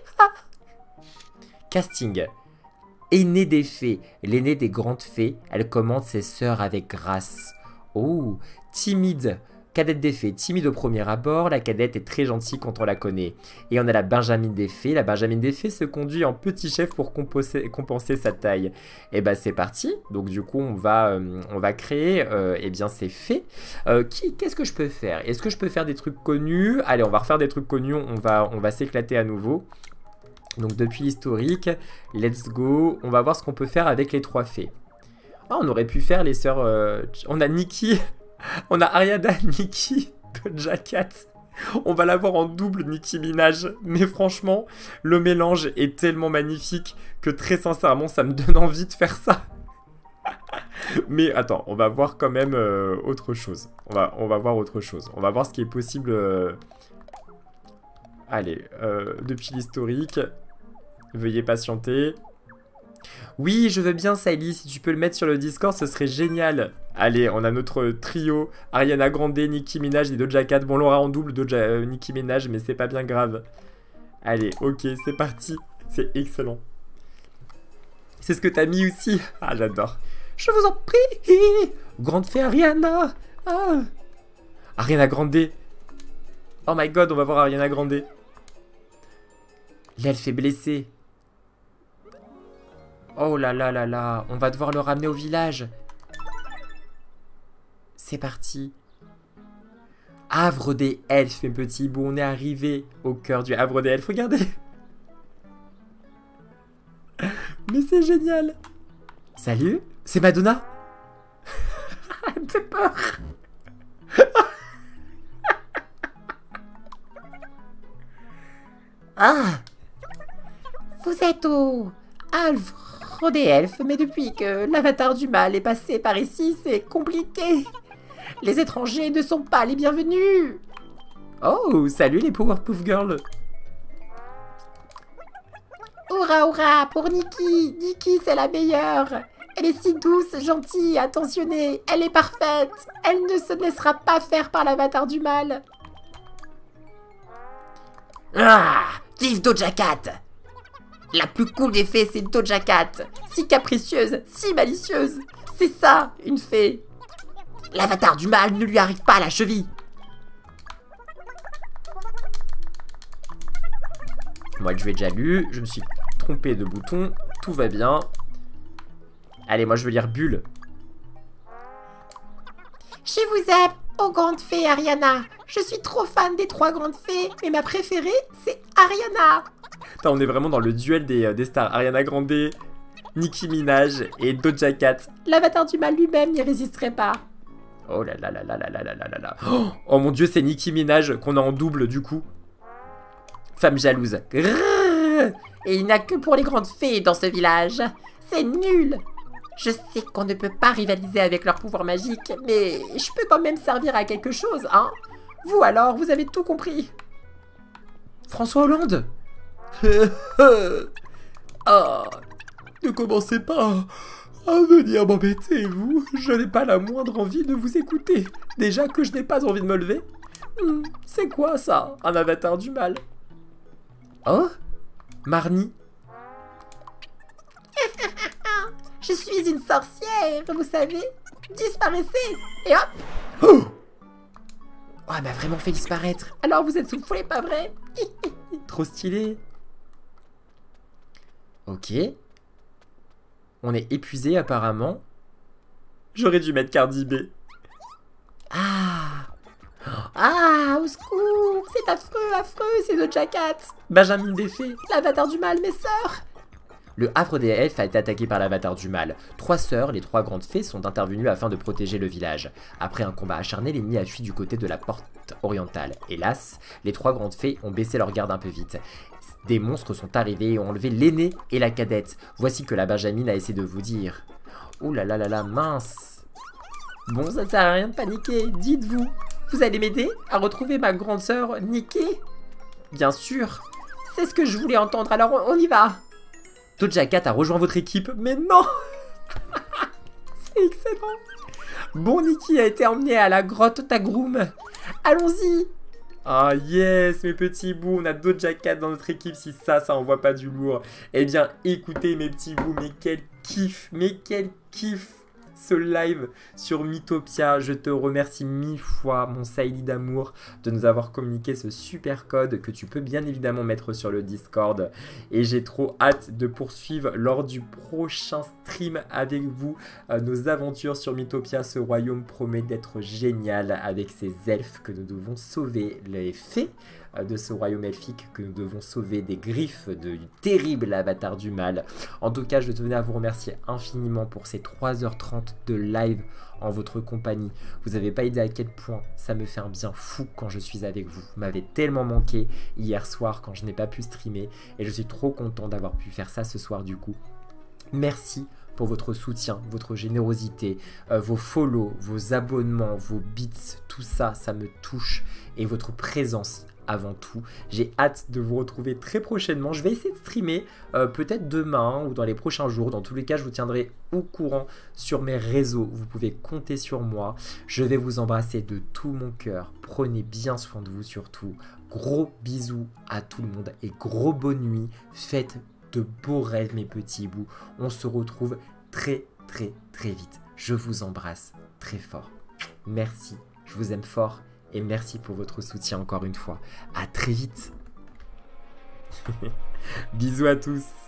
Casting. Aînée des fées, l'aînée des grandes fées, elle commande ses sœurs avec grâce. Oh, timide. Cadette des fées, timide au premier abord, la cadette est très gentille quand on la connaît. Et on a la Benjamine des fées. La Benjamine des fées se conduit en petit chef pour compenser sa taille. Et bah c'est parti. Donc du coup on va créer eh bien ces fées. Qu'est-ce que je peux faire? Est-ce que je peux faire des trucs connus? Allez, on va refaire des trucs connus. On va s'éclater à nouveau. Donc depuis l'historique, let's go. On va voir ce qu'on peut faire avec les 3 fées. Oh, on aurait pu faire les sœurs... on a Nicki... On a Ariana, Nicki, Doja Cat. On va l'avoir en double Nicki Minaj. Mais franchement, le mélange est tellement magnifique que très sincèrement, ça me donne envie de faire ça. Mais attends, on va voir quand même autre chose. On va voir autre chose. On va voir ce qui est possible. Allez, depuis l'historique. Veuillez patienter. Oui, je veux bien, Saïli, si tu peux le mettre sur le Discord, ce serait génial. Allez, on a notre trio, Ariana Grande, Nicki Minaj et Doja Cat. Bon, on l'aura en double, Nicki Minaj, mais c'est pas bien grave. Allez, ok, c'est parti. C'est excellent. C'est ce que t'as mis aussi. Ah, j'adore. Je vous en prie. Grande fée Ariana. Ah. Ariana Grande. Oh my god, on va voir Ariana Grande. L'elfe est blessée. Oh là là là là, on va devoir le ramener au village. C'est parti. Havre des Elfes, mes petits bouts. On est arrivé au cœur du Havre des Elfes. Regardez. Mais c'est génial. Salut, c'est Madonna. J'ai peur. Ah. Vous êtes au Havre des Elfes, mais depuis que l'avatar du mal est passé par ici, c'est compliqué. Les étrangers ne sont pas les bienvenus. Oh, salut les Powerpuff Girls. Hurrah, hurrah pour Nicki. Nicki, c'est la meilleure. Elle est si douce, gentille, attentionnée. Elle est parfaite. Elle ne se laissera pas faire par l'avatar du mal. Ah, vive Doja Cat. La plus cool des fées, c'est Doja Cat. Si capricieuse, si malicieuse. C'est ça, une fée. L'avatar du mal ne lui arrive pas à la cheville. Moi, je l'ai déjà lu. Je me suis trompé de bouton. Tout va bien. Allez, moi, je veux lire Bulle. Je vous aime, aux grandes fées Ariana. Je suis trop fan des 3 grandes fées, mais ma préférée, c'est Ariana. Putain, on est vraiment dans le duel des stars. Ariana Grande, Nicki Minaj et Doja Cat. L'avatar du mal lui-même n'y résisterait pas. Oh là là là là là là là là là. Oh mon dieu, c'est Nicki Minaj qu'on a en double du coup. Femme jalouse. Grrr. Et il n'y a que pour les grandes fées dans ce village. C'est nul. Je sais qu'on ne peut pas rivaliser avec leur pouvoir magique, mais je peux quand même servir à quelque chose, hein. Vous alors, vous avez tout compris. François Hollande. Oh, Ne commencez pas à venir m'embêter, vous. Je n'ai pas la moindre envie de vous écouter. Déjà que je n'ai pas envie de me lever. C'est quoi ça? Un avatar du mal. Oh, Marnie. je suis une sorcière, vous savez. Disparaissez, et hop. Oh, elle m'a vraiment fait disparaître. Alors vous êtes soufflé, pas vrai? Trop stylé. Ok. On est épuisé apparemment. J'aurais dû mettre Cardi B. Ah, au secours, c'est affreux, affreux, c'est Doja Cat. Benjamin des fées. L'avatar du mal, mes sœurs. Le havre des elfes a été attaqué par l'avatar du mal. 3 sœurs, les 3 grandes fées, sont intervenues afin de protéger le village. Après un combat acharné, l'ennemi a fui du côté de la porte orientale. Hélas, les 3 grandes fées ont baissé leur garde un peu vite. Des monstres sont arrivés et ont enlevé l'aînée et la cadette. Voici que la Benjamin a essayé de vous dire. Oh là là là là, mince. Bon, ça sert à rien de paniquer, dites-vous. Vous allez m'aider à retrouver ma grande sœur Nikki? Bien sûr. C'est ce que je voulais entendre, alors on y va. Doja Cat a rejoint votre équipe, mais non. C'est excellent. Bon, Nikki a été emmenée à la grotte Tagroom. Allons-y. Ah yes, mes petits bouts, on a Doja Cat dans notre équipe, si ça envoie pas du lourd. Eh bien, écoutez mes petits bouts, mais quel kiff ce live sur Mythopia. Je te remercie 1000 fois, mon Saïli d'amour, de nous avoir communiqué ce super code que tu peux bien évidemment mettre sur le Discord. Et j'ai trop hâte de poursuivre lors du prochain stream avec vous nos aventures sur Mythopia. Ce royaume promet d'être génial avec ces elfes que nous devons sauver, les fées de ce royaume elfique que nous devons sauver des griffes du terrible avatar du mal. En tout cas, je tenais à vous remercier infiniment pour ces 3h30 de live en votre compagnie. Vous n'avez pas idée à quel point ça me fait un bien fou quand je suis avec vous. Vous m'avez tellement manqué hier soir quand je n'ai pas pu streamer et je suis trop content d'avoir pu faire ça ce soir du coup. Merci pour votre soutien, votre générosité, vos follow, vos abonnements, vos bits, tout ça, ça me touche et votre présence avant tout. J'ai hâte de vous retrouver très prochainement. Je vais essayer de streamer peut-être demain ou dans les prochains jours. Dans tous les cas, je vous tiendrai au courant sur mes réseaux. Vous pouvez compter sur moi. Je vais vous embrasser de tout mon cœur. Prenez bien soin de vous surtout. Gros bisous à tout le monde et gros bonne nuit. Faites de beaux rêves mes petits bouts. On se retrouve très vite. Je vous embrasse très fort. Merci, je vous aime fort. Et merci pour votre soutien encore une fois. À très vite. Bisous à tous.